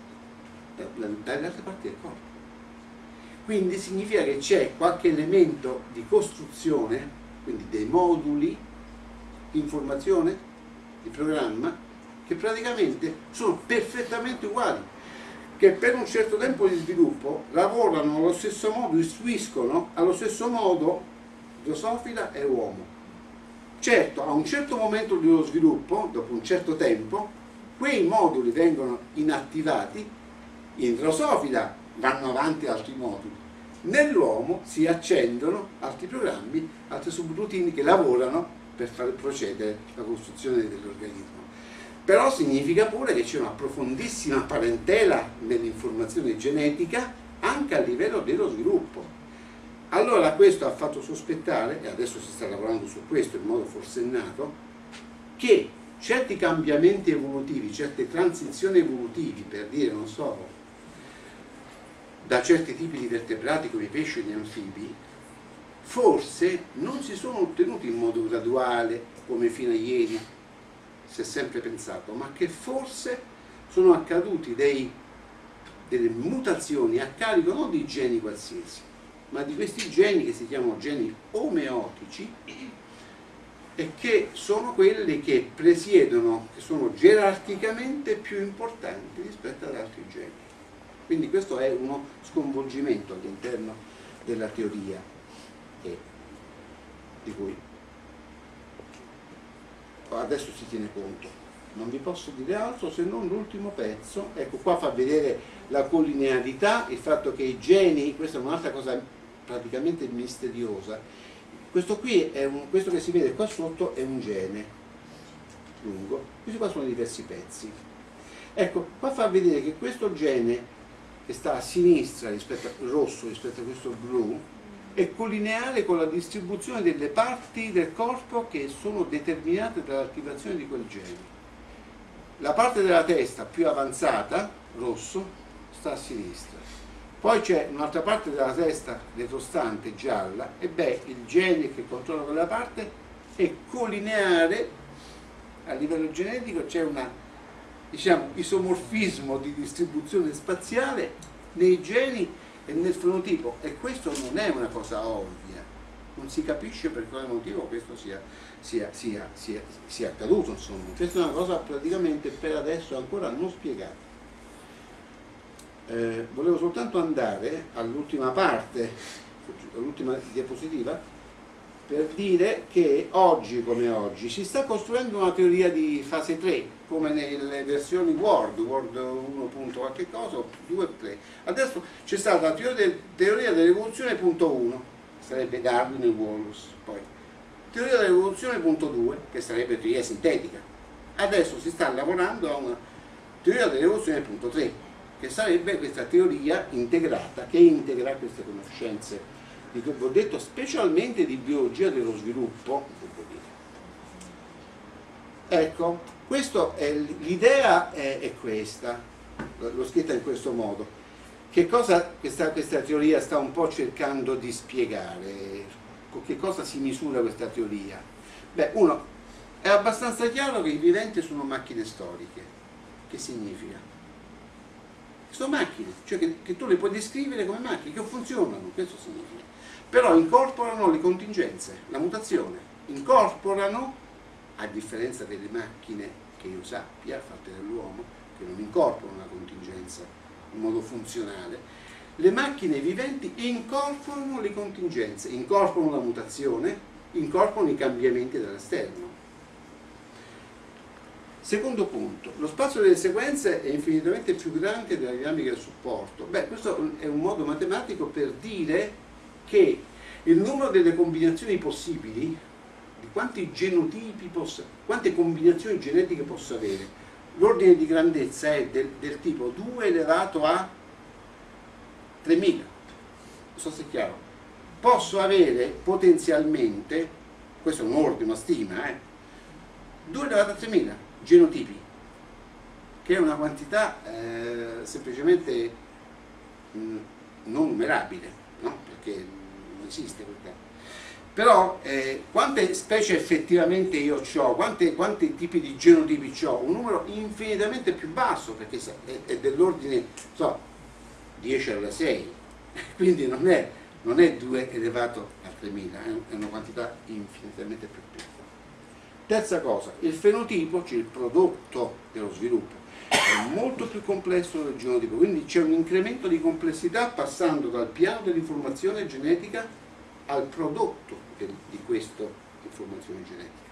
dalle altre parti del corpo. Quindi significa che c'è qualche elemento di costruzione, quindi dei moduli di informazione, di programma, che praticamente sono perfettamente uguali, che per un certo tempo di sviluppo lavorano allo stesso modo, istruiscono allo stesso modo drosofila e uomo. Certo, a un certo momento dello sviluppo, dopo un certo tempo, quei moduli vengono inattivati, in drosofila vanno avanti altri moduli, nell'uomo si accendono altri programmi, altre subroutine che lavorano per far procedere la costruzione dell'organismo. Però significa pure che c'è una profondissima parentela nell'informazione genetica anche a livello dello sviluppo. Allora questo ha fatto sospettare, e adesso si sta lavorando su questo in modo forsennato, che certi cambiamenti evolutivi, certe transizioni evolutivi, per dire, non so, da certi tipi di vertebrati come i pesci e gli anfibi, forse non si sono ottenuti in modo graduale come fino a ieri si è sempre pensato, ma che forse sono accaduti dei, delle mutazioni a carico non di geni qualsiasi, ma di questi geni che si chiamano geni omeotici e che sono quelli che presiedono, che sono gerarchicamente più importanti rispetto ad altri geni. Quindi questo è uno sconvolgimento all'interno della teoria e di cui adesso si tiene conto. Non vi posso dire altro se non l'ultimo pezzo. Ecco, qua fa vedere la collinearità, il fatto che i geni, questa è un'altra cosa praticamente misteriosa. Questo qui è un, questo che si vede qua sotto è un gene lungo, questi qua sono diversi pezzi. Ecco, qua fa vedere che questo gene che sta a sinistra rispetto al rosso rispetto a questo blu è collineare con la distribuzione delle parti del corpo che sono determinate dall'attivazione di quel gene. La parte della testa più avanzata, rosso, sta a sinistra. Poi c'è un'altra parte della testa retrostante, gialla, e beh, il gene che controlla quella parte è collineare a livello genetico, c'è un diciamo, isomorfismo di distribuzione spaziale nei geni e nel fenotipo, e questo non è una cosa ovvia, non si capisce per quale motivo questo sia, sia, sia, sia, sia accaduto, insomma. Questa è una cosa praticamente per adesso ancora non spiegata. Eh, volevo soltanto andare all'ultima parte, all'ultima diapositiva, per dire che oggi come oggi si sta costruendo una teoria di fase tre, come nelle versioni Word, Word uno punto qualche cosa, due e tre. Adesso c'è stata la teoria, del, teoria dell'evoluzione punto uno, sarebbe Darwin e Wallace, poi teoria dell'evoluzione punto due, che sarebbe teoria sintetica. Adesso si sta lavorando a una teoria dell'evoluzione punto tre, che sarebbe questa teoria integrata, che integra queste conoscenze di cui vi ho detto, specialmente di biologia dello sviluppo. Ecco, l'idea è, è questa, l'ho scritta in questo modo. Che cosa questa, questa teoria sta un po' cercando di spiegare? Con che cosa si misura questa teoria? Beh, uno, è abbastanza chiaro che i viventi sono macchine storiche. Che significa? Sono macchine, cioè che, che tu le puoi descrivere come macchine, che funzionano, questo significa. Però incorporano le contingenze, la mutazione, incorporano, a differenza delle macchine che io sappia, fatte dall'uomo, che non incorporano la contingenza in modo funzionale, le macchine viventi incorporano le contingenze, incorporano la mutazione, incorporano i cambiamenti dall'esterno. Secondo punto, lo spazio delle sequenze è infinitamente più grande della dinamica del supporto. Beh, questo è un modo matematico per dire che il numero delle combinazioni possibili, di quanti genotipi possa, quante combinazioni genetiche possa avere, l'ordine di grandezza è del, del tipo due elevato a tremila. Non so se è chiaro. Posso avere potenzialmente, questo è un ordine, una stima, eh, due elevato a tremila genotipi, che è una quantità eh, semplicemente mh, non numerabile, no? Perché non esiste quel caso. Però eh, quante specie effettivamente io ho, quanti tipi di genotipi ho? Un numero infinitamente più basso, perché è, è dell'ordine so, dieci alla sei, quindi non è, non è due elevato a tremila, è una quantità infinitamente più piccola. Terza cosa, il fenotipo, cioè il prodotto dello sviluppo, è molto più complesso del genotipo, quindi c'è un incremento di complessità passando dal piano dell'informazione genetica al prodotto di questa informazione genetica.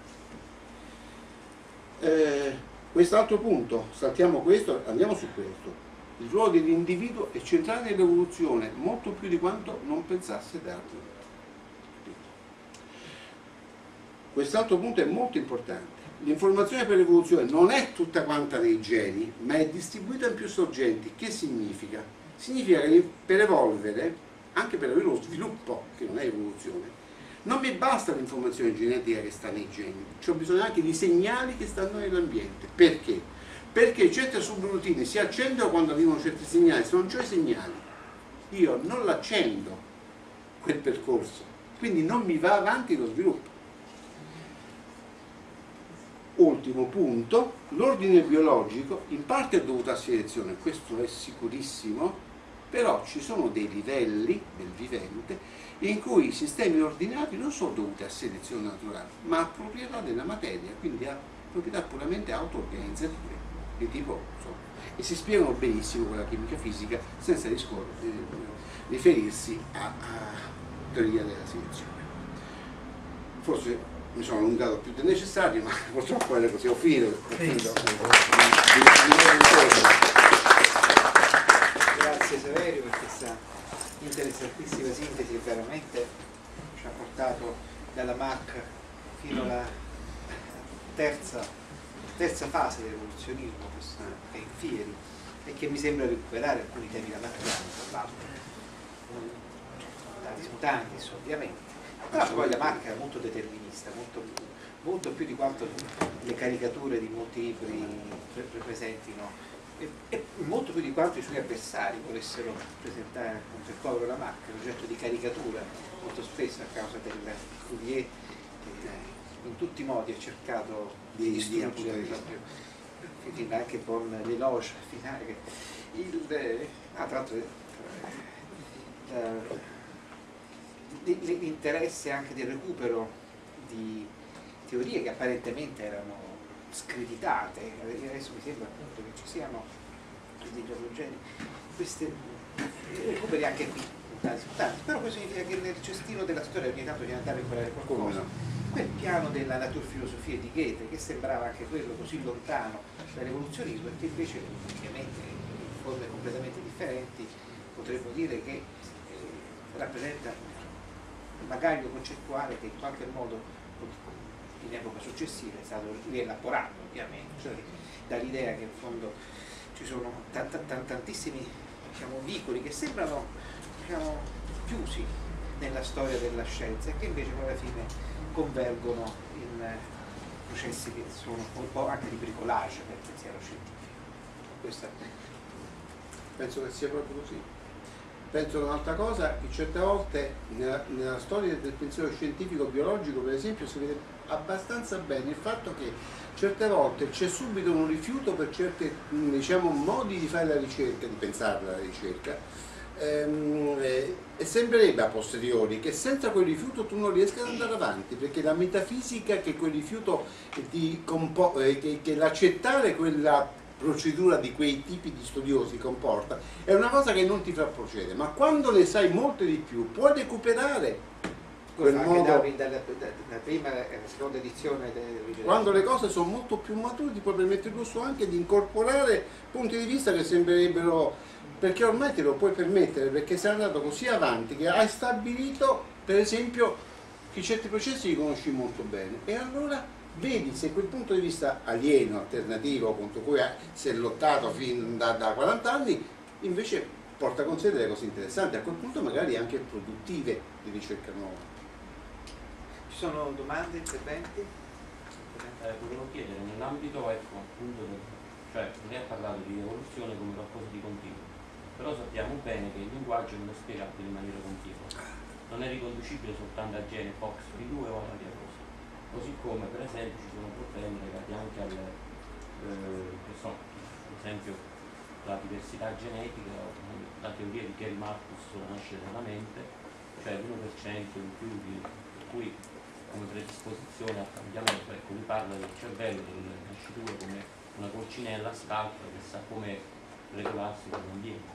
Eh, quest'altro punto, saltiamo questo, andiamo su questo. Il ruolo dell'individuo è centrale nell'evoluzione, molto più di quanto non pensasse Darwin. Quest'altro punto è molto importante. L'informazione per l'evoluzione non è tutta quanta nei geni, ma è distribuita in più sorgenti. Che significa? Significa che per evolvere, anche per avere lo sviluppo, che non è evoluzione, non mi basta l'informazione genetica che sta nei geni, c'ho bisogno anche di segnali che stanno nell'ambiente. Perché? Perché certe subroutine si accendono quando arrivano certi segnali. Se non c'ho i segnali, io non l'accendo quel percorso, quindi non mi va avanti lo sviluppo. Ultimo punto, l'ordine biologico in parte è dovuto a selezione, questo è sicurissimo, però ci sono dei livelli del vivente in cui i sistemi ordinati non sono dovuti a selezione naturale, ma a proprietà della materia, quindi a proprietà puramente auto-organizzative, di tipo, insomma, e si spiegano benissimo con la chimica fisica senza eh, riferirsi a, a teoria della selezione. Forse mi sono allungato più del necessario, ma purtroppo è così, ho finito. Grazie Saverio per questa interessantissima sintesi che veramente ci ha portato dalla M A C fino alla terza, terza fase dell'evoluzionismo, che è in Fieri, e che mi sembra recuperare alcuni temi da M A C, tra l'altro. mutatis mutandis ovviamente, però poi la macchina era molto determinista, molto, molto più di quanto le caricature di molti libri rappresentino, e, e molto più di quanto i suoi avversari volessero presentare appunto il povero Lamarck, un oggetto di caricatura molto spesso a causa del Fourier, che in tutti i modi ha cercato di distruggere proprio, quindi anche con l'eloge finale che il, ah, tra l'altro l'interesse anche del recupero di teorie che apparentemente erano screditate, adesso mi sembra appunto che ci siano degli orologi, questi recuperi anche qui, tanti, tanti. Però questo significa che nel cestino della storia ogni tanto viene a dare quella qualcosa. Quel piano della naturfilosofia di Goethe, che sembrava anche quello così lontano dall'evoluzionismo, e che invece ovviamente in forme completamente differenti potremmo dire che eh, rappresenta un bagaglio concettuale che in qualche modo in epoca successiva è stato rielaborato ovviamente, cioè dall'idea che in fondo ci sono tantissimi, diciamo, vicoli che sembrano, diciamo, chiusi nella storia della scienza e che invece poi alla fine convergono in processi che sono un po' anche di bricolage per il pensiero scientifico. Questa... Penso che sia proprio così. Penso un'altra cosa, che certe volte nella, nella storia del pensiero scientifico biologico, per esempio, si vede abbastanza bene il fatto che certe volte c'è subito un rifiuto per certi, diciamo, modi di fare la ricerca, di pensare la ricerca, ehm, eh, e sembrerebbe a posteriori che senza quel rifiuto tu non riesca ad andare avanti, perché la metafisica che quel rifiuto ti compo- eh, che, che l'accettare quella procedura di quei tipi di studiosi comporta, è una cosa che non ti fa procedere, ma quando ne sai molte di più puoi recuperare quel anche modo. Dalla, dalla, dalla prima e la seconda edizione del... Quando le cose sono molto più mature ti puoi permettere il lusso anche di incorporare punti di vista che sembrerebbero, perché ormai te lo puoi permettere, perché sei andato così avanti che hai stabilito, per esempio, che certi processi li conosci molto bene, e allora vedi se quel punto di vista alieno, alternativo, contro cui si è lottato fin da, da quaranta anni, invece porta con sé delle cose interessanti, a quel punto magari anche produttive di ricerca nuova. Ci sono domande, interventi? Eh, volevo chiedere, nell'ambito, ecco, appunto, cioè lei ha parlato di evoluzione come qualcosa di continuo, però sappiamo bene che il linguaggio non è spiegabile in maniera continua, non è riconducibile soltanto a gene, Fox, P due o a varie cose. Così come per esempio ci sono problemi legati anche al, eh, che so, per esempio la diversità genetica, la teoria di Gary Marcus sulla nascita della mente, cioè l'uno per cento in più di cui come predisposizione al cambiamento, ecco, lui parla del cervello, delle nasciture come una colcinella scaltra che sa come regolarsi con l'ambiente.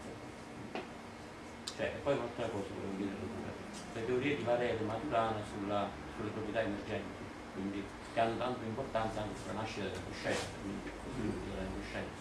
Cioè, e poi un'altra cosa volevo dire, le teorie di Varela e Maturana sulla, sulle proprietà emergenti, quindi che hanno tanto importanza anche sulla nascita della coscienza, quindi così della coscienza.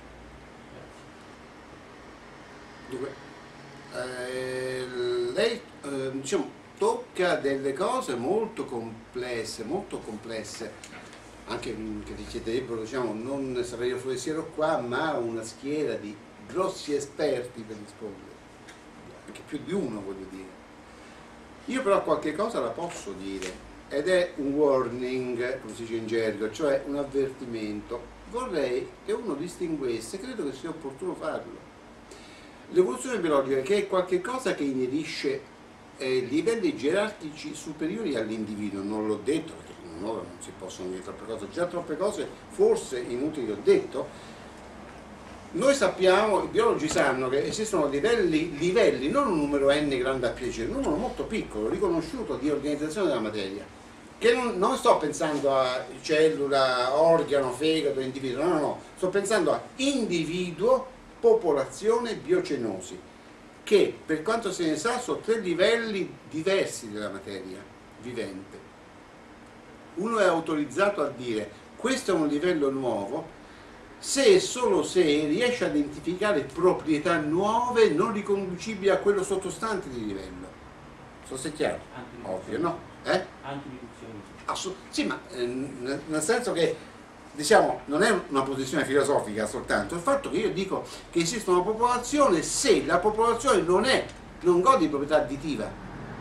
Dunque, eh, lei eh, diciamo, tocca delle cose molto complesse, molto complesse, anche che richiederebbero, diciamo, non Saverio Forestiero qua, ma una schiera di grossi esperti per rispondere, anche più di uno, voglio dire. Io però qualche cosa la posso dire, ed è un warning, come si dice in gergo, cioè un avvertimento. Vorrei che uno distinguesse, credo che sia opportuno farlo, l'evoluzione biologica, che è qualcosa che inerisce eh, livelli gerarchici superiori all'individuo. Non l'ho detto perché non, non si possono dire troppe cose, già troppe cose forse inutili ho detto. Noi sappiamo, i biologi sanno che esistono livelli, livelli, non un numero n grande a piacere, un numero molto piccolo, riconosciuto, di organizzazione della materia, che non, non sto pensando a cellula, organo, fegato, individuo, no, no, no, sto pensando a individuo, popolazione, biocenosi, che per quanto se ne sa sono tre livelli diversi della materia vivente. Uno è autorizzato a dire questo è un livello nuovo se e solo se riesce a identificare proprietà nuove non riconducibili a quello sottostante di livello. So se è chiaro? Ovvio, no? Eh? Assolut- sì, ma eh, nel senso che, diciamo, non è una posizione filosofica soltanto, il fatto che io dico che esiste una popolazione se la popolazione non è, non gode di proprietà additiva,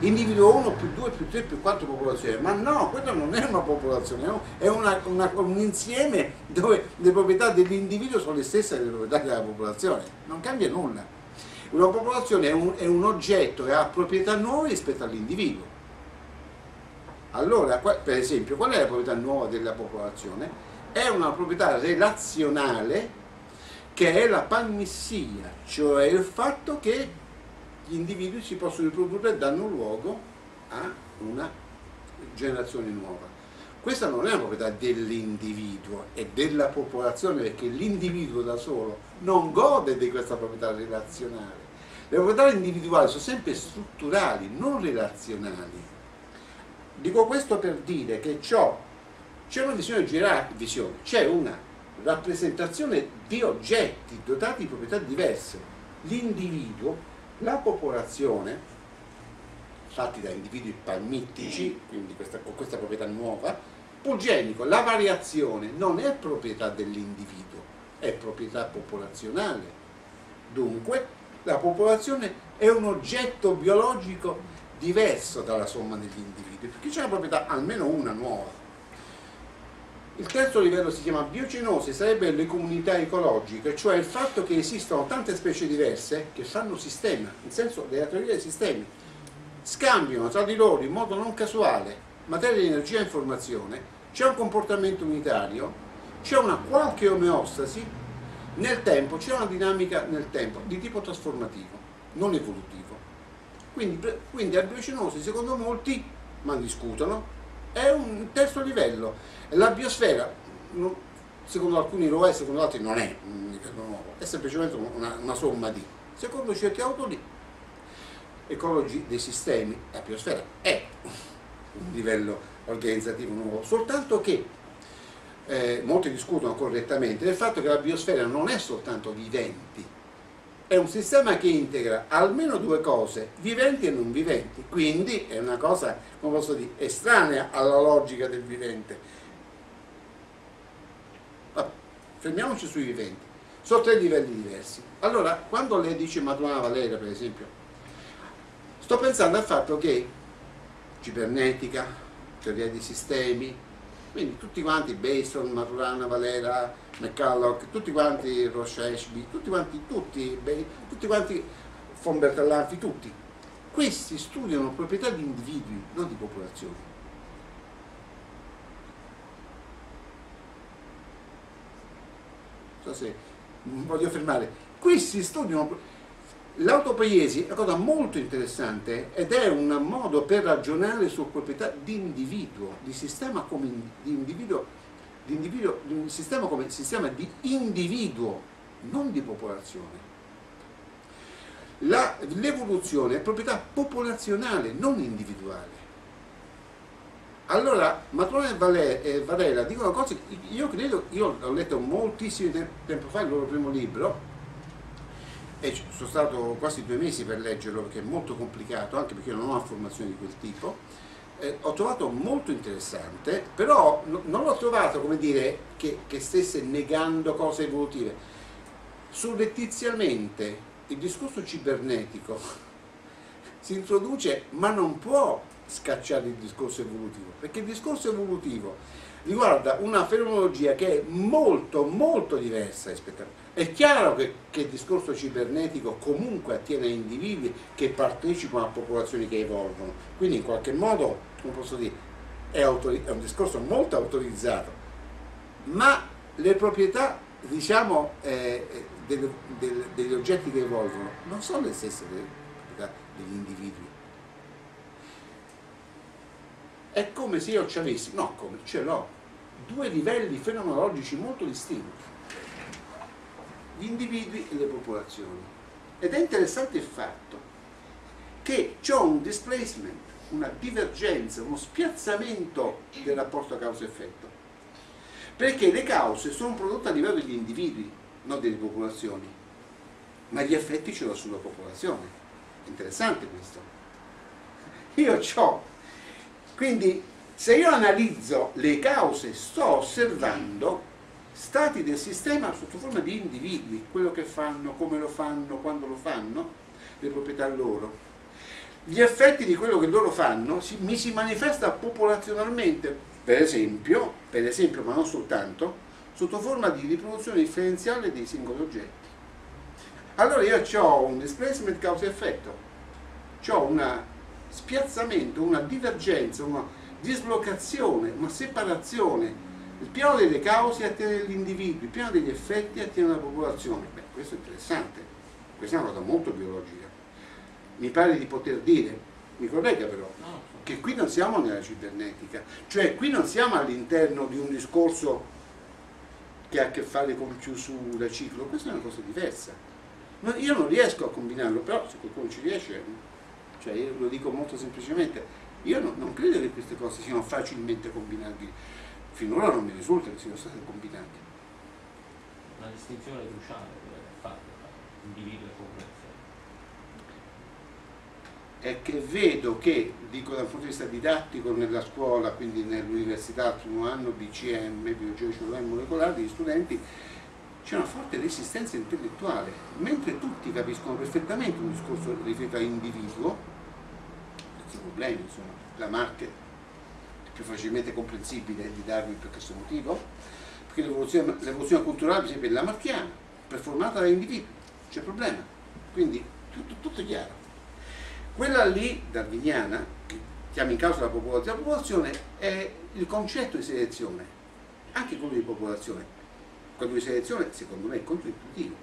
individuo uno più due più tre più quattro popolazioni, ma no, quella non è una popolazione, è una, una, un insieme dove le proprietà dell'individuo sono le stesse delle proprietà della popolazione, non cambia nulla. Una popolazione è un, è un oggetto che ha proprietà nuove rispetto all'individuo. Allora, per esempio, qual è la proprietà nuova della popolazione? È una proprietà relazionale che è la panmissia, cioè il fatto che gli individui si possono riprodurre e danno luogo a una generazione nuova. Questa non è una proprietà dell'individuo, è della popolazione, perché l'individuo da solo non gode di questa proprietà relazionale. Le proprietà individuali sono sempre strutturali, non relazionali. Dico questo per dire che c'è una visione gerarchica, c'è una rappresentazione di oggetti dotati di proprietà diverse. L'individuo, la popolazione, fatti da individui palmittici, quindi questa, con questa proprietà nuova, pulgenico, la variazione non è proprietà dell'individuo, è proprietà popolazionale. Dunque, la popolazione è un oggetto biologico diverso dalla somma degli individui, perché c'è una proprietà, almeno una nuova. Il terzo livello si chiama biocenosi, sarebbe le comunità ecologiche, cioè il fatto che esistono tante specie diverse che fanno sistema, nel senso della teoria dei sistemi, scambiano tra di loro in modo non casuale materia di energia e informazione, c'è un comportamento unitario, c'è una qualche omeostasi nel tempo, c'è una dinamica nel tempo di tipo trasformativo, non evolutivo. Quindi, quindi la biocenosi, secondo molti, ma discutono, è un terzo livello. La biosfera, secondo alcuni lo è, secondo altri non è un livello nuovo, è semplicemente una, una somma di. Secondo certi autori, ecologi dei sistemi, la biosfera è un livello organizzativo nuovo, soltanto che eh, molti discutono correttamente del fatto che la biosfera non è soltanto viventi, è un sistema che integra almeno due cose, viventi e non viventi, quindi è una cosa, come posso dire, estranea alla logica del vivente. Vabbè, fermiamoci sui viventi, sono tre livelli diversi. Allora, quando lei dice Maturana Valera, per esempio, sto pensando al fatto che cibernetica, teoria dei sistemi, quindi tutti quanti, Basel, Maturana Valera, McCulloch, tutti quanti Rocha Ashby, tutti quanti, tutti, tutti quanti von Bertalanffy, tutti, questi studiano proprietà di individui, non di popolazioni. Non so se voglio fermare, questi studiano. L'autopoiesi è una cosa molto interessante ed è un modo per ragionare su proprietà di individuo, di sistema come di individuo, di individuo, di un sistema come sistema di individuo, non di popolazione. L'evoluzione è proprietà popolazionale, non individuale. Allora, Maturana e Varela dicono cose che io credo, io ho letto moltissimo tempo fa il loro primo libro, e sono stato quasi due mesi per leggerlo perché è molto complicato, anche perché io non ho una formazione di quel tipo. Eh, ho trovato molto interessante, però no, non l'ho trovato, come dire, che, che stesse negando cose evolutive. Surrettiziamente il discorso cibernetico si introduce, ma non può scacciare il discorso evolutivo, perché il discorso evolutivo riguarda una fenomenologia che è molto molto diversa rispetto a... È chiaro che, che il discorso cibernetico comunque attiene a individui che partecipano a popolazioni che evolvono, quindi in qualche modo, come posso dire, è, è un discorso molto autorizzato, ma le proprietà, diciamo, eh, delle, delle, degli oggetti che evolvono non sono le stesse delle proprietà degli individui. È come se io ci avessi, no come, ce l'ho, due livelli fenomenologici molto distinti, gli individui e le popolazioni. Ed è interessante il fatto che c'è un displacement, una divergenza, uno spiazzamento del rapporto causa-effetto, perché le cause sono prodotte a livello degli individui, non delle popolazioni, ma gli effetti ce l'ho sulla popolazione. È interessante questo. Io c'ho Quindi se io analizzo le cause, sto osservando stati del sistema sotto forma di individui, quello che fanno, come lo fanno, quando lo fanno, le proprietà loro. gli effetti di quello che loro fanno si, mi si manifesta popolazionalmente, per esempio, per esempio, ma non soltanto, sotto forma di riproduzione differenziale dei singoli oggetti. Allora io ho un displacement causa-effetto, ho un spiazzamento, una divergenza, una dislocazione, una separazione. Il piano delle cause attiene l'individuo, il piano degli effetti attiene la popolazione. Beh, questo è interessante, questa è una cosa molto biologica. Mi pare di poter dire, mi corregga però, che qui non siamo nella cibernetica, cioè qui non siamo all'interno di un discorso che ha a che fare con chiusura, ciclo, questa è una cosa diversa. Io non riesco a combinarlo, però se qualcuno ci riesce, cioè io lo dico molto semplicemente, io non, non credo che queste cose siano facilmente combinabili, finora non mi risulta che siano state combinate. Una distinzione cruciale è fatta tra individuo e popolazione. È che vedo che, dico dal punto di vista didattico nella scuola, quindi nell'università al primo anno, B C M, biologia cellulare molecolare, degli studenti, c'è una forte resistenza intellettuale, mentre tutti capiscono perfettamente un discorso riferito a individuo, senza problemi, insomma, la Marche è più facilmente comprensibile di Darwin per questo motivo, perché l'evoluzione culturale, per esempio, è lamarckiana, performata da individui, c'è problema, quindi tutto, tutto chiaro. Quella lì, darwiniana, che chiama in causa la popolazione, la popolazione è il concetto di selezione, anche quello di popolazione. Quello di selezione, secondo me, è controintuitivo.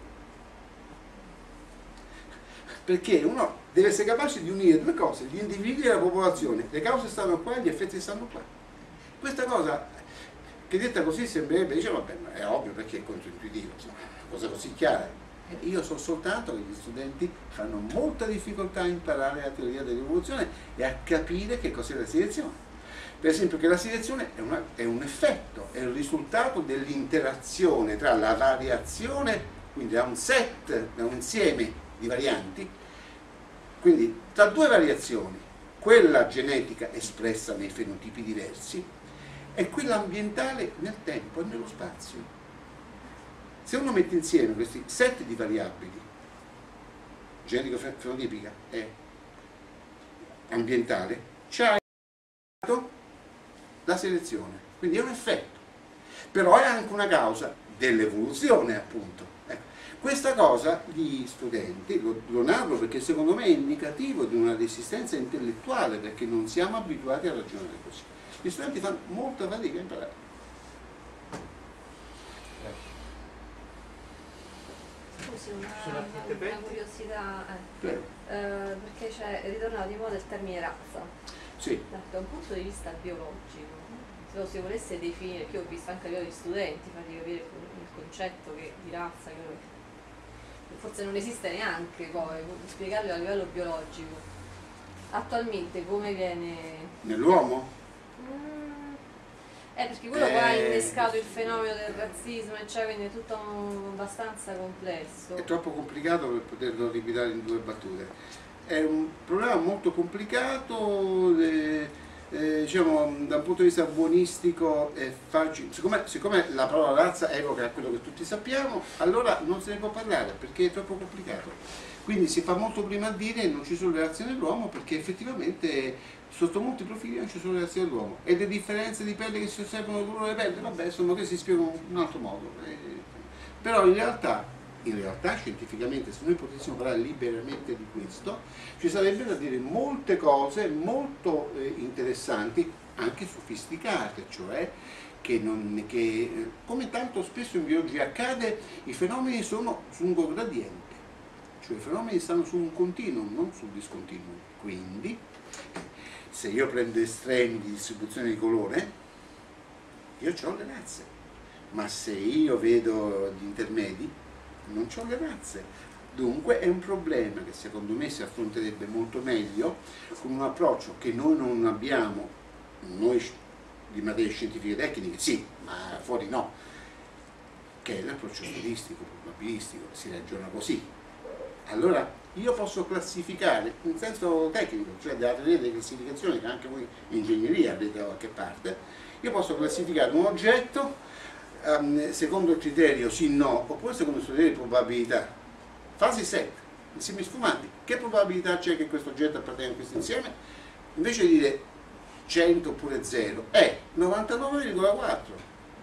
Perché uno deve essere capace di unire due cose, gli individui e la popolazione. Le cause stanno qua, gli effetti stanno qua. Questa cosa, che detta così sembrerebbe, dice, vabbè, ma è ovvio perché è controintuitivo, insomma, cosa così chiara. Io so soltanto che gli studenti fanno molta difficoltà a imparare la teoria dell'evoluzione e a capire che cos'è la selezione. Per esempio che la selezione è, una, è un effetto, è il risultato dell'interazione tra la variazione, quindi da un set, da un insieme di varianti, quindi tra due variazioni, quella genetica espressa nei fenotipi diversi e quella ambientale nel tempo e nello spazio. Se uno mette insieme questi set di variabili, genetico-fenotipica e ambientale, c'è la selezione, quindi è un effetto, però è anche una causa dell'evoluzione, appunto. Ecco. Questa cosa gli studenti, lo, lo narro perché secondo me è indicativo di una resistenza intellettuale, perché non siamo abituati a ragionare così. Gli studenti fanno molta fatica a imparare. Scusi, una, una curiosità, eh. Eh, perché c'è ritornato di moda il termine razza. Sì. Da un punto di vista biologico, se lo si volesse definire, che io ho visto anche a livello di studenti, fargli capire il concetto che, di razza, che forse non esiste neanche poi, spiegarlo a livello biologico, attualmente come viene... Nell'uomo? Mm, eh, perché quello eh, qua ha innescato il fenomeno del razzismo, cioè, quindi è tutto abbastanza complesso. È troppo complicato per poterlo ripetere in due battute. È un problema molto complicato, eh, eh, diciamo, da un punto di vista buonistico è facile. Siccome, siccome la parola razza evoca quello che tutti sappiamo, allora non se ne può parlare perché è troppo complicato. Quindi si fa molto prima a dire che non ci sono le razze dell'uomo, perché effettivamente sotto molti profili non ci sono le razze dell'uomo. E le differenze di pelle che si osservano nel colore delle pelle, vabbè, insomma, che si spiegano in un altro modo. Eh, però in realtà... In realtà, scientificamente, se noi potessimo parlare liberamente di questo, ci sarebbe da dire molte cose molto eh, interessanti, anche sofisticate, cioè che, non, che eh, come tanto spesso in biologia accade, i fenomeni sono su un gradiente, cioè i fenomeni stanno su un continuum, non sul discontinuum. Quindi, se io prendo estremi di distribuzione di colore, io ho le razze, ma se io vedo gli intermedi, non ho le razze. Dunque è un problema che secondo me si affronterebbe molto meglio con un approccio che noi non abbiamo, noi di materie scientifiche e tecniche sì, ma fuori no, che è l'approccio statistico, probabilistico, si ragiona così. Allora io posso classificare in senso tecnico, cioè della teoria delle classificazioni che anche voi in ingegneria avete da qualche parte, io posso classificare un oggetto Um, secondo il criterio sì no, oppure secondo il criterio di probabilità, fasi set, semisfumanti, che probabilità c'è che questo oggetto appartenga a questo insieme? Invece di dire cento oppure zero, è novantanove virgola quattro.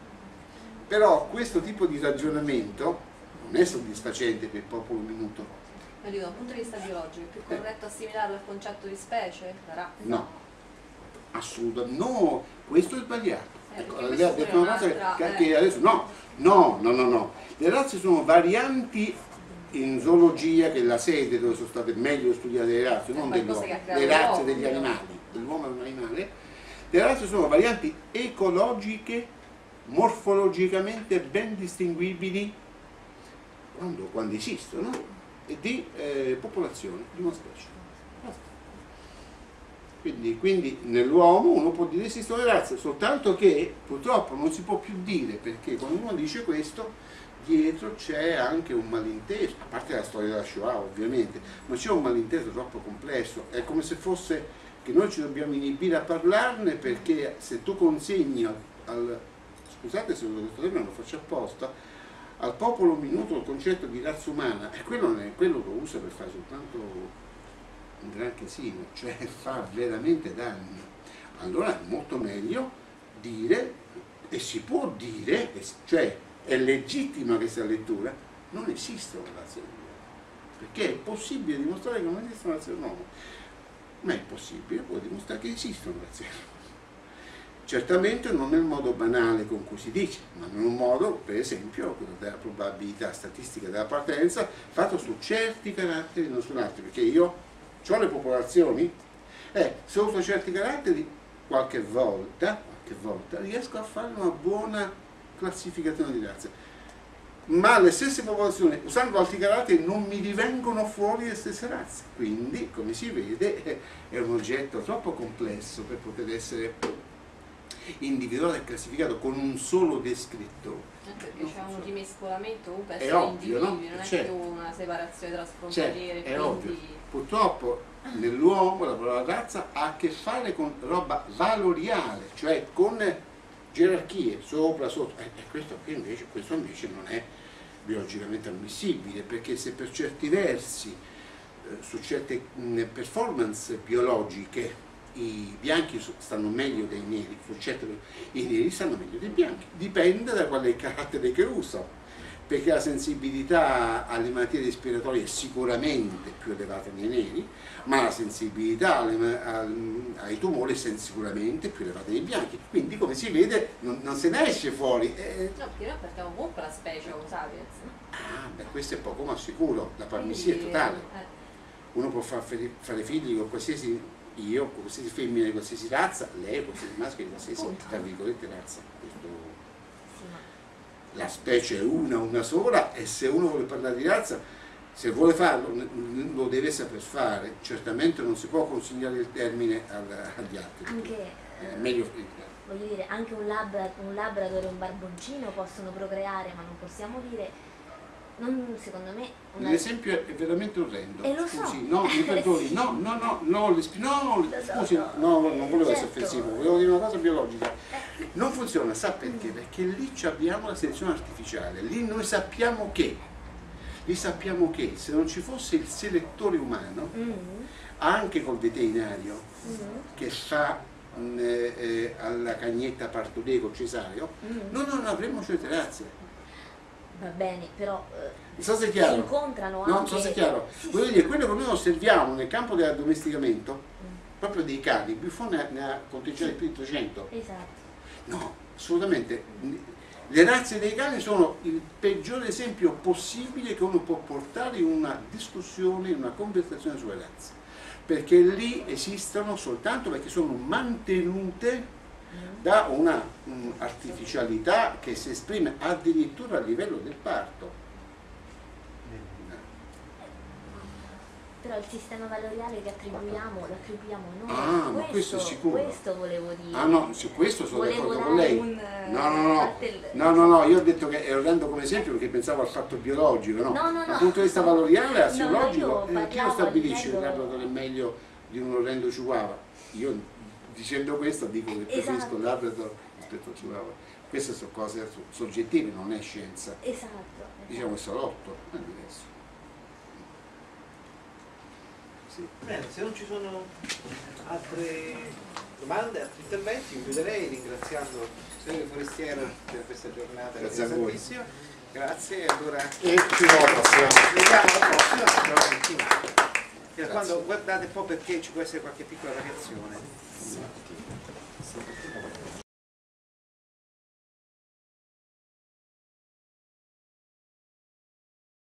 Però questo tipo di ragionamento non è soddisfacente per il popolo minuto. Ma dico, dal punto di vista biologico è più corretto assimilarlo al concetto di specie? La razza? No, assolutamente no, questo è sbagliato. Eh, Ecco, perché lei ha questa detto è una cosa un'altra, che eh. anche adesso no, no, no, no, no. Le razze sono varianti in zoologia, che è la sede dove sono state meglio studiate le razze, non qualcosa dell'uomo, che ha creato le razze l'uomo, degli no? animali, dell'uomo è un animale. Le razze sono varianti ecologiche, morfologicamente ben distinguibili quando, quando esistono, e di eh, popolazione di una specie. Basta. Quindi, quindi nell'uomo uno può dire esistono le razze, soltanto che purtroppo non si può più dire, perché quando uno dice questo dietro c'è anche un malinteso, a parte la storia della Shoah ovviamente, ma c'è un malinteso troppo complesso, è come se fosse che noi ci dobbiamo inibire a parlarne, perché se tu consegni al, al scusate se questo termine lo faccio apposta, al popolo minuto il concetto di razza umana, e quello, non è, quello lo usa per fare soltanto un gran casino, cioè fa veramente danni. Allora è molto meglio dire, e si può dire, cioè è legittima questa lettura, non esiste una razza dell'uomo, perché è possibile dimostrare che non esiste una razza dell'uomo, ma è possibile poi dimostrare che esistono razze dell'uomo. Certamente non nel modo banale con cui si dice, ma in un modo, per esempio, quello della probabilità statistica della partenza, fatto su certi caratteri, non su altri, perché io ho le popolazioni, e se uso certi caratteri, qualche volta, qualche volta riesco a fare una buona classificazione di razze, ma le stesse popolazioni usando altri caratteri non mi rivengono fuori le stesse razze, quindi come si vede è un oggetto troppo complesso per poter essere individuato e classificato con un solo descrittore. Anche perché c'è un rimescolamento comunque È essere ovvio, no? individui, non è Certo. più una separazione tra Cioè, sfrontaliere, è quindi ovvio. Purtroppo nell'uomo la parola razza ha a che fare con roba valoriale, cioè con gerarchie, sopra, sotto, e eh, questo, invece, questo invece non è biologicamente ammissibile, perché se per certi versi, eh, su certe mh, performance biologiche, i bianchi stanno meglio dei neri, su certe, i neri stanno meglio dei bianchi, dipende da qual è il carattere che usano, perché la sensibilità alle malattie respiratorie è sicuramente più elevata nei neri, ma la sensibilità alle, al, ai tumori è sicuramente più elevata nei bianchi, quindi come si vede non, non se ne esce fuori. Eh, no, perché noi partiamo comunque la specie Homo sapiens. ah, beh, questo è poco ma sicuro, la parmessia è totale. Eh. Uno può far fare figli con qualsiasi, io, con qualsiasi femmina di qualsiasi razza, lei, qualsiasi maschio di qualsiasi, tra virgolette, razza. Questo, la specie è una, una sola, e se uno vuole parlare di razza, se vuole farlo, lo deve saper fare. Certamente non si può consegnare il termine al, agli altri. Anche, è meglio, voglio dire, anche un, labra, un labrador e un barboncino possono procreare, ma non possiamo dire, non, secondo me... Una... L'esempio è veramente orrendo. E lo so. Scusi, no, mi perdoni, Sì. no, no, no, no, le, no, Lo so, scusi, no. no, non volevo essere Certo. offensivo, volevo dire una cosa biologica. Non funziona, sa perché? Perché lì ci abbiamo la selezione artificiale, lì noi sappiamo che, lì sappiamo che se non ci fosse il selettore umano, Mm. anche col veterinario, Mm. che fa mh, eh, alla cagnetta partodeco cesareo, Mm. noi non avremmo certe razze. Va bene, però eh, Non so se è si chiaro. incontrano anche... No, non so se è chiaro. Sì, Voglio sì. dire, quello che noi osserviamo nel campo dell'addomesticamento, Mm. proprio dei cani, Buffon ne ha, ne ha conteggiati più di trecento. Esatto. No, assolutamente. Le razze dei cani sono il peggiore esempio possibile che uno può portare in una discussione, in una conversazione sulle razze. Perché lì esistono soltanto perché sono mantenute da una um, artificialità che si esprime addirittura a livello del parto. Però il sistema valoriale che attribuiamo, lo attribuiamo noi. Ah, ma questo è sicuro. Questo volevo dire. Ah no, su questo sono Volevo d'accordo con dare lei. un, No, no, no, parte il- no, no, no, io ho detto che ero dando come esempio perché pensavo al fatto biologico, no? No, no, no. Dal punto di vista valoriale, No, assiologico, io eh, chi lo parlavo stabilisce che a il livello- labrador è meglio di un orrendo chihuahua? Io dicendo questo dico che preferisco Esatto. il labrador rispetto al chihuahua. Queste sono cose soggettive, non è scienza. Esatto. Diciamo il salotto, è diverso. Sì. Bene, se non ci sono altre domande, altri interventi, io chiuderei ringraziando il Segretario Forestiero per questa giornata Grazie a voi. interessantissima. Grazie, allora E fino alla prossima. ci vediamo alla prossima, prossima settimana. Fino a quando guardate un po' perché ci può essere qualche piccola variazione.